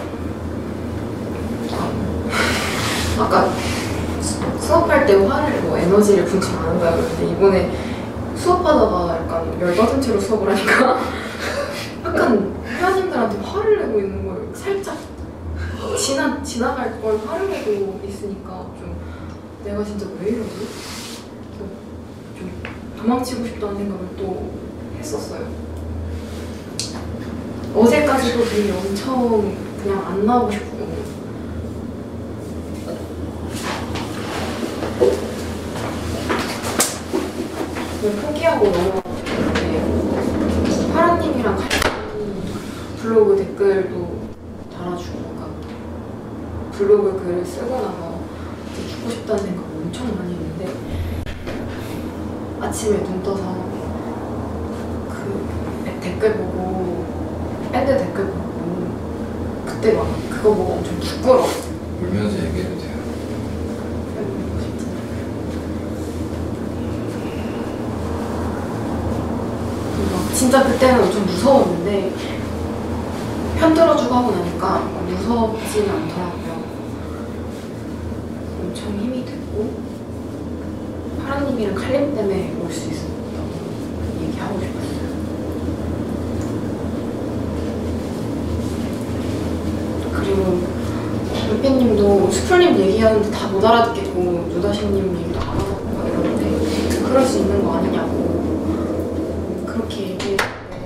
아까 수- 수업할 때 화를 뭐 에너지를 분출 안 한다고 그랬는데 이번에 수업하다가 약간 열받은 채로 수업을 하니까 약간 회원님들한테 화를 내고 있는 걸 살짝 지나, 지나갈 걸 화를 내고 있으니까 좀 내가 진짜 왜 이러지? 좀 도망치고 싶다는 생각을 또 했었어요. 어제까지도 되게 엄청 그냥 안 나오고 싶고 그냥 포기하고 넘어갔는데 파라님이랑 같이 블로그 댓글도 달아주고 그러니까 블로그 글을 쓰고 나서 이제 죽고 싶다는 생각을 엄청 많이 했는데 아침에 눈 떠서 그 댓글 보고 밴드 댓글 보고 그때 막 그거 보고 엄청 부끄러웠어요.
울면서 얘기해도 돼요.
진짜 그때는 엄청 무서웠는데 편들어주고 하고 나니까 무섭지는 않더라고요. 엄청 힘이 됐고 하나님이랑 칼림 때문에 올 수 있었다고 얘기하고 싶었어요. 그리고 은피님도 수풀님 얘기하는데 다 못 알아듣겠고 누다신님 얘기도 안 알아듣고 막 이러는데 그럴 수 있는 거 아니냐고 그렇게 얘기했는데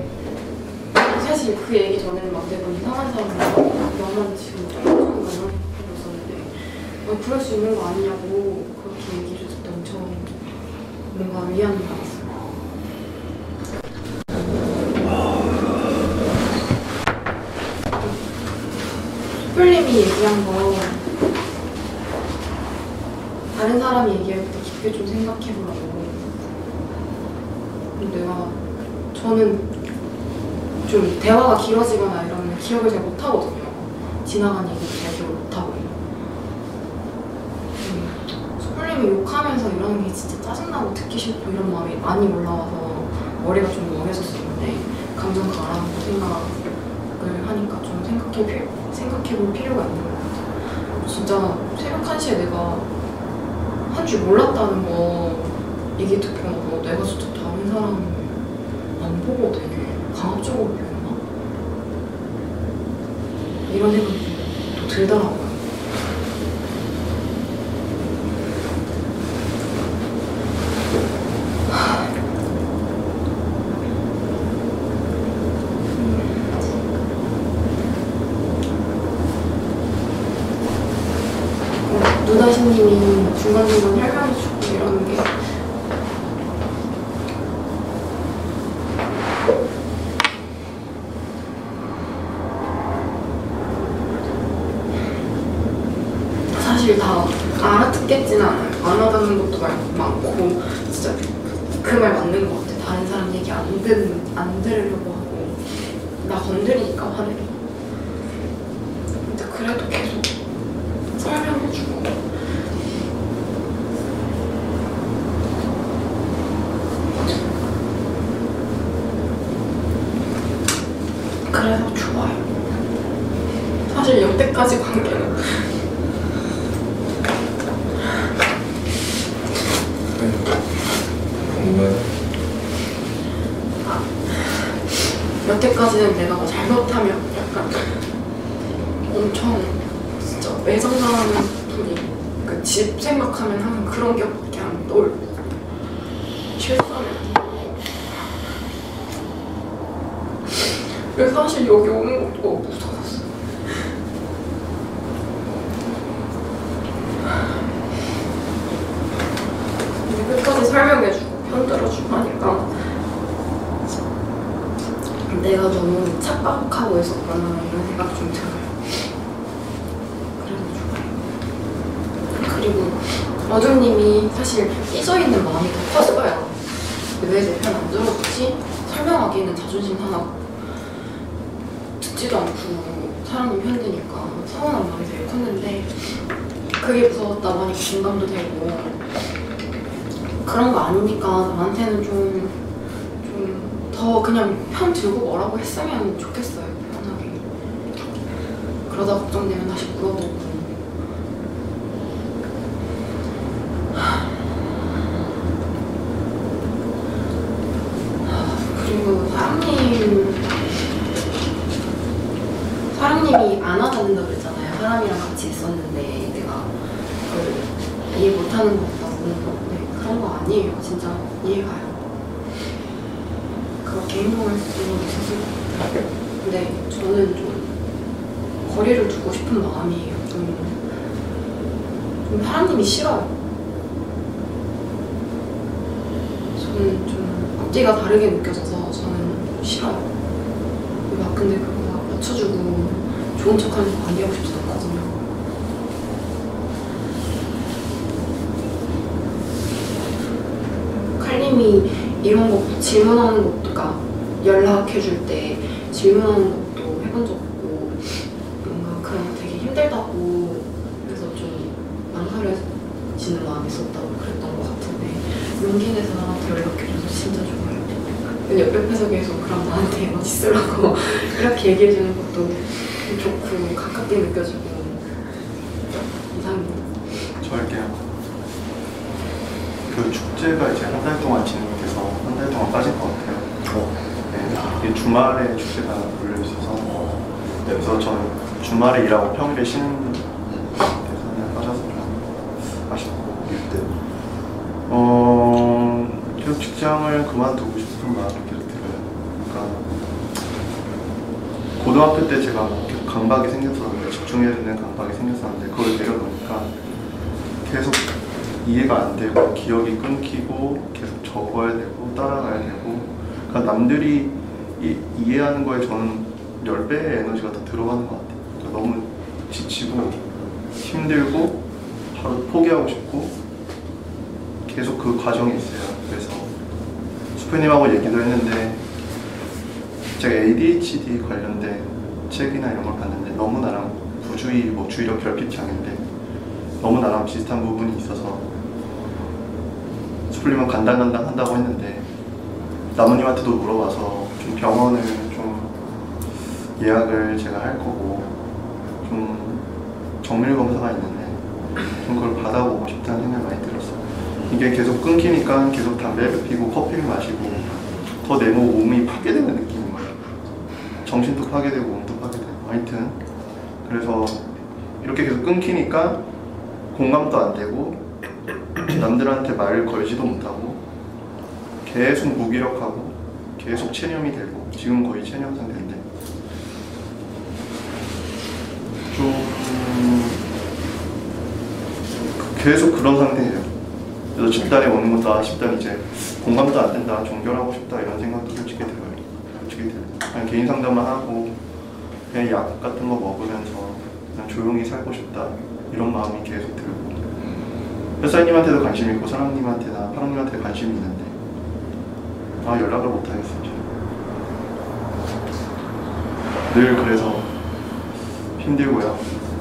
사실 그 얘기 전에는 막 내가 이상한 사람이라고 너만 지금 쫓아오는 거야 그랬었는데 어, 그럴 수 있는 거 아니냐고 그렇게 얘기를 했을 때 엄청 뭔가 위안이 받았어요. 수풀님이 얘기한 거 다른 사람이 얘기할 때 깊게 좀 생각해보라고. 내가 저는 좀 대화가 길어지거나 이러면 기억을 잘 못하거든요. 지나간 얘기를 잘 기억을 못하고. 음, 수풀님이 욕하면서 이러는 게 진짜 짜증나고 듣기 싫고 이런 마음이 많이 올라와서 머리가 좀 멍해졌었는데 감정 가라앉고 생각을 하니까 좀 생각해 필요, 생각해볼 필요가 있는 것 같아요. 진짜 새벽 한 시에 내가 한 줄 몰랐다는 거 얘기 듣고 나서 내가 진짜 다른 사람 안 보고 되게 강압적으로 표현하나? 이런 생각이 또 들더라고요. 누다신님이 중간중간 설명해주고 이러는 게 사실 다 알아듣겠지는 않아요. 안 알아듣는 것도 많고 진짜 그 말 맞는 것 같아. 다른 사람 얘기 안, 듣, 안 들으려고 하고 나 건드리니까 화내고 근데 그래도 계속 설명해주고 그래서 좋아요. 사실 여태까지 관계는 아, 여태까지는 내가 뭐 잘못하면 약간 엄청 진짜 매정당하는 분이 그 집 생각하면 항상 그런 기억밖에 안 떠올고 실수하면 안 되고 그래서 사실 여기 오는 것도 너무 무서웠어. 끝까지 설명해주고 편들어주고 하니까 내가 너무 착각하고 있었구나 이런 생각이 좀 들어요. 그래서 좋아요. 그리고 어둠님이 사실 삐져있는 마음이 더 컸어요. 왜 내 편 안 들어주지? 설명하기는 자존심 상하고 듣지도 않고 사람님 편드니까 서운한 마음이 되게 컸는데 그게 무서웠다고 하니까 공감도 되고 그런 거 아니니까 나한테는 좀, 좀 더 그냥 편 들고 뭐라고 했으면 좋겠어요, 편하게. 그러다 걱정되면 다시 물어보고. 그리고 사랑님, 사랑님이 안 와닿는다고 그랬잖아요. 사람이랑 같이 있었는데 내가 그걸 이해 못하는 것 같다고. 네, 그런 거 아니에요. 진짜 이해가요. 그렇게 행동할 수 있었을 것 같아요. 근데 저는 좀 거리를 두고 싶은 마음이에요. 좀, 좀 사람님이 싫어요. 저는 좀 앞뒤가 다르게 느껴져서 저는 싫어요. 막 근데 그거 막 맞춰주고 좋은 척하는 거 아니하고 싶지도 않거든요. 칼님이 이런 거 질문하는 것도, 그러니까 연락해줄 때 질문하는 것도 해본 적 없고 뭔가 그런 거 되게 힘들다고 그래서 좀 망설여지는 마음이 있었다고 그랬던 것 같은데 용기 내서 나한테 연락해줘서 진짜 좋아요. 옆, 옆에서 계속 그럼 나한테 에너지 쓰라고 이렇게 얘기해주는 것도 좀 좋고 가깝게 느껴지고 이상해요.
저 할게요. 그 축제가 이제 한 달 동안 진행돼서 한 달 동안 빠질 것 같아요.
어.
네, 이게 주말에 축제가 몰려 있어서 네, 그래서 저는 주말에 일하고 평일에 쉬는 대상에 빠져서 좀 아쉽고 어 계속 직장을 그만두고 싶은 마음이 계속 들어요. 그러니까 고등학교 때 제가 계속 강박이 생겼었는데 집중해야 되는 강박이 생겼었는데 그걸 내려놓으니까 계속 이해가 안 되고 기억이 끊기고 계속 적어야 되고 따라가야 되고 그러니까 남들이 이, 이해하는 거에 저는 열 배의 에너지가 더 들어가는 것 같아요. 그러니까 너무 지치고 힘들고 바로 포기하고 싶고 계속 그 과정이 있어요. 그래서 수표님하고 얘기도 했는데 제가 에이디에이치디 관련된 책이나 이런 걸 봤는데 너무 나랑 부주의, 뭐 주의력 결핍 장애인데 너무 나랑 비슷한 부분이 있어서 수풀님은 간당간당 한다고 했는데 나무님한테도 물어봐서 좀 병원을 좀 예약을 제가 할 거고 좀 정밀 검사가 있는데 좀 그걸 받아보고 싶다는 생각이 많이 들었어요. 이게 계속 끊기니까 계속 담배를 피고 커피를 마시고 더 내 몸이 파괴되는 느낌인 거예요. 정신도 파괴되고 몸도 파괴되고 하여튼 그래서 이렇게 계속 끊기니까 공감도 안 되고 남들한테 말을 걸지도 못하고 계속 무기력하고 계속 체념이 되고 지금 거의 체념 상태인데 좀 계속 그런 상태예요. 그래서 집단에 오는 것도 아 집단 이제 공감도 안 된다 종결하고 싶다 이런 생각도 솔직히 들어요. 솔직히 들어요. 그냥 개인 상담만 하고 그냥 약 같은 거 먹으면서 그냥 조용히 살고 싶다 이런 마음이 계속 들고 회사님한테도 관심이 있고 사랑님한테나 파랑님한테 관심이 있는데 아 연락을 못하겠어요. 늘 그래서 힘들고요.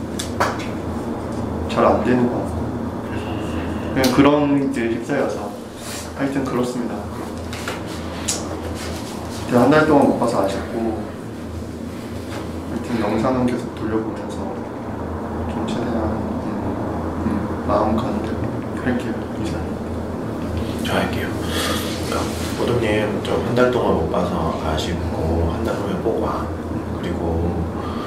잘 안 되는 것 같고 그냥 그런 게 휩싸여서 하여튼 그렇습니다. 한 달 동안 못 봐서 아쉽고 하여튼 영상은 계속 돌려보면서 좀 최대한 음, 음, 마음 가는 대로 할게요. 이사님.
저 할게요. 오동님 좀 한 달 동안 못 봐서 아쉽고 한 달 후에 꼭 와. 그리고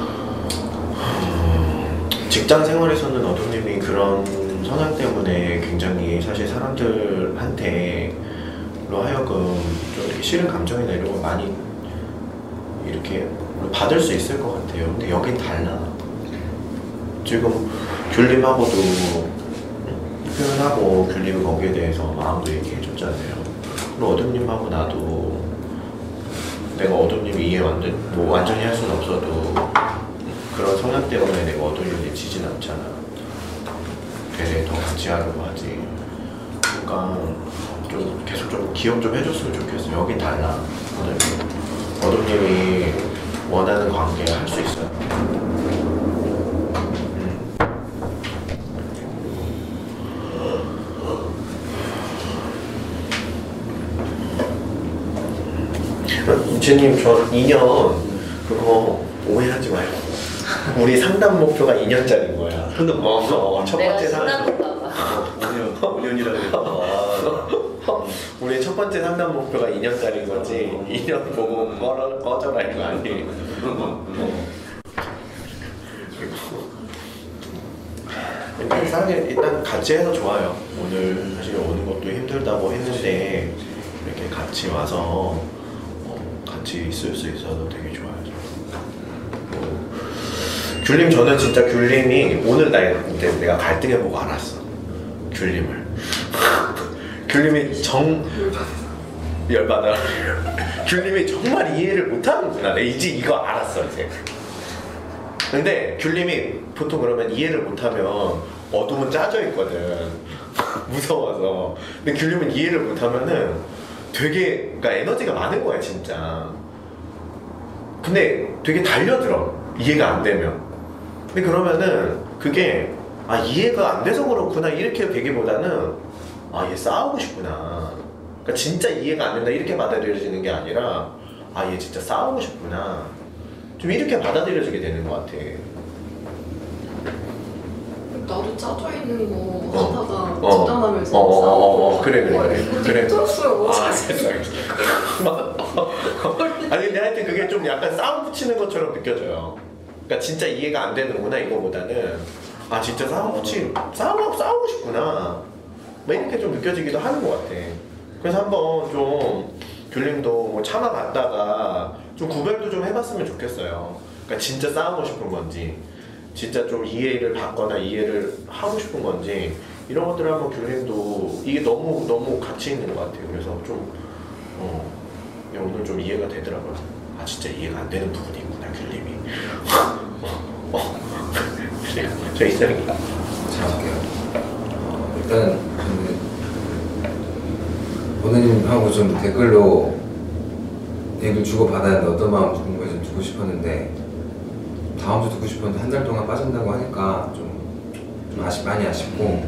음, 직장 생활에서는 어동님이 그런 성향 때문에 굉장히 사실 사람들한테 로 하여금 좀 이렇게 싫은 감정이나 이런 걸 많이 이렇게 받을 수 있을 것 같아요. 근데 여긴 달라. 지금 귤님하고도 표현하고 귤님이 거기에 대해서 마음도 얘기해줬잖아요. 그리고 어둠님하고 나도 내가 어둠님이 이해 완전 뭐 완전히 할 수는 없어도 그런 성향 때문에 내가 어둠님이 지진 않잖아. 되레 더 같이 하려고 하지. 그러니까 좀 계속 좀 기억 좀 해줬으면 좋겠어. 여긴 달라. 어둠님. 어둠님이 원하는 관계 할 수 있어요. 이채님 저 이 년 그거 오해하지 마요. 우리 상담 목표가 이 년짜리인 거야. 근데 뭐 어, 첫 번째 상담 오 년이라고 우리 첫 번째 상담 목표가 이 년짜리인 거지. 이 년 보고 꺼져, 꺼져라 이거 아니. 일단 사람이 일단 같이 해서 좋아요. 오늘 사실 오는 것도 힘들다고 했는데 이렇게 같이 와서 같이 있을 수 있어서 되게 좋아요. 뭐, 귤님 저는 진짜 귤님이 오늘 나 이제 내가 갈등해보고 알았어. 귤님을. 귤님이 정 열받아. 귤님이 정말 이해를 못하는구나. 내가 이제 이거 알았어 이제. 근데 귤님이 보통 그러면 이해를 못하면 어둠은 짜져 있거든. 무서워서. 근데 귤님은 이해를 못하면은 되게 그러니까 에너지가 많은 거야 진짜. 근데 되게 달려들어 이해가 안 되면. 근데 그러면은 그게 아 이해가 안 돼서 그렇구나 이렇게 되기보다는 아 얘 싸우고 싶구나 그러니까 진짜 이해가 안 된다 이렇게 받아들여지는 게 아니라 아 얘 진짜 싸우고 싶구나 좀 이렇게 받아들여지게 되는 것 같아.
나도 짜져 있는 거
어.
하다가
어.
집단하면서
어, 어, 어,
싸우고
어, 그래, 그래, 그래.
이거
그래.
힘들었어요.
아, 세상에. 아니 근데 하여튼 그게 좀 약간 싸움 붙이는 것처럼 느껴져요. 그러니까 진짜 이해가 안 되는구나 이거보다는 아 진짜 싸움 붙이 싸움 싸우고 싶구나 뭐 이렇게 좀 느껴지기도 하는 것 같아. 그래서 한번 좀 귤님도 뭐 참아봤다가 좀 구별도 좀 해봤으면 좋겠어요. 그러니까 진짜 싸우고 싶은 건지 진짜 좀 이해를 받거나 이해를 하고 싶은 건지 이런 것들을 한번 귤님도 이게 너무 너무 가치 있는 것 같아요. 그래서 좀 어, 오늘 좀 이해가 되더라고요. 아 진짜 이해가 안 되는 부분이 있구나 귤님이. 어, 어. 저 이상이.
잘 할게요. 어, 일단 저는 보내님하고 좀 댓글로 얘기를 주고 받았는데 어떤 마음 드는 거지 좀 듣고 싶었는데 다음 주 듣고 싶었는데 한 달 동안 빠진다고 하니까 좀, 좀 아쉽, 많이 아쉽고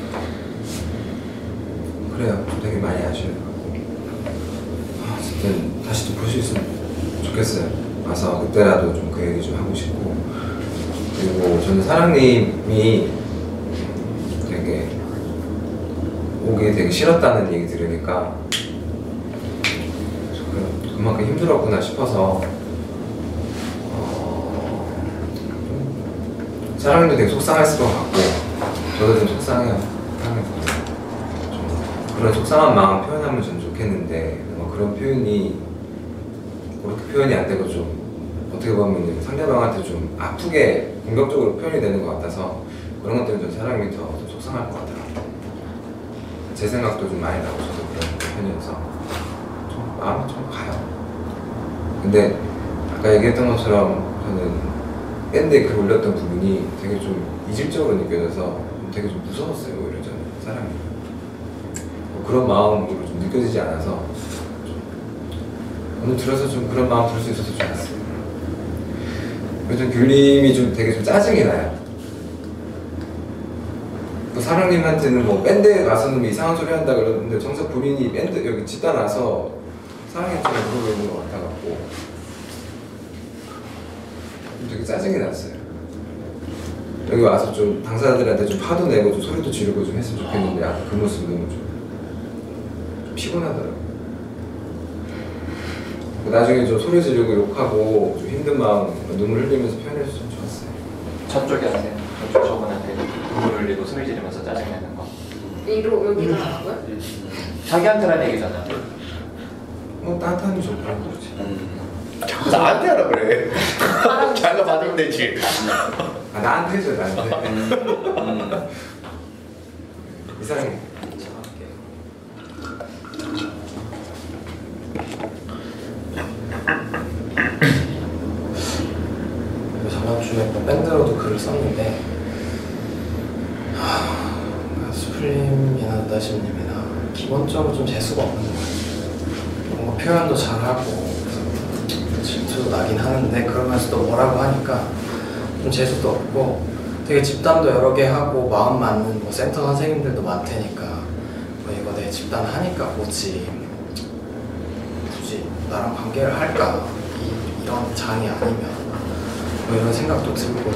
그래요. 좀 되게 많이 아쉬워요. 아, 어쨌든 다시 좀 볼 수 있으면 좋겠어요. 와서 그때라도 좀 그 얘기 좀 하고 싶고 그리고 저는 사랑님이 되게 오기 되게 싫었다는 얘기 들으니까 그만큼 힘들었구나 싶어서 어, 사랑님도 되게 속상했을 것 같고 저도 좀 속상해요. 좀 그런 속상한 마음 표현하면 전 좋겠는데 뭐 그런 표현이 그렇게 표현이 안 되고 좀 어떻게 보면 상대방한테 좀 아프게 공격적으로 표현이 되는 것 같아서 그런 것 때문에 전 사랑이 더, 더 속상할 것 같아요. 제 생각도 좀 많이 나고 저도 그런 편이어서 좀 마음이 좀 가요. 근데 아까 얘기했던 것처럼 저는 밴드에 글 올렸던 부분이 되게 좀 이질적으로 느껴져서 되게 좀 무서웠어요. 오히려 저는 사람이 뭐 그런 마음으로 좀 느껴지지 않아서 좀 오늘 들어서 좀 그런 마음 들 수 있어서 좋았어요. 요즘 귤님이 좀 되게 좀 짜증이 나요. 또 사랑님한테는 뭐 밴드에 가서는 뭐 이상한 소리 한다 그러는데 정작 본인이 밴드 여기 집단 와서 사랑님처럼 그러고 있는 것 같아갖고 되게 짜증이 났어요. 여기 와서 좀 당사자들한테 좀 파도 내고 좀 소리도 지르고 좀 했으면 좋겠는데 아, 그 모습이 너무 좀, 좀 피곤하더라고요. 나중에 좀 소리 지르고 욕하고 좀 힘든 마음 눈물 흘리면서 표현해주면 좋았어요.
저쪽에 하세요. 저쪽 저분한테 눈물 흘리고 소리 지르면서 짜증내는 거.
이로 여기다 하고요?
자기한테란 얘기잖아.
뭐 따뜻함이 좋고 그렇지.
자꾸 나한테 하라 그래. 자기가 받으면 되지.
아 나한테 해줘 나한테. 음. 이상해.
저번 주에 밴드로도 글을 썼는데 하, 수플림이나 느다심님이나 기본적으로 좀 재수가 없는 것 같아요. 뭔가 표현도 잘하고 그래서 질투도 나긴 하는데 그러면서도 뭐라고 하니까 좀 재수도 없고 되게 집단도 여러 개 하고 마음 맞는 뭐 센터 선생님들도 많다니까 뭐 이거 내 집단 하니까 뭐지 굳이 나랑 관계를 할까 이, 이런 장이 아니면 뭐 이런 생각도 들고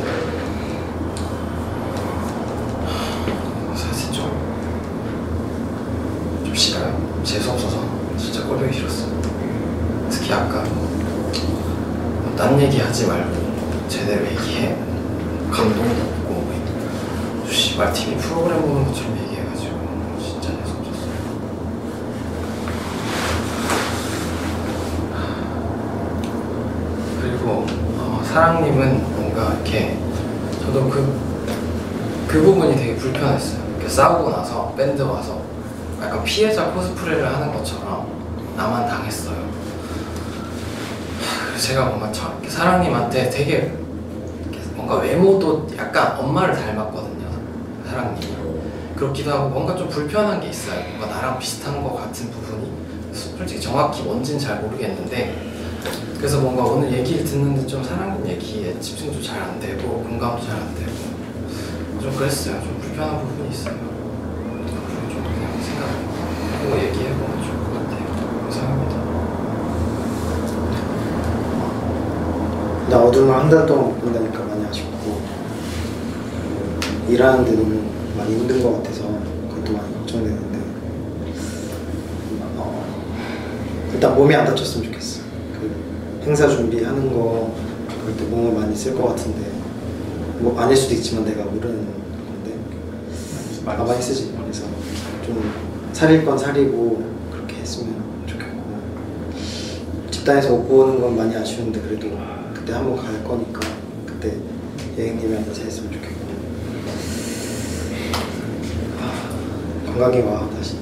사실 좀, 좀 싫어요. 재수없어서 진짜 꼴보기 싫었어요. 특히 아까 뭐, 딴 얘기 하지 말고 제대로 얘기해 감동도 없고 뭐, 씨발 티비 프로그램 보는 것처럼 얘기해가지고 진짜 재수없었어요. 그리고 어, 사랑님은 뭔가 이렇게 저도 그, 그 부분이 되게 불편했어요. 이렇게 싸우고 나서 밴드 와서 약간 피해자 코스프레를 하는 것처럼 나만 당했어요. 그래서 제가 뭔가 저, 이렇게 사랑님한테 되게 뭔가 외모도 약간 엄마를 닮았거든요. 사랑님이. 그렇기도 하고 뭔가 좀 불편한 게 있어요. 뭔가 나랑 비슷한 것 같은 부분이 솔직히 정확히 뭔지는 잘 모르겠는데 그래서 뭔가 오늘 얘기를 듣는데 좀 사랑님 얘기에 집중도 잘 안 되고 공감도 잘 안 되고 좀 그랬어요. 좀 불편한 부분이 있어요. 앞으로 좀 그냥 생각하고 얘기해보면 좀
나 어둠을 한 달 동안 못 본다니까 많이 아쉽고 일하는데 너무 많이 힘든 것 같아서 그것도 많이 걱정되는데 어, 일단 몸이 안 다쳤으면 좋겠어. 그 행사 준비하는 거 그럴 때 몸을 많이 쓸 것 같은데 뭐 아닐 수도 있지만 내가 모르는 건데 아 많이 쓰지. 그래서 좀 살릴 건 살리고 그렇게 했으면 좋겠고 집단에서 못 보는 건 많이 아쉬운데 그래도 그때 한번 갈 거니까 그때 여행님이랑 잘 했으면 좋겠고 아, 건강히 와 다시.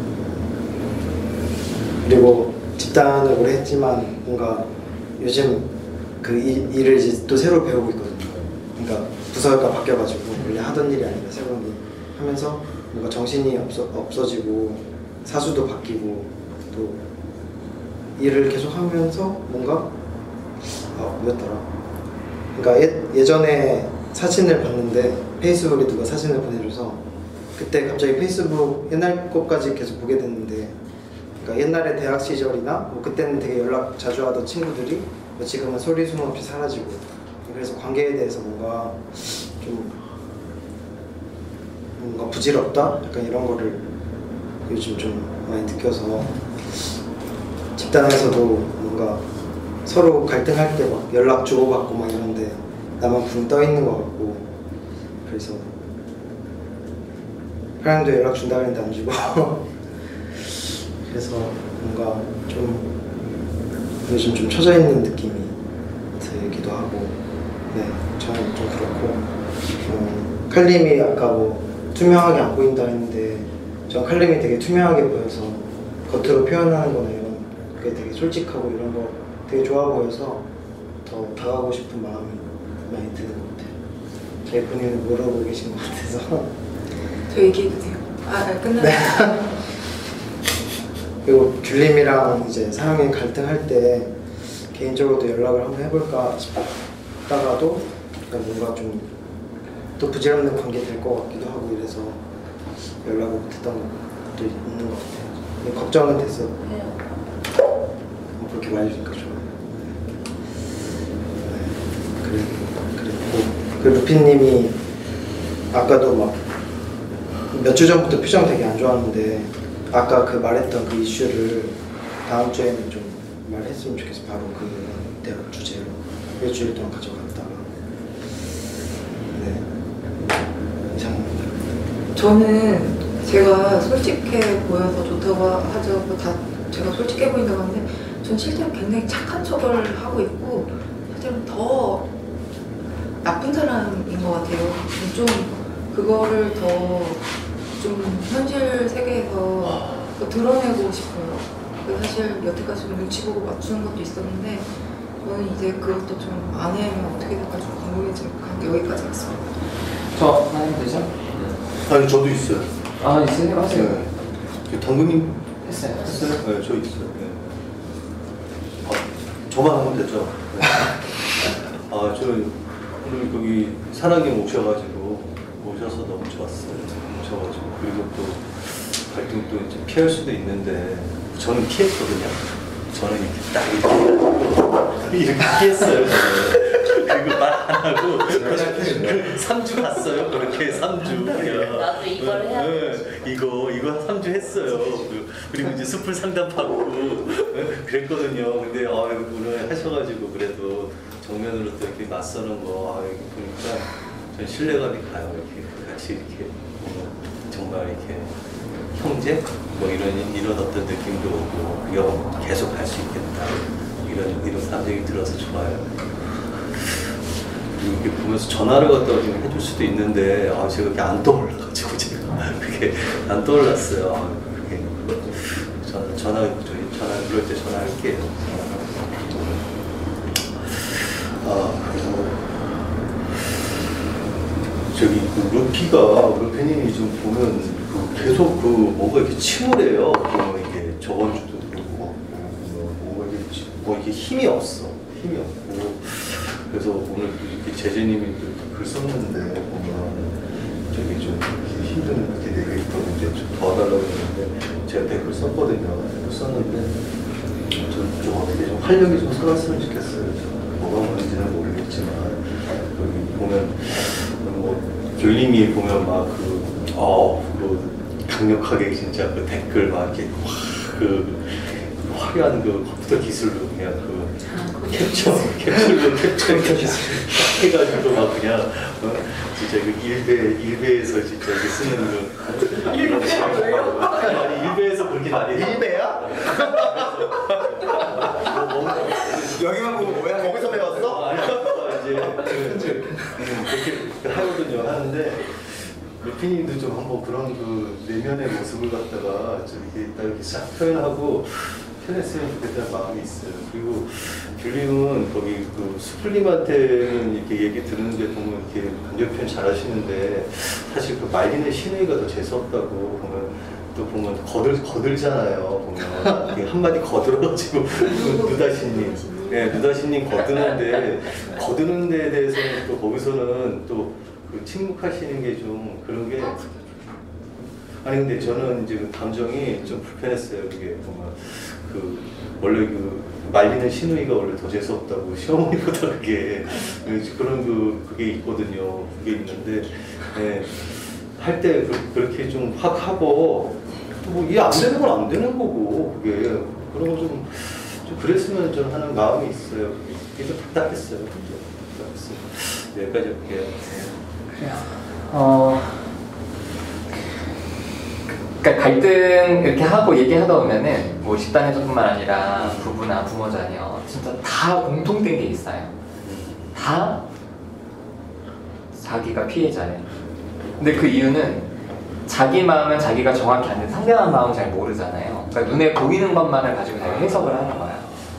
그리고 집단을 오래 했지만 뭔가 요즘 그 일, 일을 이제 또 새로 배우고 있거든요. 그러니까 부서가 바뀌어가지고 원래 하던 일이 아니라 새로운 일 하면서 뭔가 정신이 없어, 없어지고 사수도 바뀌고 또 일을 계속 하면서 뭔가 아 뭐였더라. 그러니까 예, 예전에 사진을 봤는데 페이스북에 누가 사진을 보내줘서 그때 갑자기 페이스북 옛날 것까지 계속 보게 됐는데 그러니까 옛날에 대학 시절이나 뭐 그때는 되게 연락 자주 하던 친구들이 뭐 지금은 소리 소문 없이 사라지고 그래서 관계에 대해서 뭔가 좀 뭔가 부질없다? 약간 이런 거를 요즘 좀 많이 느껴서 집단에서도 뭔가 서로 갈등할 때 막 연락 주고받고 막 이런데 나만 붕 떠 있는 것 같고 그래서 사람도 연락 준다 그랬는데 안 주고 그래서 뭔가 좀 요즘 좀 처져 있는 느낌이 들기도 하고 네 저는 좀 그렇고 음, 칼림이 아까 뭐 투명하게 안 보인다 했는데 전 칼림이 되게 투명하게 보여서 겉으로 표현하는 거나 이런 그게 되게 솔직하고 이런 거 되게 좋아 보여서 더 다가가고 싶은 마음이 많이 드는 것 같아요. 저희 본인은 모르고 계신 것 같아서
저 얘기해도 돼요? 아, 네, 끝났어요.
네. 그리고 귤림이랑 이제 사랑의 갈등할 때 개인적으로도 연락을 한번 해볼까 싶다가도 뭔가 좀 또 부질없는 관계 될 것 같기도 하고 이래서 연락을 못했던 것도 있는 것 같아요. 근데 걱정은 됐어요.
해요.
뭐 그렇게 말해주니까 좋아요. 네. 그래, 그랬고 그 루피님이 아까도 막 몇 주 전부터 표정 되게 안 좋았는데 아까 그 말했던 그 이슈를 다음 주에는 좀 말했으면 좋겠어. 바로 그 대학 주제로 일주일 동안 가져갔다가 네 이상합니다.
저는 제가 솔직해 보여서 좋다고 하죠. 뭐 다 제가 솔직해 보인다고 하는데 전 실제로 굉장히 착한 척을 하고 있고 실제로 더 나쁜 사람인 것 같아요. 좀 그거를 더 좀 현실 세계에서 더 드러내고 싶어요. 사실 여태까지 좀 눈치 보고 맞추는 것도 있었는데 저는 이제 그것도 좀 안 하면 어떻게 될까 좀 궁금해지니까 여기까지 왔습니다.
저 하면 되죠?
아니 저도 있어요.
아 있으세요? 하세요.
네. 당근님
했어요.
했어요? 네, 저 있어요. 네. 아, 저만 하면 되죠? 네. 아, 저 오늘 거기 사랑님 오셔가지고 오셔서 너무 좋았어요. 오셔가지고 그리고 또 갈등도 이제 피할 수도 있는데 저는 피했거든요. 저는 이렇게 딱 이렇게 이렇게 피했어요. 저는. 그리고 말 안 하고 그 삼 주 갔어요. 그렇게 삼 주.
나도 이걸 해야
네, 이거 이거 삼 주 했어요. 그리고 이제 숲을 상담하고 그랬거든요. 근데 아, 오늘 하셔가지고 그래도 정면으로 또 이렇게 맞서는 거 아, 보니까 전 신뢰감이 가요. 이렇게 같이 이렇게 어, 정말 이렇게 형제 뭐 이런 이런 어떤 느낌도 오고 그게 계속 할 수 있겠다 이런 이런 감정이 들어서 좋아요. 그리고 이렇게 보면서 전화를 갖다가 좀 해줄 수도 있는데 아 제가 그게 안 떠올라가지고 제가 그게 안 떠올랐어요. 아, 그게 전화 전화 저희 전화 그럴 때 전화할게요. 아 그리고 저기 그 루피가 루피님이 좀 보면 그 계속 그 뭔가 이렇게 침울해요. 뭐 이게 저번 주도 그렇고 뭔가 이게 뭐 이게 힘이 없어. 힘이 없고 그래서 오늘 이렇게 제재님이 글 썼는데 보면 저기 좀 힘든 게 되게 있거든요. 좀 도와달라고 했는데 제가 댓글 썼거든요. 댓글 썼는데 좀, 좀 어떻게 좀 활력이 좀 살았으면 좋겠어요. 뭐가 뭔지는 모르겠어요. 보면 뭐 교님이 보면 막그어그 강력하게 진짜 그 댓글 막 이렇게 와그 화려한 그 컴퓨터 기술로 그냥 그 캡처 캡처로 캡처 해가지고 막 그냥 어, 진짜 그 일베 일베에서 진짜 이렇게 쓰는 그 일베예요? 아니 일베에서 그렇게 많이 일베야?
여기만 보고 뭐야?
거기서 배웠어? 아니 이제 그, 그렇게 하거든요. 하는데 루피님도 좀 한번 그런 그 내면의 모습을 갖다가 좀 이렇게 딱 이렇게 싹 표현하고 표현했으면 좋겠다는 마음이 있어요. 그리고 귤님은 거기 그 수플님한테는 이렇게 얘기 듣는데 보면 이렇게 감정 표현 잘 하시는데 사실 그 말리는 신우이가 더 재수없다고 보면 또 보면 거들, 거들잖아요. 보면 이렇게 한마디 거들어가지고 누다신님 네, 누다신님 거드는데 거드는 데에 대해서는 또 거기서는 또 그 침묵하시는 게 좀 그런 게 아니 근데 저는 이제 그 감정이 좀 불편했어요. 그게 보면 그 원래 그 말리는 신우이가 원래 더 재수없다고 시어머니보다 그게 그런 그 그게 있거든요. 그게 있는데 네, 할 때 그렇게 좀 확 하고 뭐 이해 안 되는 건 안 되는 거고 그게 그런 거 좀 좀 그랬으면 좀 하는 마음이 있어요. 그게 좀 답답했어요. 좀 답답했어요. 여기까지 할게요.
그래요. 어. 그러니까 갈등 이렇게 하고 얘기하다 보면은 뭐 집단에서뿐만 아니라 부부나 부모 자녀 진짜 다 공통된 게 있어요. 다 자기가 피해자래. 근데 그 이유는 자기 마음은 자기가 정확히 아는데 상대방 마음은 잘 모르잖아요. 그러니까 눈에 보이는 것만을 가지고 자기가 해석을 하는 거야.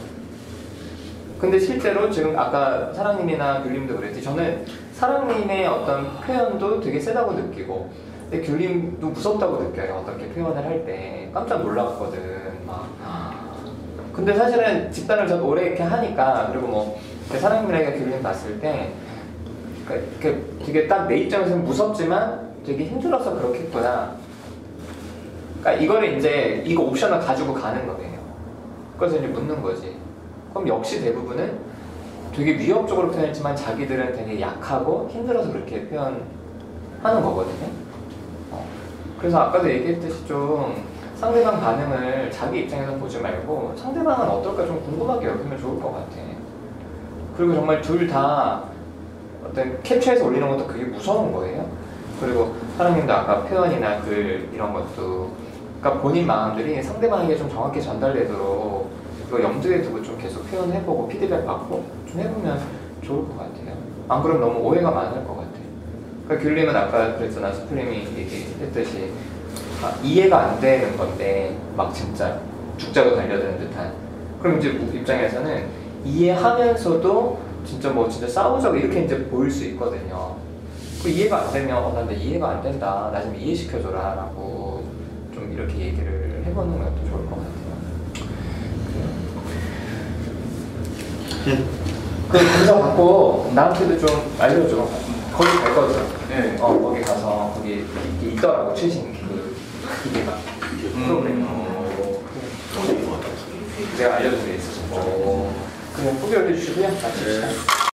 근데 실제로 지금 아까 사랑님이나 귤님도 그랬지, 저는 사랑님의 어떤 표현도 되게 세다고 느끼고 근데 귤님도 무섭다고 느껴요. 어떻게 표현을 할 때 깜짝 놀랐거든. 막. 근데 사실은 집단을 저도 오래 이렇게 하니까 그리고 뭐 사랑님이랑 귤님 봤을 때 그러니까 되게 딱 내 입장에서는 무섭지만 되게 힘들어서 그렇겠구나. 그러니까 이거를 이제 이거 옵션을 가지고 가는 거예요. 그래서 이제 묻는 거지. 그럼 역시 대부분은 되게 위협적으로 표현했지만 자기들은 되게 약하고 힘들어서 그렇게 표현하는 거거든요. 어. 그래서 아까도 얘기했듯이 좀 상대방 반응을 자기 입장에서 보지 말고 상대방은 어떨까 좀 궁금하게 여기면 좋을 것 같아. 그리고 정말 둘 다 어떤 캡처해서 올리는 것도 그게 무서운 거예요. 그리고 사장님도 아까 표현이나 글 이런 것도 그러니까 본인 마음들이 상대방에게 좀 정확히 전달되도록 이거 염두에 두고 좀 계속 표현해보고 피드백 받고 좀 해보면 좋을 것 같아요. 안 그러면 너무 오해가 많을 것 같아요. 그러니까 귤님은 아까 그랬잖아. 스프림이 얘기했듯이 아, 이해가 안 되는 건데 막 진짜 죽자고 달려드는 듯한 그럼 이제 입장에서는 이해하면서도 진짜 뭐 진짜 싸우자고 이렇게 이제 보일 수 있거든요. 그 이해가 안 되면 어, 난 이해가 안 된다. 나 좀 이해시켜줘라 라고 좀 이렇게 얘기를 해보는 것도 좋을 것 같아요. 그 문서 갖고 나한테도 좀 알려줘. 거기 갈 거죠? 네. 어 거기 가서 거기 있더라고 최신 그 기계가 프로그램. 음. 내가 알려준 게 있어서. 그냥 후기 올려주시고요. 같이.